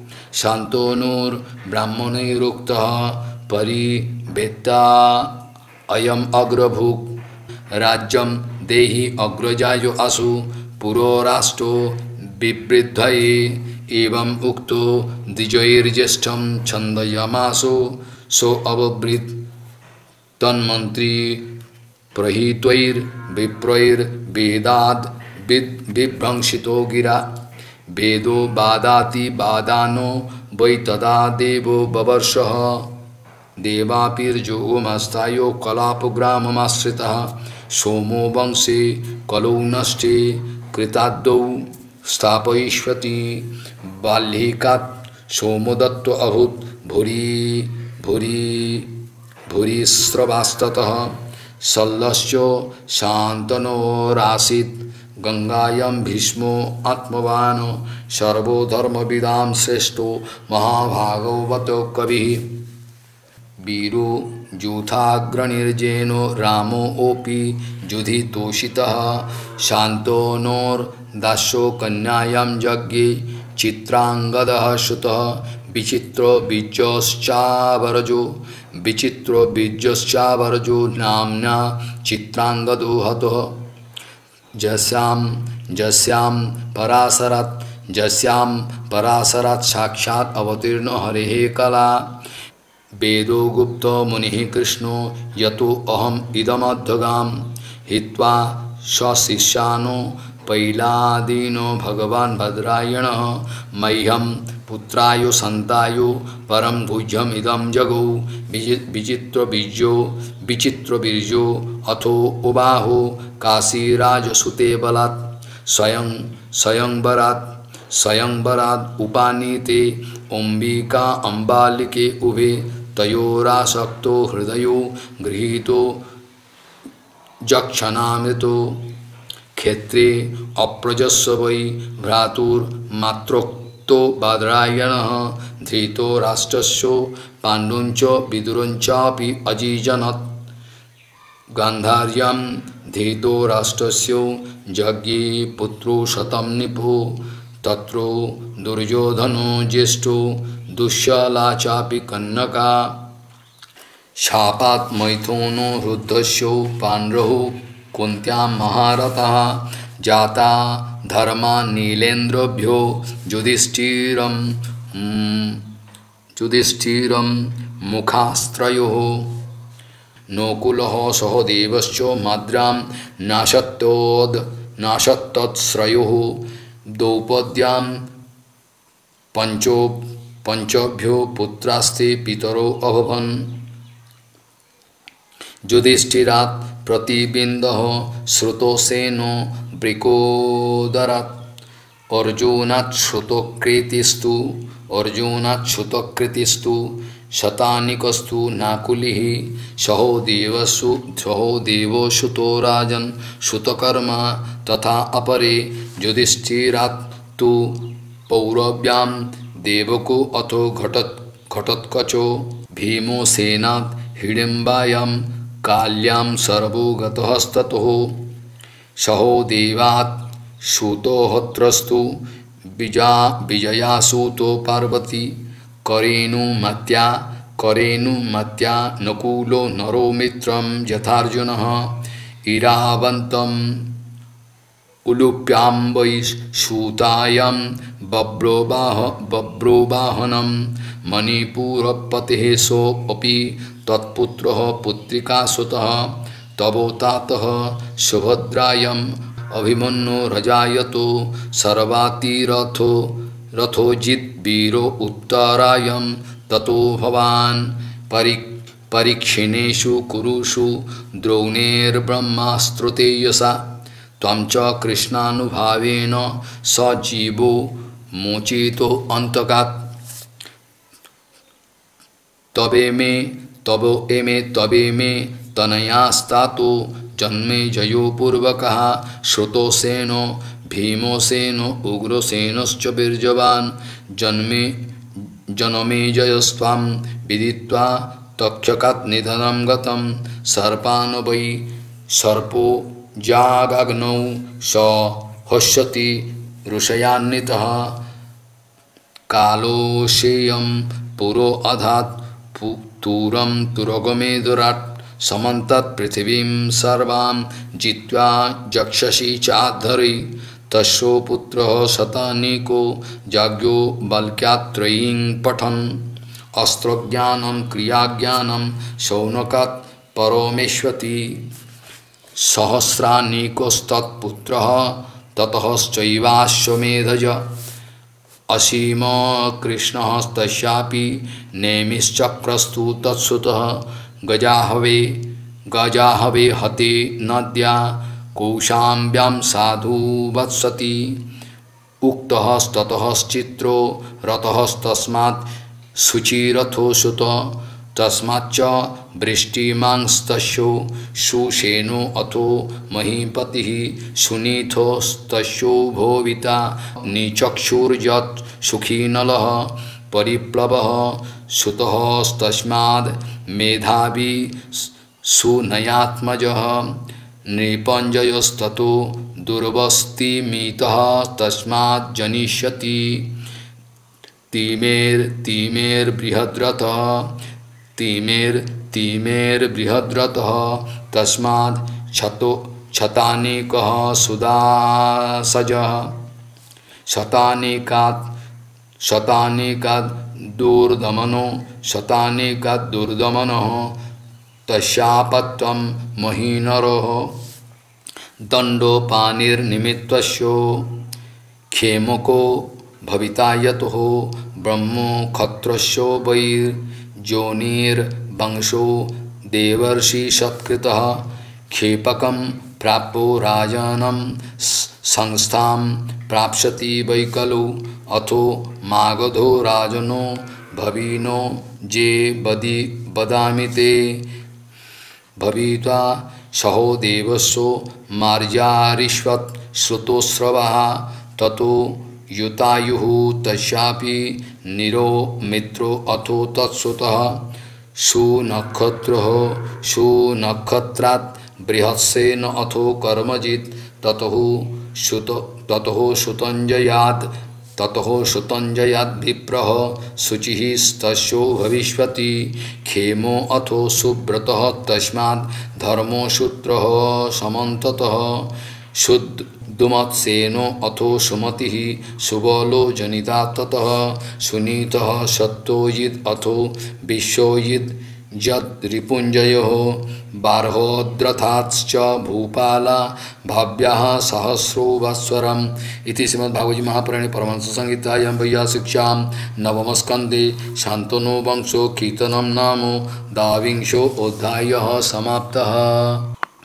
शान्तनुर्ब्राह्मणैरुक्तः परिवेत्ता अयम् अग्रभुक् राज्यं देहि अग्रजायो असु पुरोराष्टो विवृद्धये एवं उक्तो द्विजैर्ज्येष्ठं छन्दयामासो सो अववृत् तन्मन्त्री प्रहितैर्विप्रैर्वेदाद् विभ्रंशितो गिरा वेदो बादाति बादानो वै तदा देवो बवर्षः देवापिर्योगमस्तायो कलापग्राममाश्रितः सोमो वंशे कलौ नष्टे कृताद्दौ स्थापयिष्यति बाल्यकात् सोमदत्तो अभूत् भूरि भूरि भूरिस्रवास्ततः शल्यश्च शान्तनोरासीत् गंगायां भीष्मो आत्मवान् सर्वो धर्मविदां श्रेष्ठो महाभागवतो कविः वीरो यूथाग्रणिर्जेनो रामो ओपि युधितोषितः शान्तनोर्दास्यो कन्यायां यज्ञे चित्रांगदः श्रुतः विचित्रो बीजश्चावरजो विचित्रो बीजश्चावरजो नाम्ना चित्रांगदो हतः जस्यां जस्यां पराशरात् जस्यां पराशरात् साक्षात् अवतीर्णो हरेः कला वेदो गुप्तो मुनिः कृष्णो यतो अहम इदमध्यगां हित्वा स्वशिष्यानो पैलादीनो भगवान् भद्रायणः मह्यं पुत्रायो सन्तायो परं भुज्यम् इदं जगौ विचित्रबीजो विचित्रबीर्यो अथो उबाहो काशीराजसुते बलात् स्वयं स्वयंवरात् स्वयंवरात् उपानीते अंबिका अम्बालिके उभे तयोरासक्तो हृदयो गृहीतो जक्षणामृतो क्षेत्रे अप्रजस्व वै भ्रातुर्मात्रोक्तो बादरायणः धृतो राष्ट्रस्य पाण्डुञ्च विदुरञ्चापि अजीजनत् गान्धार्यां धृतो राष्ट्रस्य यज्ञे पुत्रो शतं निपो तत्रो दुर्योधनो ज्येष्ठो दुश्शला चापि कन्नका शापात् मैथुनो रुद्धस्यो पाण्डवो कुन्त्यां महारथः जाता धर्मा नीलेन्द्रभ्यो युधिष्ठिरं युधिष्ठिरं मुखास्त्रयोः नकुलः सहदेवश्च माद्रां नाशत्तोद् नाशत्तत्श्रयोः द्रौपद्यां पंचो पंचभ्यो पुत्रास्ते पितरो अभवन् युधिष्ठिरात् प्रतिबिंदः श्रुतोसेनो वृकोदरात् अर्जुनात् श्रुतोकृतिस्तु अर्जुनात् श्रुतोकृतिस्तु शतानिकस्तु नाकुलिः सहो देवसु सहो देवो सुतो राजन् सुतकर्मा तथा अपरे युधिष्ठिरात्तु पौरव्यां देवको अथो घटत् घटोत्कचो भीमो सेनात् हिडिम्बायां काल्यां सर्वो गतस्ततः सहो देवात् सूतोऽहत्रस्तु विजा विजयासूतो पार्वती करेणुमत्या करेणुमत्या नकुलो नरो मित्रं यथार्जुनः इरावन्तम् उलूप्यां वै सूतायां बभ्रोवाह बभ्रोवाहनं मणिपुरपतेः सोऽपि तत्पुत्रः पुत्रिकासुतः तवोतातः सुभद्रायाम् अभिमन्यो रजायतो सर्वातिरथो रथोजित् वीरो उत्तरायं ततो भवान् परि परीक्षिणेषु कुरुषु द्रोणेर्ब्रह्मास्त्रुते यशा त्वं च कृष्णानुभावेन सजीवो मोचितो अन्तकात् तबे मे तबो एमे तबे मे तनयास्तातो जन्मे जयो पूर्वकः श्रुतोसेनो भीमोसेनो उग्रसेनश्च वीर्यवान् जन्मे जनमे जयस्त्वां विदित्वा तक्षकात् निधनं गतं सर्पान् वै सर्पो जागग्नौ स हस्यति ऋषयान्वितः कालोशेयं पुरो अधात् तुरं तुरगमेदुराट् समन्तत् पृथिवीं सर्वां जित्वा जक्षसि चाद्धरि तस्यो पुत्रः शतानीको जाग्यो बाल्क्यात्रयीं पठन् अस्त्रज्ञानं क्रियाज्ञानं शौनकात् परमेष्वति सहस्रानीकोस्तत्पुत्रः ततश्चैवाश्वमेधज असीम कृष्णस्तस्यापि नेमिश्चक्रस्तु तत्सुतः गजाहवे गजाहवे हते नद्या कौशाम्ब्यां साधु वत्सति उक्तस्ततश्चित्रो रतस्तस्मात् शुचिरथो सुत तस्माच्च वृष्टिमांस्तस्यो सुषेणो अथो महीपतिः सुनीथोस्तस्यो भोविता निचक्षुर्यत् सुखीनलः परिप्लवः सुतस्तस्माद् मेधावी सुनयात्मजः नृपञ्जयस्ततो दुर्वस्तिमितः तस्मात् जनिष्यति तीमेर तीमेर्बृहद्रथः तीमेर तीमेर्बृहद्रथः तस्माद् छतो शतानीकः सुदासजः शतानीकात् शतानीकात् दुर्दमनो शतानीकात् दुर्दमनः तस्यापत्यं महीनरोः दण्डोपानिर्निमित्तस्यो क्षेमको भविता यतः ब्रह्मो क्षत्रस्यो वैर्योनिर्वंशो देवर्षि सत्कृतः क्षेपकं प्राप्तो राजानं संस्थां प्राप्स्यति वै खलु अथो मागधो राजनो भविनो जे बदि वदामि ते भविता सहो देवस्यो मार्जारिष्वत् श्रुतोस्रवः ततो युतायुः तस्यापि निरो मित्रो अथो तत्सुतः सुनक्षत्रः सुनक्षत्रात् बृहत्सेन अथो कर्मजित् ततः सुत ततः सुतञ्जयात् ततः सुतञ्जयात् विप्रः शुचिः तस्यो भविष्यति क्षेमो अथो सुव्रतः तस्मात् धर्मो सूत्रः समन्ततः शुद्ध दुमत्सेनो अथो सुमतिः सुबलो जनिता ततः सुनीतः सत्तोजित् अथो विश्वजित् यद् रिपुञ्जयोः बार्होद्रथाश्च भूपाला भाव्याः सहस्रो वत्सरम् इति श्रीमद्भागवत महापुराणे परमहंस संहितायां वैयासिक्यां नवमस्कन्धे शान्तनु वंशो कीर्तनं नाम द्वाविंशोऽध्यायः समाप्तः।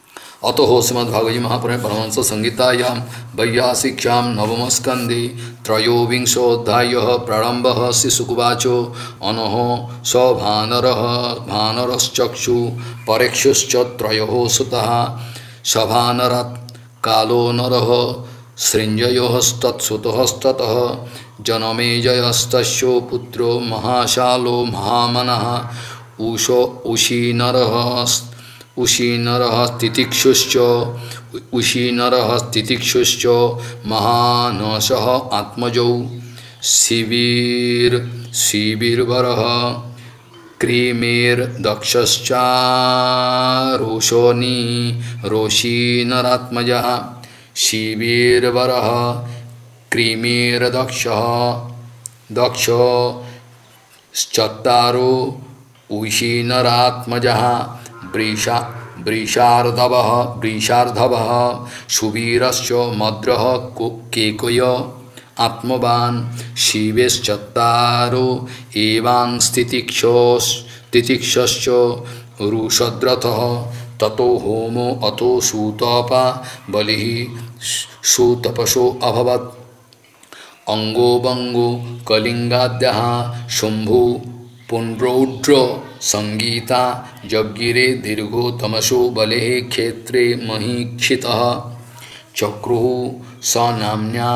अतो श्रीमद्भागवत महापुराणे परमहंस संहितायां वैयासिक्यां नवमस्कन्धे त्रयोविंशोऽध्यायः प्रारम्भः। श्रीशुकुवाचो अनहो स भानरः भानरश्चक्षु परेक्षुश्च त्रयोः सुतः सभानरात् कालो नरः सृञ्जयोस्तत्सुतस्ततः जनमेजयस्तस्यो पुत्रो महाशालो महामनः उषो उशीनरः उशीनरः तितिक्षुश्च उशीनरः तितिक्षुश्च महानसः आत्मजौ शिवीर शिवीरवरः क्रीमेर्दक्षश्चारोषोनी रोषीनरात्मजः शिवीरवरः क्रीमेर्दक्षः दक्षश्चत्तारो उषीनरात्मजः वृषा वृषार्धवः वृषार्धवः सुवीरश्च मद्रः केकय आत्मवान् शिवेश्चत्तारो एवांस्तितिक्षोस् तितिक्षश्च रुषद्रथः ततो होमो अतो सूतपा बलिः सुतपसो अभवत् अंगो बंगो कलिंगाद्यः शंभु पुण्ड्रौड्र संगीता जज्ञिरे दीर्घो तमसो बले क्षेत्रे महीक्षितः चक्रुः स नाम्न्या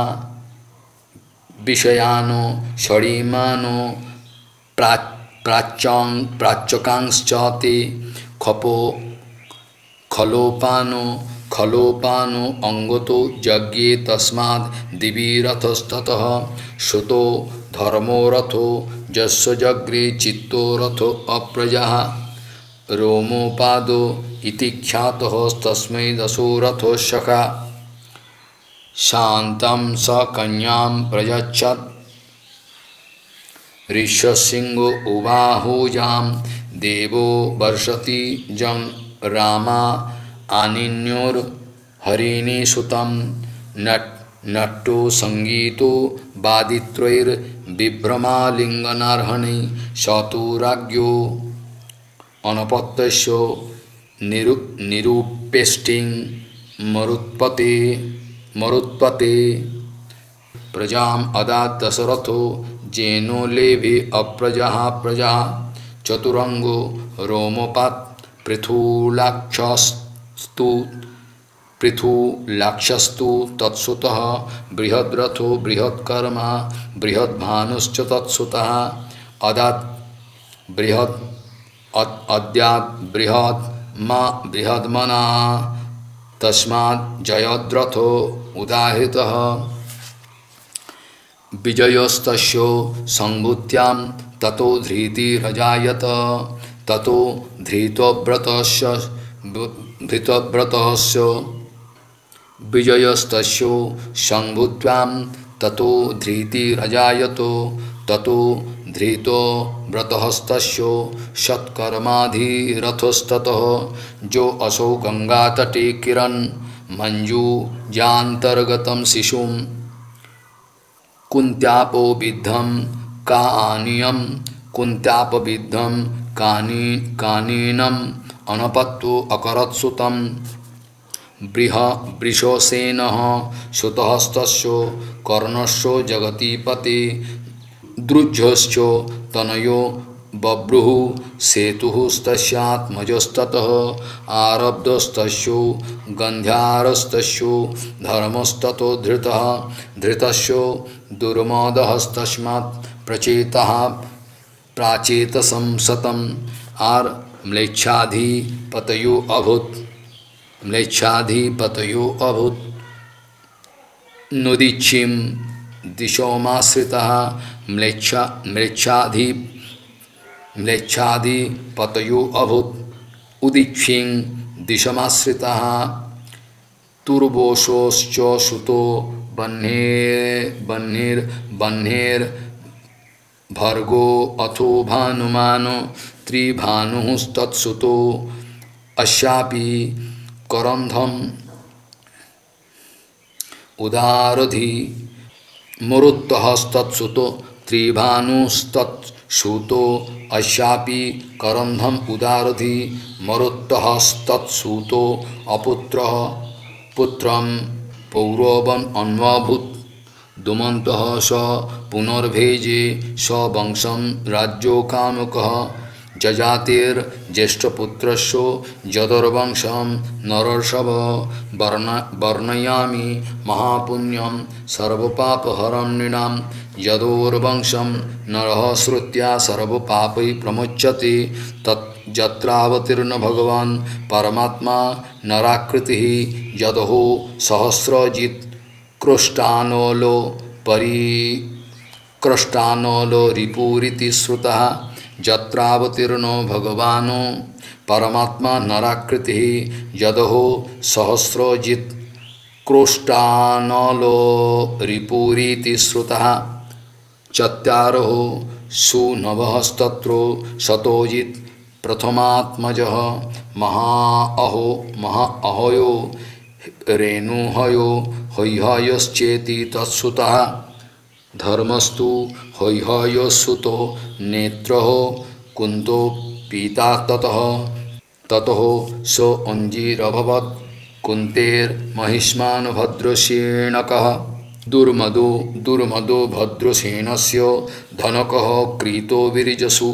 विषयानो षडीमानो प्राच्चां प्राच्यकांश्च ते खपो खलोपानो खलोपानो अंगतो यज्ञे तस्माद् दिवि रथस्ततः श्रुतो धर्मो रथो जस्य जग्रे चित्तो रथो अप्रजः रोमोपादो इति ख्यातः तस्मै दशो रथो सखा शान्तं स कन्यां प्रयच्छत् ऋष्यसिंहो उवाहोजां देवो वर्षति जं रामा आनिन्योर हरिणी सुतं नट नट्टो संगीतो वादित्रैर बिभ्रमालिंगनार्हणे शतुराज्ञो अनपत्यस्यो निरु निरूपेष्टिं मरुत्पते मरुत्पते प्रजाम अदात् दशरथो जेनो लेभे अप्रजा प्रजा चतुरंगो रोमपात् पृथुलाक्षस्तु पृथुलाक्षस्तु तत्सुतः बृहद्रथो बृहत्कर्मा बृहद्भानुश्च तत्सुतः अदात् बृहत् अद्यात् बृहत् मा बृहद्मना तस्मात् जयद्रथो उदाहृतः विजयस्तस्यो संभूत्यां ततो धृतिरजायत ततो धृतव्रतस्य धृतव्रतस्य विजयस्तस्यो संभूत्यां ततो धृतिरजायतो ततो धृतो व्रतस्तस्यो सत्कर्माधिरथस्ततः जो असौ गंगातटे किरन् मञ्जूजान्तर्गतं शिशुं कुन्त्यापो विद्धं कानियं कुन्त्यापविद्धं कानी कानीनम् अनपत्तो अकरत्सुतं बृह वृषसेनः सुतहस्तस्यो कर्णस्यो जगतीपते द्रुज्यश्चो तनयो बभ्रुः सेतुस्तस्यात्मजस्ततः आरब्धस्तस्यो गन्ध्यारस्तस्यो धर्मस्ततो धृतः धृतस्यो दुर्मदहस्तस्मात् प्रचेतः प्राचेतसं सतम् आर म्लेच्छाधिपतयो अभूत् म्लेच्छाधिपतयो अभूत् नुदीक्षिं दिशोमाश्रितः म्लेच्छा म्लेच्छाधि म्लेच्छाधिपतयो अभूत् उदीक्षिं दिशमाश्रितः तुर्वोशोश्च श्रुतो बह्नेर् बह्नेर् बह्नेर् भर्गो अथो भानुमानो त्रिभानुस्तत्सुतो अश्यापि करन्धम उदारधि मरुत्तहस्तत्सुतो त्रिभानुस्तत् सूतो अश्यापि करंधम उदारधि मरुत्तहस्तत्सूतो अपुत्रः पुत्रं पौरवं अन्वाभूत दुमन्तः स पुनर्भेजे स वंशं राज्योकानुकः जजातेर्ज्येष्ठपुत्रस्य यदुर्वंशं नरर्षभ वर्ण वर्णयामि महापुण्यं सर्वपापहरं नृणां यदोर्वंशं नरः श्रुत्या सर्वपापै प्रमुच्यते तत् यत्रावतीर्ण भगवान् परमात्मा नराकृतिः यदहो सहस्रजित् कृष्टानलो परिकृष्टानलो रिपुरिति श्रुतः यत्रावतीर्णो भगवानो परमात्मा नराकृतिः यदहो सहस्रजित् कृष्टानलो रिपुरिति श्रुतः चत्वारो सुनवस्तत्रो शतोजित् प्रथमात्मजः महाअहो महाअहयो रेणुहयो हैहयश्चेति तत्सुतः धर्मस्तु हैहयसुतो नेत्रः कुन्तो पीता ततः ततः स अंजीरभवत् कुन्तेर्महिष्मान् भद्रसेनकः दुर्मदो दुर्मदो भद्रसेनस्य धनकः क्रीतो विरजसु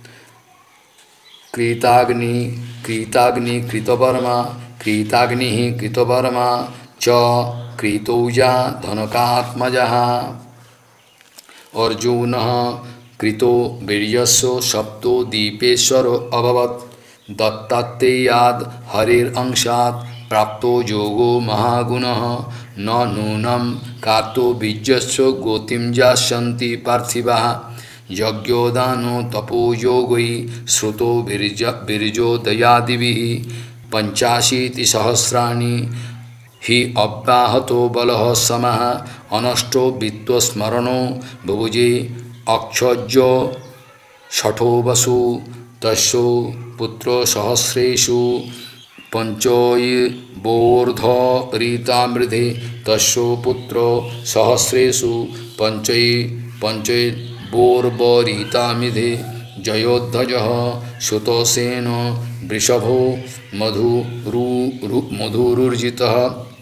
कृताग्नि कृताग्नि कृतवर्मा कृताग्नि कृतवर्मा च कृतौजा धनकात्मजः अर्जुनः कृतो वीर्यस्य सप्तो दीपेश्वरो अभवत् दत्तात्रेयाद् हरिरंशात् प्राप्तो योगो महागुणः न नूनं कातो बीजस्य गोतिं यास्यन्ति पार्थिवाः यज्ञोदानो तपोयोगै श्रुतो विरज विरजोदयादिभिः पंचाशीतिसहस्राणि हि अव्याहतो बलः समः अनष्टो वित्तस्मरणो बुभुजे अक्षज्यो षठो वसु तस्यो पुत्रो सहस्रेषु पंचोर्धरीतामृधे तस्यो पुत्रो सहस्रेषु पंचै पंचै बोर्बरीतामिधे जयोध्वजः सुतोसेन वृषभो मधुरु मधुरुर्जितः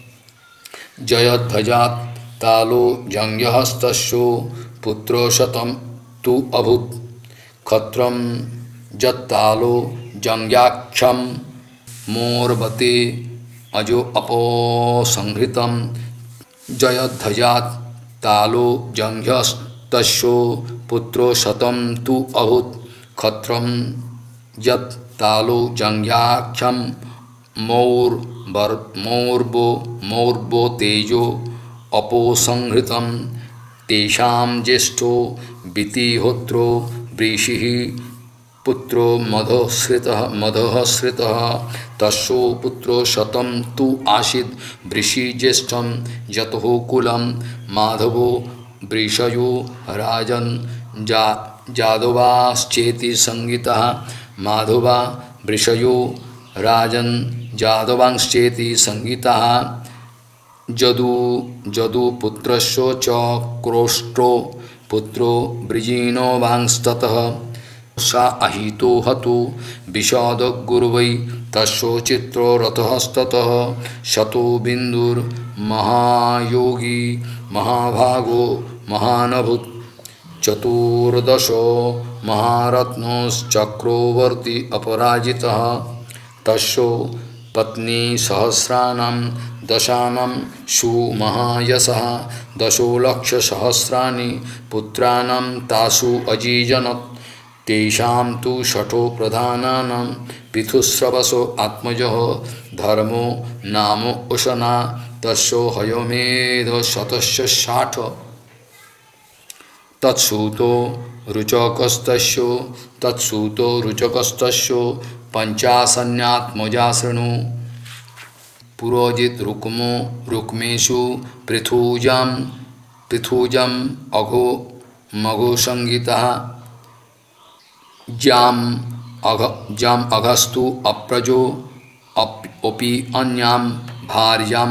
जयध्वजात् तालो जंघ्यहस्तस्यो पुत्रो शतं तु अभूत् खत्रं जत्तालो जंघ्याक्षं मोर्बते अजो अपोसंहृतं जयध्वजात् तालो जंघ्यहस्तस्यो पुत्रो शतं तु अभूत् खत्रं यत् तालो जंघ्याक्षं मौर मौर्बो मौर्बो तेजो अपोसंहृतं तेषां ज्येष्ठो वितिहोत्रो वृषिः पुत्रो मधोश्रितः मधोश्रितः तस्यो पुत्रो शतं तु आसीत् वृषि ज्येष्ठं यतः कुलं माधवो वृषयो राजन् जा जादवाश्चेति संगीतः माधवा वृषयो राजन् जादवांश्चेति संगीतः जदु जदुपुत्रस्य च क्रोष्टो पुत्रो वृजिनो वांस्ततः सा अहितो हतो विषादगुर्वै तस्यो चित्रो रथस्ततः शतो बिन्दुर्महायोगी महाभागो महानभूत् चतुर्दशो महारत्नश्चक्रवर्ती अपराजितः तस्यो पत्नी सहस्राणां दशानां सुमहायशः दशो लक्ष सहस्राणि पुत्राणां तासु अजीजनत् तेषां तु षठो प्रधानानां पृथुस्रवसो आत्मजः धर्मो नाम उशना तस्यो हयमेध शतस्य षाठ तत्सूतो रुचकस्तस्यो तत्सूतो रुचकस्तस्यो पंचाशन्यात्मजा शृणु पुरोजित रुक्मो रुक्मेषु पृथुजां पृथुजम् अघो मघो संगीतः जाम अघ जाम अघस्तु अप्रजो अपि अन्यां भार्यां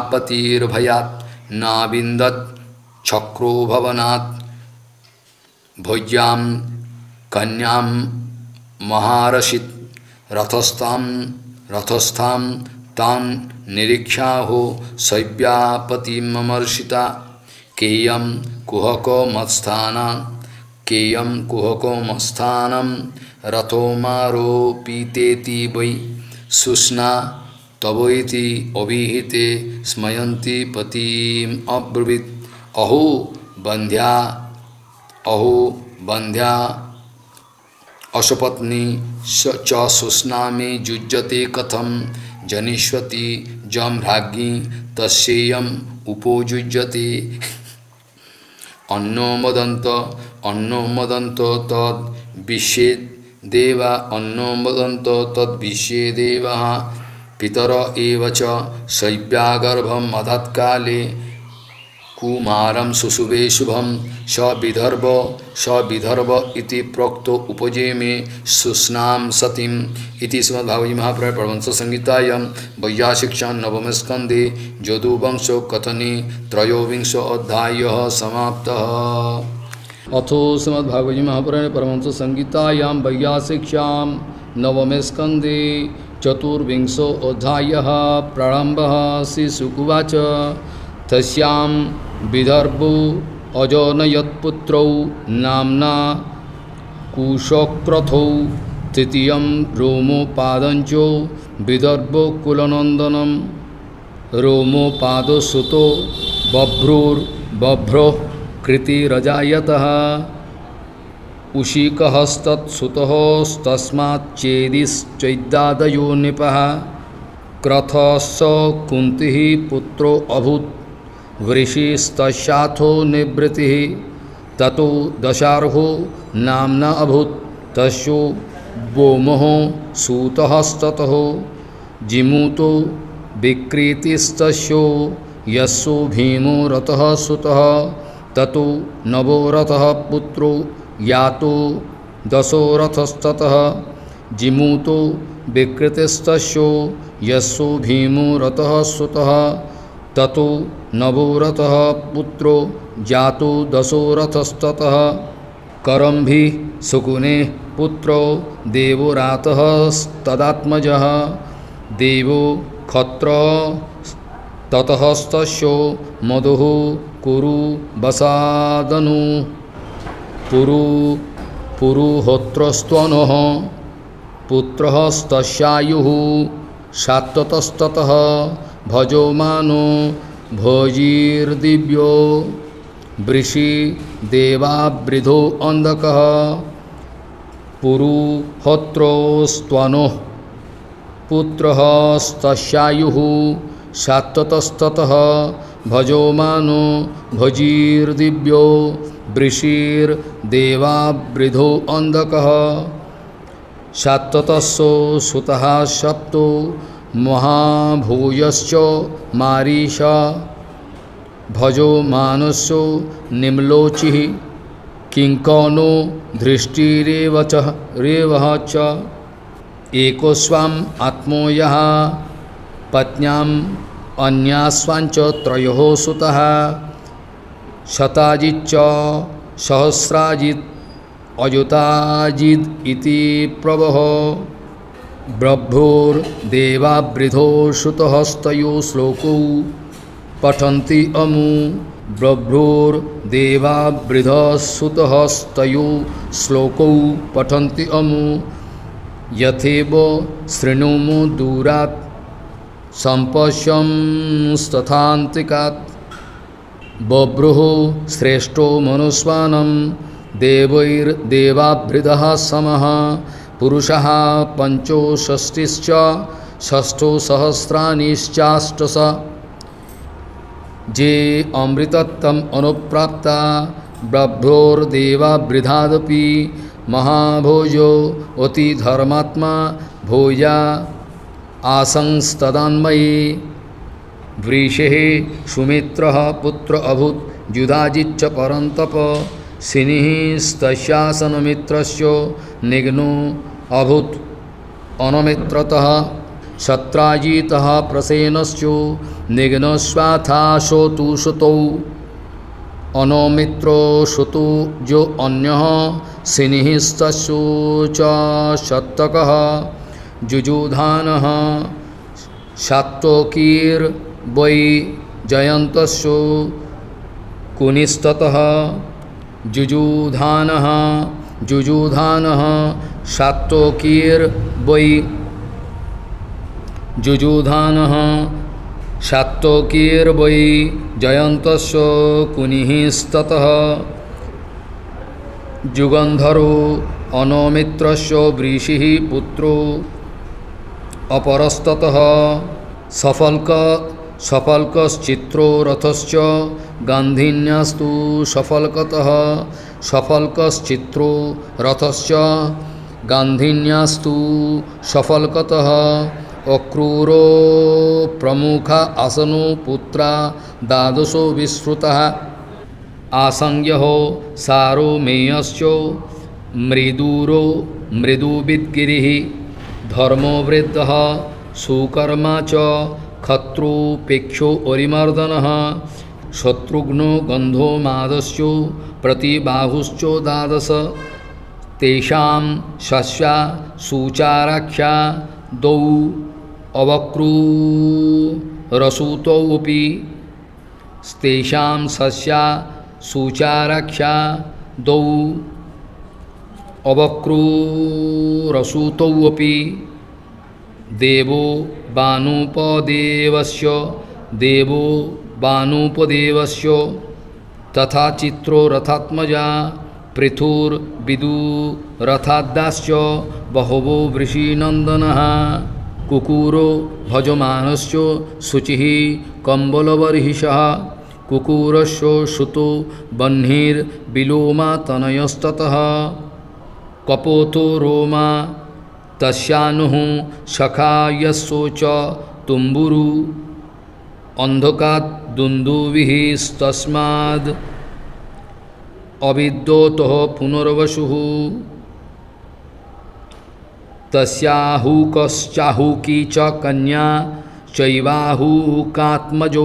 शैव्यापतिर्भयात् नाविन्दत् चक्रो भवनात् भोज्याम कन्याम महारसित रथस्थाम रथस्थाम तान निरीक्षाहो शैव्यापति ममर्षिता केयम कुहको मत्स्थाना केयम कुहको मत्स्थानम रथो मारोपीतेति वै सुष्णा तवोइति अभिहिते स्मयन्ति पतिम अब्रवीत अहो बंध्या अहो बंध्या अशपत्नी च सुष्णा में जुज्यते कथम जनिष्वति जम राज्ञी तस्येयम उपोजुज्यते अन्नो मदंत अन्नो मदंत तद विषेद देवा अन्नो मदंत तद विषे देवा पितर एव च शैव्यागर्भम मदत्काले कुमारम सुशुभे शुभम स विदर्भ स विदर्भ इति प्रोक्तो उपजे में सुस्नाम सतीम इति श्रीमद्भागवत महापुराण प्रवंश संहितायां वैयासिकशां नवम स्कंधे यदुवंशो कथने त्रयोविंशो अध्यायः समाप्तः। अथो श्रीमद्भागवत महापुराण प्रवंश संहितायां वैयासिकशां नवम स्कंधे चतुर्विंशो अध्यायः प्रारंभः। श्रीशुकुवाच तस्यां विदर्भो अजनयत्पुत्रौ नाम्ना कुशक्रथौ तृतीयं रोमोपादञ्चो विदर्भो कुलनन्दनं रोमोपादसुतो बभ्रुर्बभ्रोः कृतिरजायतः उशिकहस्तत्सुतः तस्माच्चेदिश्चैदादयो नृपः क्रथश्च कुन्तिः पुत्रो अभूत् वृषिस्तस्याथो निवृत्तिः ततो दशार्हो नाम्ना अभूत् तस्यो गोमः सूतहस्ततः जिमूतो विक्रीतिस्तस्यो यस्सो भीमो रथः सुतः ततो नवो रथः पुत्रो यातो दशो रथस्ततः जिमूतो विकृतिस्तस्यो यस्सो भीमो रथः सुतः ततो नवो रथः पुत्रो जातो दशो रथस्ततः करम्भि सुकुने पुत्रो देवो रातः तदात्मजः देवो खत्र ततस्तस्यो मधुः कुरु वसादनु पुरु पुरुहोत्रस्त्वनः पुत्रः तस्यायुः सात्वतस्ततः भजोमानो भोजीर्दिव्यो वृषि देवावृधो अंधकः पुरुहोत्रोस्त्वनोः पुत्रः तस्यायुः सात्वतस्ततः भजोमानो भोजीर्दिव्यो वृषिर्देवावृधो अंधकः सात्वतस्सो सुतः सप्तो महाभूयश्च मारीषा भजो मानसो निम्लोचिः किंकनो धृष्टिरेव च रेवः च एकोस्वाम आत्मो यः पत्न्याम् अन्यास्वांच त्रयोः सुतः शताजिच्च सहस्राजित् अयुताजिद् इति प्रवह ब्रभ्रोर्देवावृधो श्रुतहस्तयो श्लोकौ पठन्ति अमु ब्रभ्रोर्देवावृधश्रुतहस्तयो श्लोकौ पठन्ति अमु यथेव शृणुमो दूरात् सम्पश्यंस्तथान्तिकात् बभ्रुः श्रेष्ठो मनुष्वानं देवैर्देवावृधः समः पुरुषः पंचोषष्टिश्च षष्ठो सहस्राणिश्चाष्टश जे अमृतत्वम् अनुप्राप्ता बभ्रोर्देवावृधादपि महाभोजो अति धर्मात्मा भोजा आसंस्तदान्मयी वृषेः सुमित्रः पुत्र अभूत् युधाजिच्च परन्तप सिनिस्तस्यासनमित्रस्य निघ्नो अभूत् अनमित्रतः शत्राजितः प्रसेनस्यो निघ्नस्वाथाशोतुषतौ अनौमित्रो श्रुतो जो अन्य सिनिस्तस्यो च शतकः जुजुधानः सात्वकीर् वै जयन्तस्यो कुनिस्ततः जुजुधानः जुजुधानः सात्वकीर् वै जुजुधानः सात्वकीर् वै जयन्तस्य कुनिस्ततः जुगन्धरो अनौमित्रस्य वृषिः पुत्रो अपरस्ततः सफल्क सफल्कश्चित्रो रथश्च गान्धिन्यास्तु सफल्कतः सफल्कश्चित्रो रथश्च गान्धिन्यास्तु सफल्कतः अक्रूरो प्रमुख आसनो पुत्रा द्वादशो विश्रुतः आसंज्ञो सारो मेयश्चो मृदूरो मृदुविद्गिरिः धर्मो वृद्धः सुकर्मा च खत्रोपेक्षो अरिमर्दनः शत्रुघ्नो गन्धो मादस्यो प्रतिबाहुश्चो द्वादश तेषां शस्या सूचाराख्या द्वौ अवक्रू रसूतौपि तेषां शस्या सूचाराख्या द्वौ अवक्रू रसूतौपि देवो बानुपदेवस्य देवो बानुपदेवस्य तथा चित्रो रथात्मजा पृथुर्विदु रथाद्दाश्च बहवो वृषीनन्दनः कुकूरो भजमानस्य शुचिः कम्बलबर्हिषः कुकूरस्य श्रुतो बह्निर्विलोमा तनयस्ततः कपोतो रोमा तस्यानुः सखा यस्सो च तुम्बुरु अन्धकात् दुन्दुभिः तस्माद् अविद्योतः पुनर्वसुः तस्याहुकश्चाहुकी च कन्या चैवाहुकात्मजौ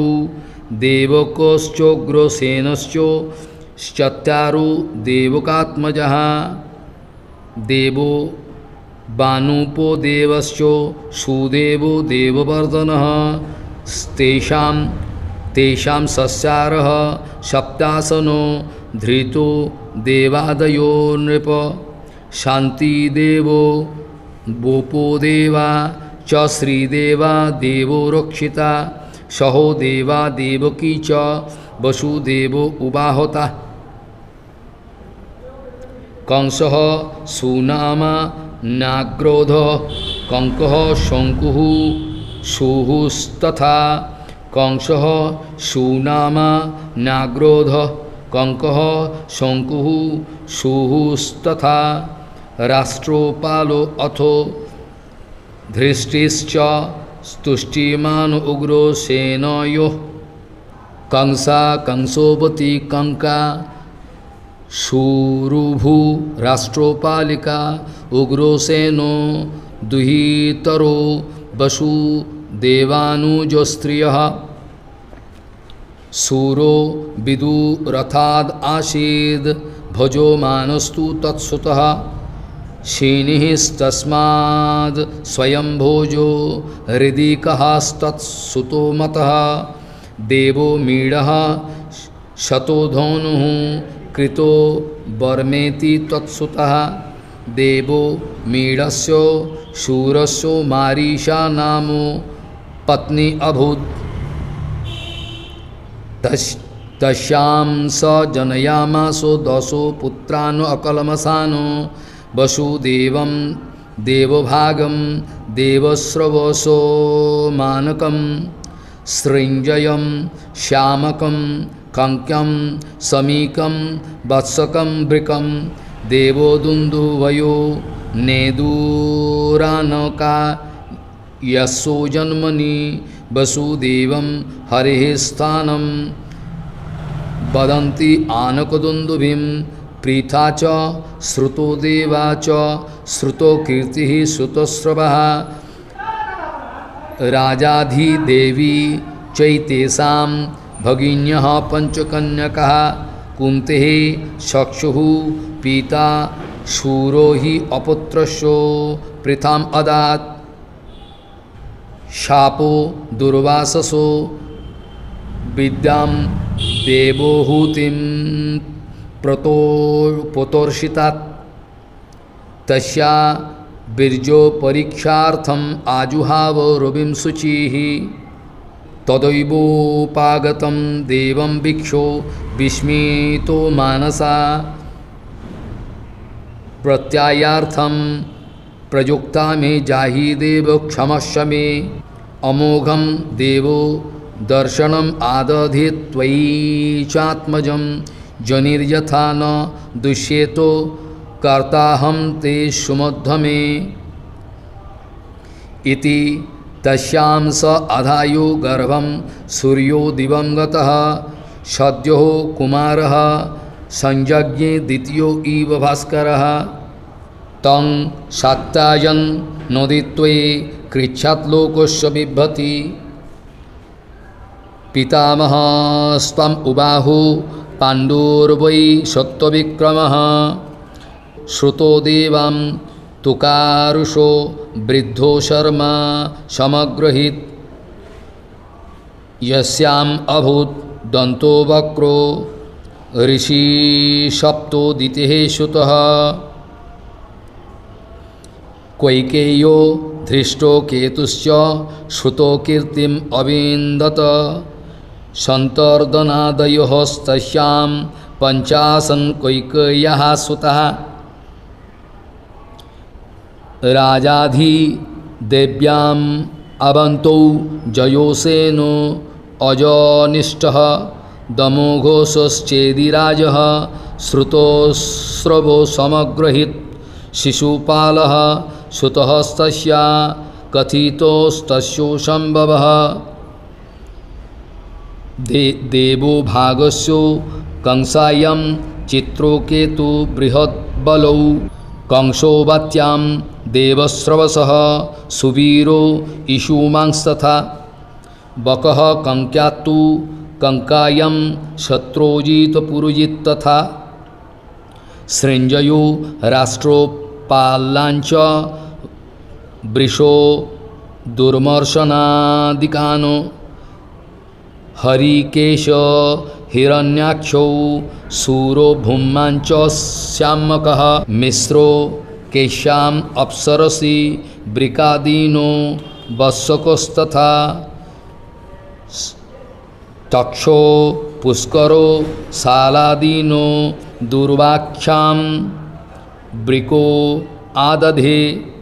देवकोश्चोग्रसेनश्चो देवकात्मजः देवो बानुपो देवश्चो सुदेवो देववर्धनः तेषां तेषां सस्यारः सप्तासनो धृतो देवादयो नृप शान्तिदेवो बोपो देवा च श्रीदेवा देवो रक्षिता सहो देवा देवकी च वसुदेवो उबाहता कंसः सुनामा नाग्रोध कंकः शंकुः सुहुस्तथा कंसः सुनामा नाग्रोध कंकः शंकुः सुहुस्तथा राष्ट्रोपालो अथो धृष्टिश्च स्तुष्टिमान् उग्रो सेनयोः कंसा कंसोपति कंका शूरुभु राष्ट्रोपालिका उग्रोसेनो दुहितरो वसु देवानुजस्त्रियः सूरो विदु रथाद् आसीद् भजो मानस्तु तत्सुतः क्षीणिस्तस्माद् स्वयं भोजो हृदि कहास्तत्सुतो मतः देवो मीडः शतोधनुः कृतो वर्मेति तत्सुतः देवो मीडस्य शूरस्य मारीषा नामो पत्नी अभूत् तस्यां स जनयामासो दशो पुत्रान् अकलमसानो वसुदेवं देवभागं देवस्रवसो मानकं सृञ्जयं श्यामकं कंक्यं समीकं वत्सकं वृकं देवो दुन्दुभयो नेदुरानका यस्सो जन्मनि वसुदेवं हरेः स्थानं वदन्ति आनकदुन्दुभिं प्रीता च श्रुतो देवा च श्रुतो कीर्तिः श्रुतस्रवः राजाधिदेवी चैतेषां भगिन्यः पंचकन्यकः कुन्तेः चक्षुः पीता शूरो हि अपुत्रस्यो पृथाम् अदात् शापो दुर्वाससो विद्यां देवोहूतिं प्रतो पोतोर्षितात् तस्या बीर्जो परीक्षार्थम् आजुहाव रविं शुचिः तदैवोपागतं देवं भिक्षो विस्मितो मानसा प्रत्यायार्थं प्रयुक्ता मे जाहि देव क्षमस्व मे अमोघं देवो दर्शनम् आदधे त्वयि चात्मजं जनिर्यथा न दुष्येतो कर्ताहं ते सुमध्वमे इति तस्यां स अधायो गर्भं सूर्यो दिवं गतः सद्यो कुमारः संजज्ञे द्वितीयो इव भास्करः तं सात्तायन् नोदित्वे कृच्छ्रात् बिभ्रति पितामहस्त्वम् उबाहु पाण्डुर्वै सत्त्वविक्रमः श्रुतो देवां तुकारुषो वृद्धो शर्मा समग्रहित यस्याम् अभूत् दन्तो वक्रो ऋषि सप्तोदितेः सुतः कैकेयो धृष्टो केतुश्च श्रुतो कीर्तिम् अविन्दत सन्तर्दनादयोस्तस्यां पञ्चाशन् कैकेय्याः सुतः राजाधि देव्याम् अवन्तौ जयोसेनो अजनिष्ठः दमोघोषश्चेदिराजः श्रुतोस्रवो समग्रहित शिशुपालः सुतस्तस्या कथितोस्तस्यो संभवः दे देवो भागस्यो कंसायं चित्रोकेतु बृहद्बलौ कंसोवात्यां देवस्रवसः सुवीरो इषुमांस्तथा बकः कंक्यात्तु कंकायं शत्रोजितपुरुजित तथा सृञ्जयो राष्ट्रोपालाञ्च वृषो दुर्मर्शनादिकानो हरिकेश हिरण्याक्षौ सूरो भूमाञ्च श्यामकः मिश्रो केशाम् अप्सरसि वृकादीनो वत्सकस्तथा तक्षो पुष्करो सालादीनो दुर्वाक्षां वृको आदधे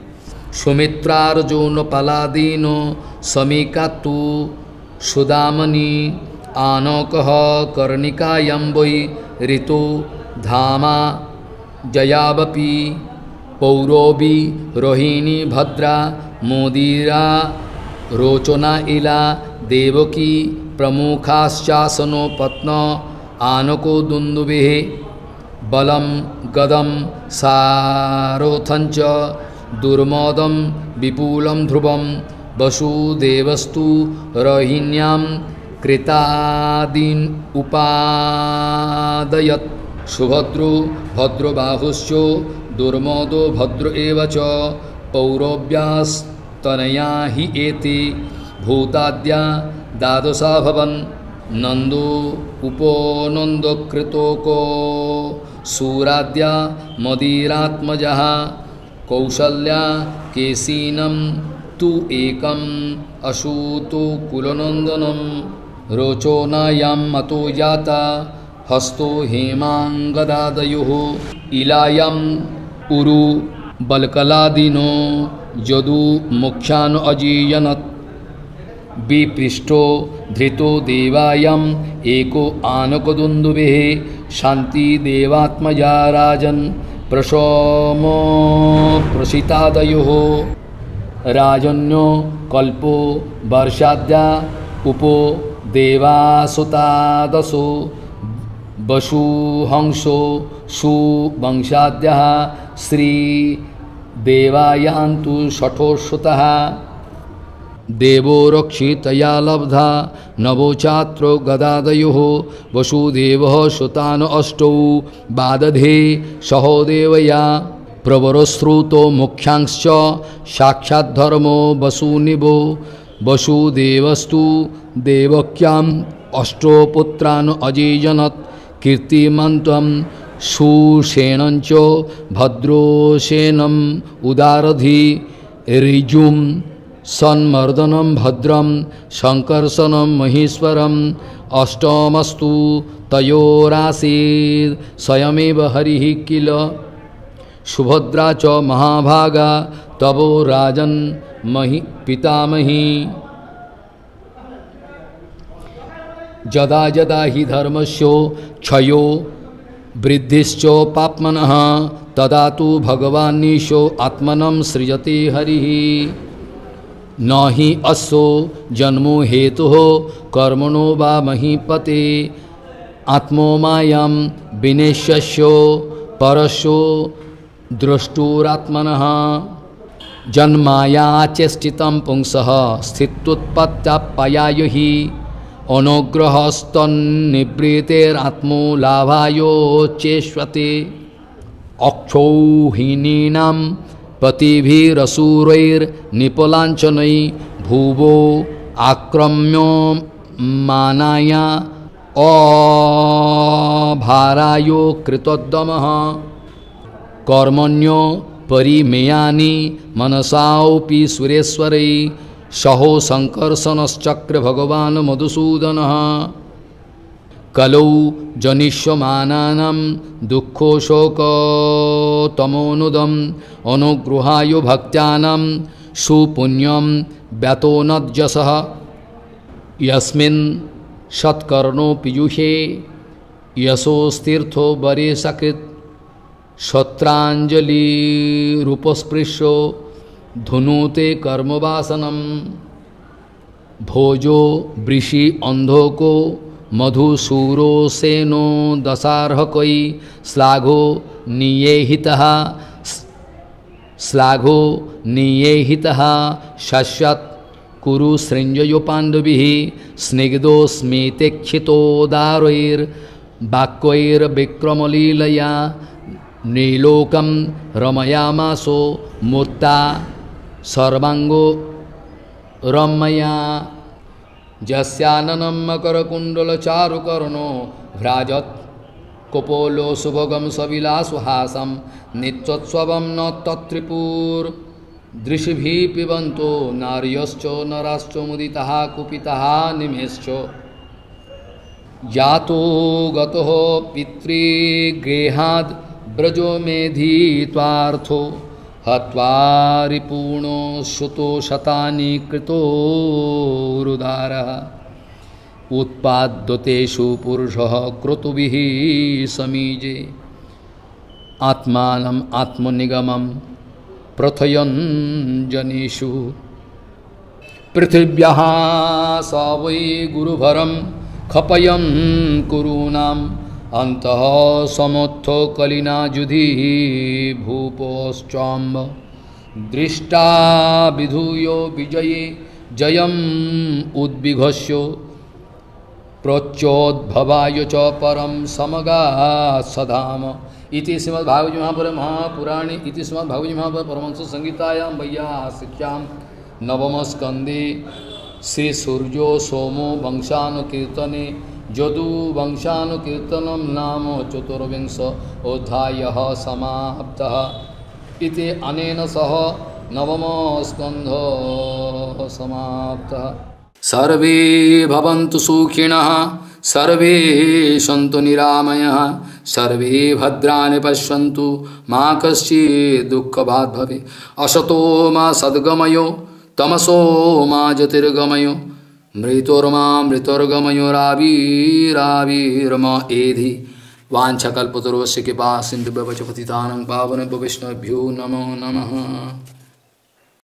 सुमित्रार्जुनपलादीनो समीकात्तु सुदामनि आनकः कर्णिकायं वै ऋतु धामा जयावपि पौरोबी रोहिणी भद्रा मोदीरा रोचना इला देवकी प्रमुखाश्चासनो पत्न आनको दुन्दुभिः बलं गदं सारोथञ्च दुर्मदं विपुलं ध्रुवं वसुदेवस्तु रोहिण्यां कृतादीन् उपादयत् सुभद्रो भद्रबाहुश्च दुर्मदो भद्र एव च पौरव्यास्तनया हि एति भूताद्या द्वादशा भवन् नन्दो उपनन्दकृतोको सूराद्या मदीरात्मजः कौसल्या केसीनं तु एकम् असूतो कुलनन्दनं रोचोनायां मतो जाता हस्तो हेमाङ्गदादयोः इलायाम् उरु बल्कलादिनो यदु मुख्यान् अजीयनत् विपृष्टो धृतो देवायम् एको आनकदुन्दुभिः शान्ति देवात्मजा राजन् प्रसोमो प्रसितादयोः राजन्यो कल्पो वर्षाद्या उपो देवासुतादसो वसुहंसो सुवंशाद्यः श्री देवायान्तु षठोषुतः देवो रक्षितया लब्धा नवोचात्रो गदादयोः वसुदेवः सुतान् अष्टौ बादधे सहोदेवया प्रवरश्रुतो मुख्यांश्च साक्षाद्धर्मो वसुनिभो वसुदेवस्तु देवक्याम् अष्टो पुत्रान् अजीजनत् कीर्तिमन्तं सुषेणञ्च भद्रोषेणम् उदारधि ऋजुं सन्मर्दनं भद्रं शङ्कर्षणं महेश्वरम् अष्टमस्तु तयोरासीत् स्वयमेव हरिः किल सुभद्रा च महाभागा तवो राजन् महि पितामही जदा जदा हि धर्मस्य क्षयो वृद्धिश्च पाप्मनः तदा तु भगवान्नीशो आत्मनं सृजति हरिः न हि अस्यो जन्मो हेतुः कर्मणो वा महीपते आत्मो मायां विनेश्यस्यो परस्यो द्रष्टुरात्मनः जन्माया चेष्टितं पुंसः स्थित्युत्पत्त्यापयाय हि अनुग्रहस्तन्निवृत्तेरात्मो लाभायोच्चेष्वते अक्षौहिणीनां पतिभिरसुरैर्निपलाञ्छनै भुवो आक्रम्यमानाय अभारायो कृतोद्यमः कर्मण्यो परिमेयानि मनसापि सुरेश्वरै सहो संकर्षणश्चक्र भगवान् मधुसूदनः कलौ जनिष्यमानानां दुःखशोकतमोनुदम् अनुगृहाय भक्त्यानां सुपुण्यं व्यतोनद्यसः यस्मिन् सत्कर्णो पीयूषे यशोस्तीर्थो वरे सकृत् क्षत्राञ्जलिरूपस्पृशो धुनुते कर्मवासनम भोजो वृषि अंधोको मधुसूरो सेनो दशार्हकै श्लाघो नियेहितः श्लाघो नियेहितः शश्यत् कुरु सृञ्जयो पाण्डविः स्निग्धो स्मितेक्षितोदारैर्वाक्यैर्विक्रमलीलया नीलोकं रमयामासो मूर्ता सर्वांगो रमया जस्याननं मकरकुण्डलचारुकर्णो भ्राजत् कपोलो सुभगं सविलासहासं नित्योत्सवं न तत्त्रिपुर दृशिभिः पिबन्तो नार्यश्च नराश्च मुदिताः कुपिताः निमेश्च जातो गतो पितृगृहाद् ब्रजो मेधित्वार्थो हत्वा रिपूर्णो श्रुतो शतानि कृतोरुदारः उत्पाद्यतेषु पुरुषः क्रतुभिः समीजे आत्मानम् आत्मनिगमं प्रथयन् जनेषु पृथिव्याः स वै गुरुभरं खपयन् कुरूणाम् अंतः समोत्थो कलिना जुधि भूपोश्चाम्ब दृष्टा विधूयो विजये जयम् उद्विघोष्यो प्रोच्चोद्भवाय च परम समगा सधाम इति श्रीमद्भागवत महापुराणे महापुराणे इति श्रीमद्भागवत महापुराणे परमहंस संहितायां वैयासिक्यां नवम स्कंदे श्री सूर्यो सोमो वंशानुकीर्तने जदु वंशानुकीर्तनं नाम चतुर्विंश अध्यायः समाप्तः इति अनेन सह नवम स्कन्धः समाप्तः। सर्वे भवन्तु सुखिनः सर्वे सन्तु निरामयः सर्वे भद्राणि पश्यन्तु मा कश्चित् दुःखभाग् भवेत्। असतो मा सद्गमयो तमसो मा ज्योतिर्गमयो मृतोर्मा मृतोर्गमयोराविराविर्म एधि वाञ्छाकल्पतरुस्य कृपा सिन्धुभ्यश्च पतितानां पावनेभ्यो वैष्णवेभ्यो नमो नमः।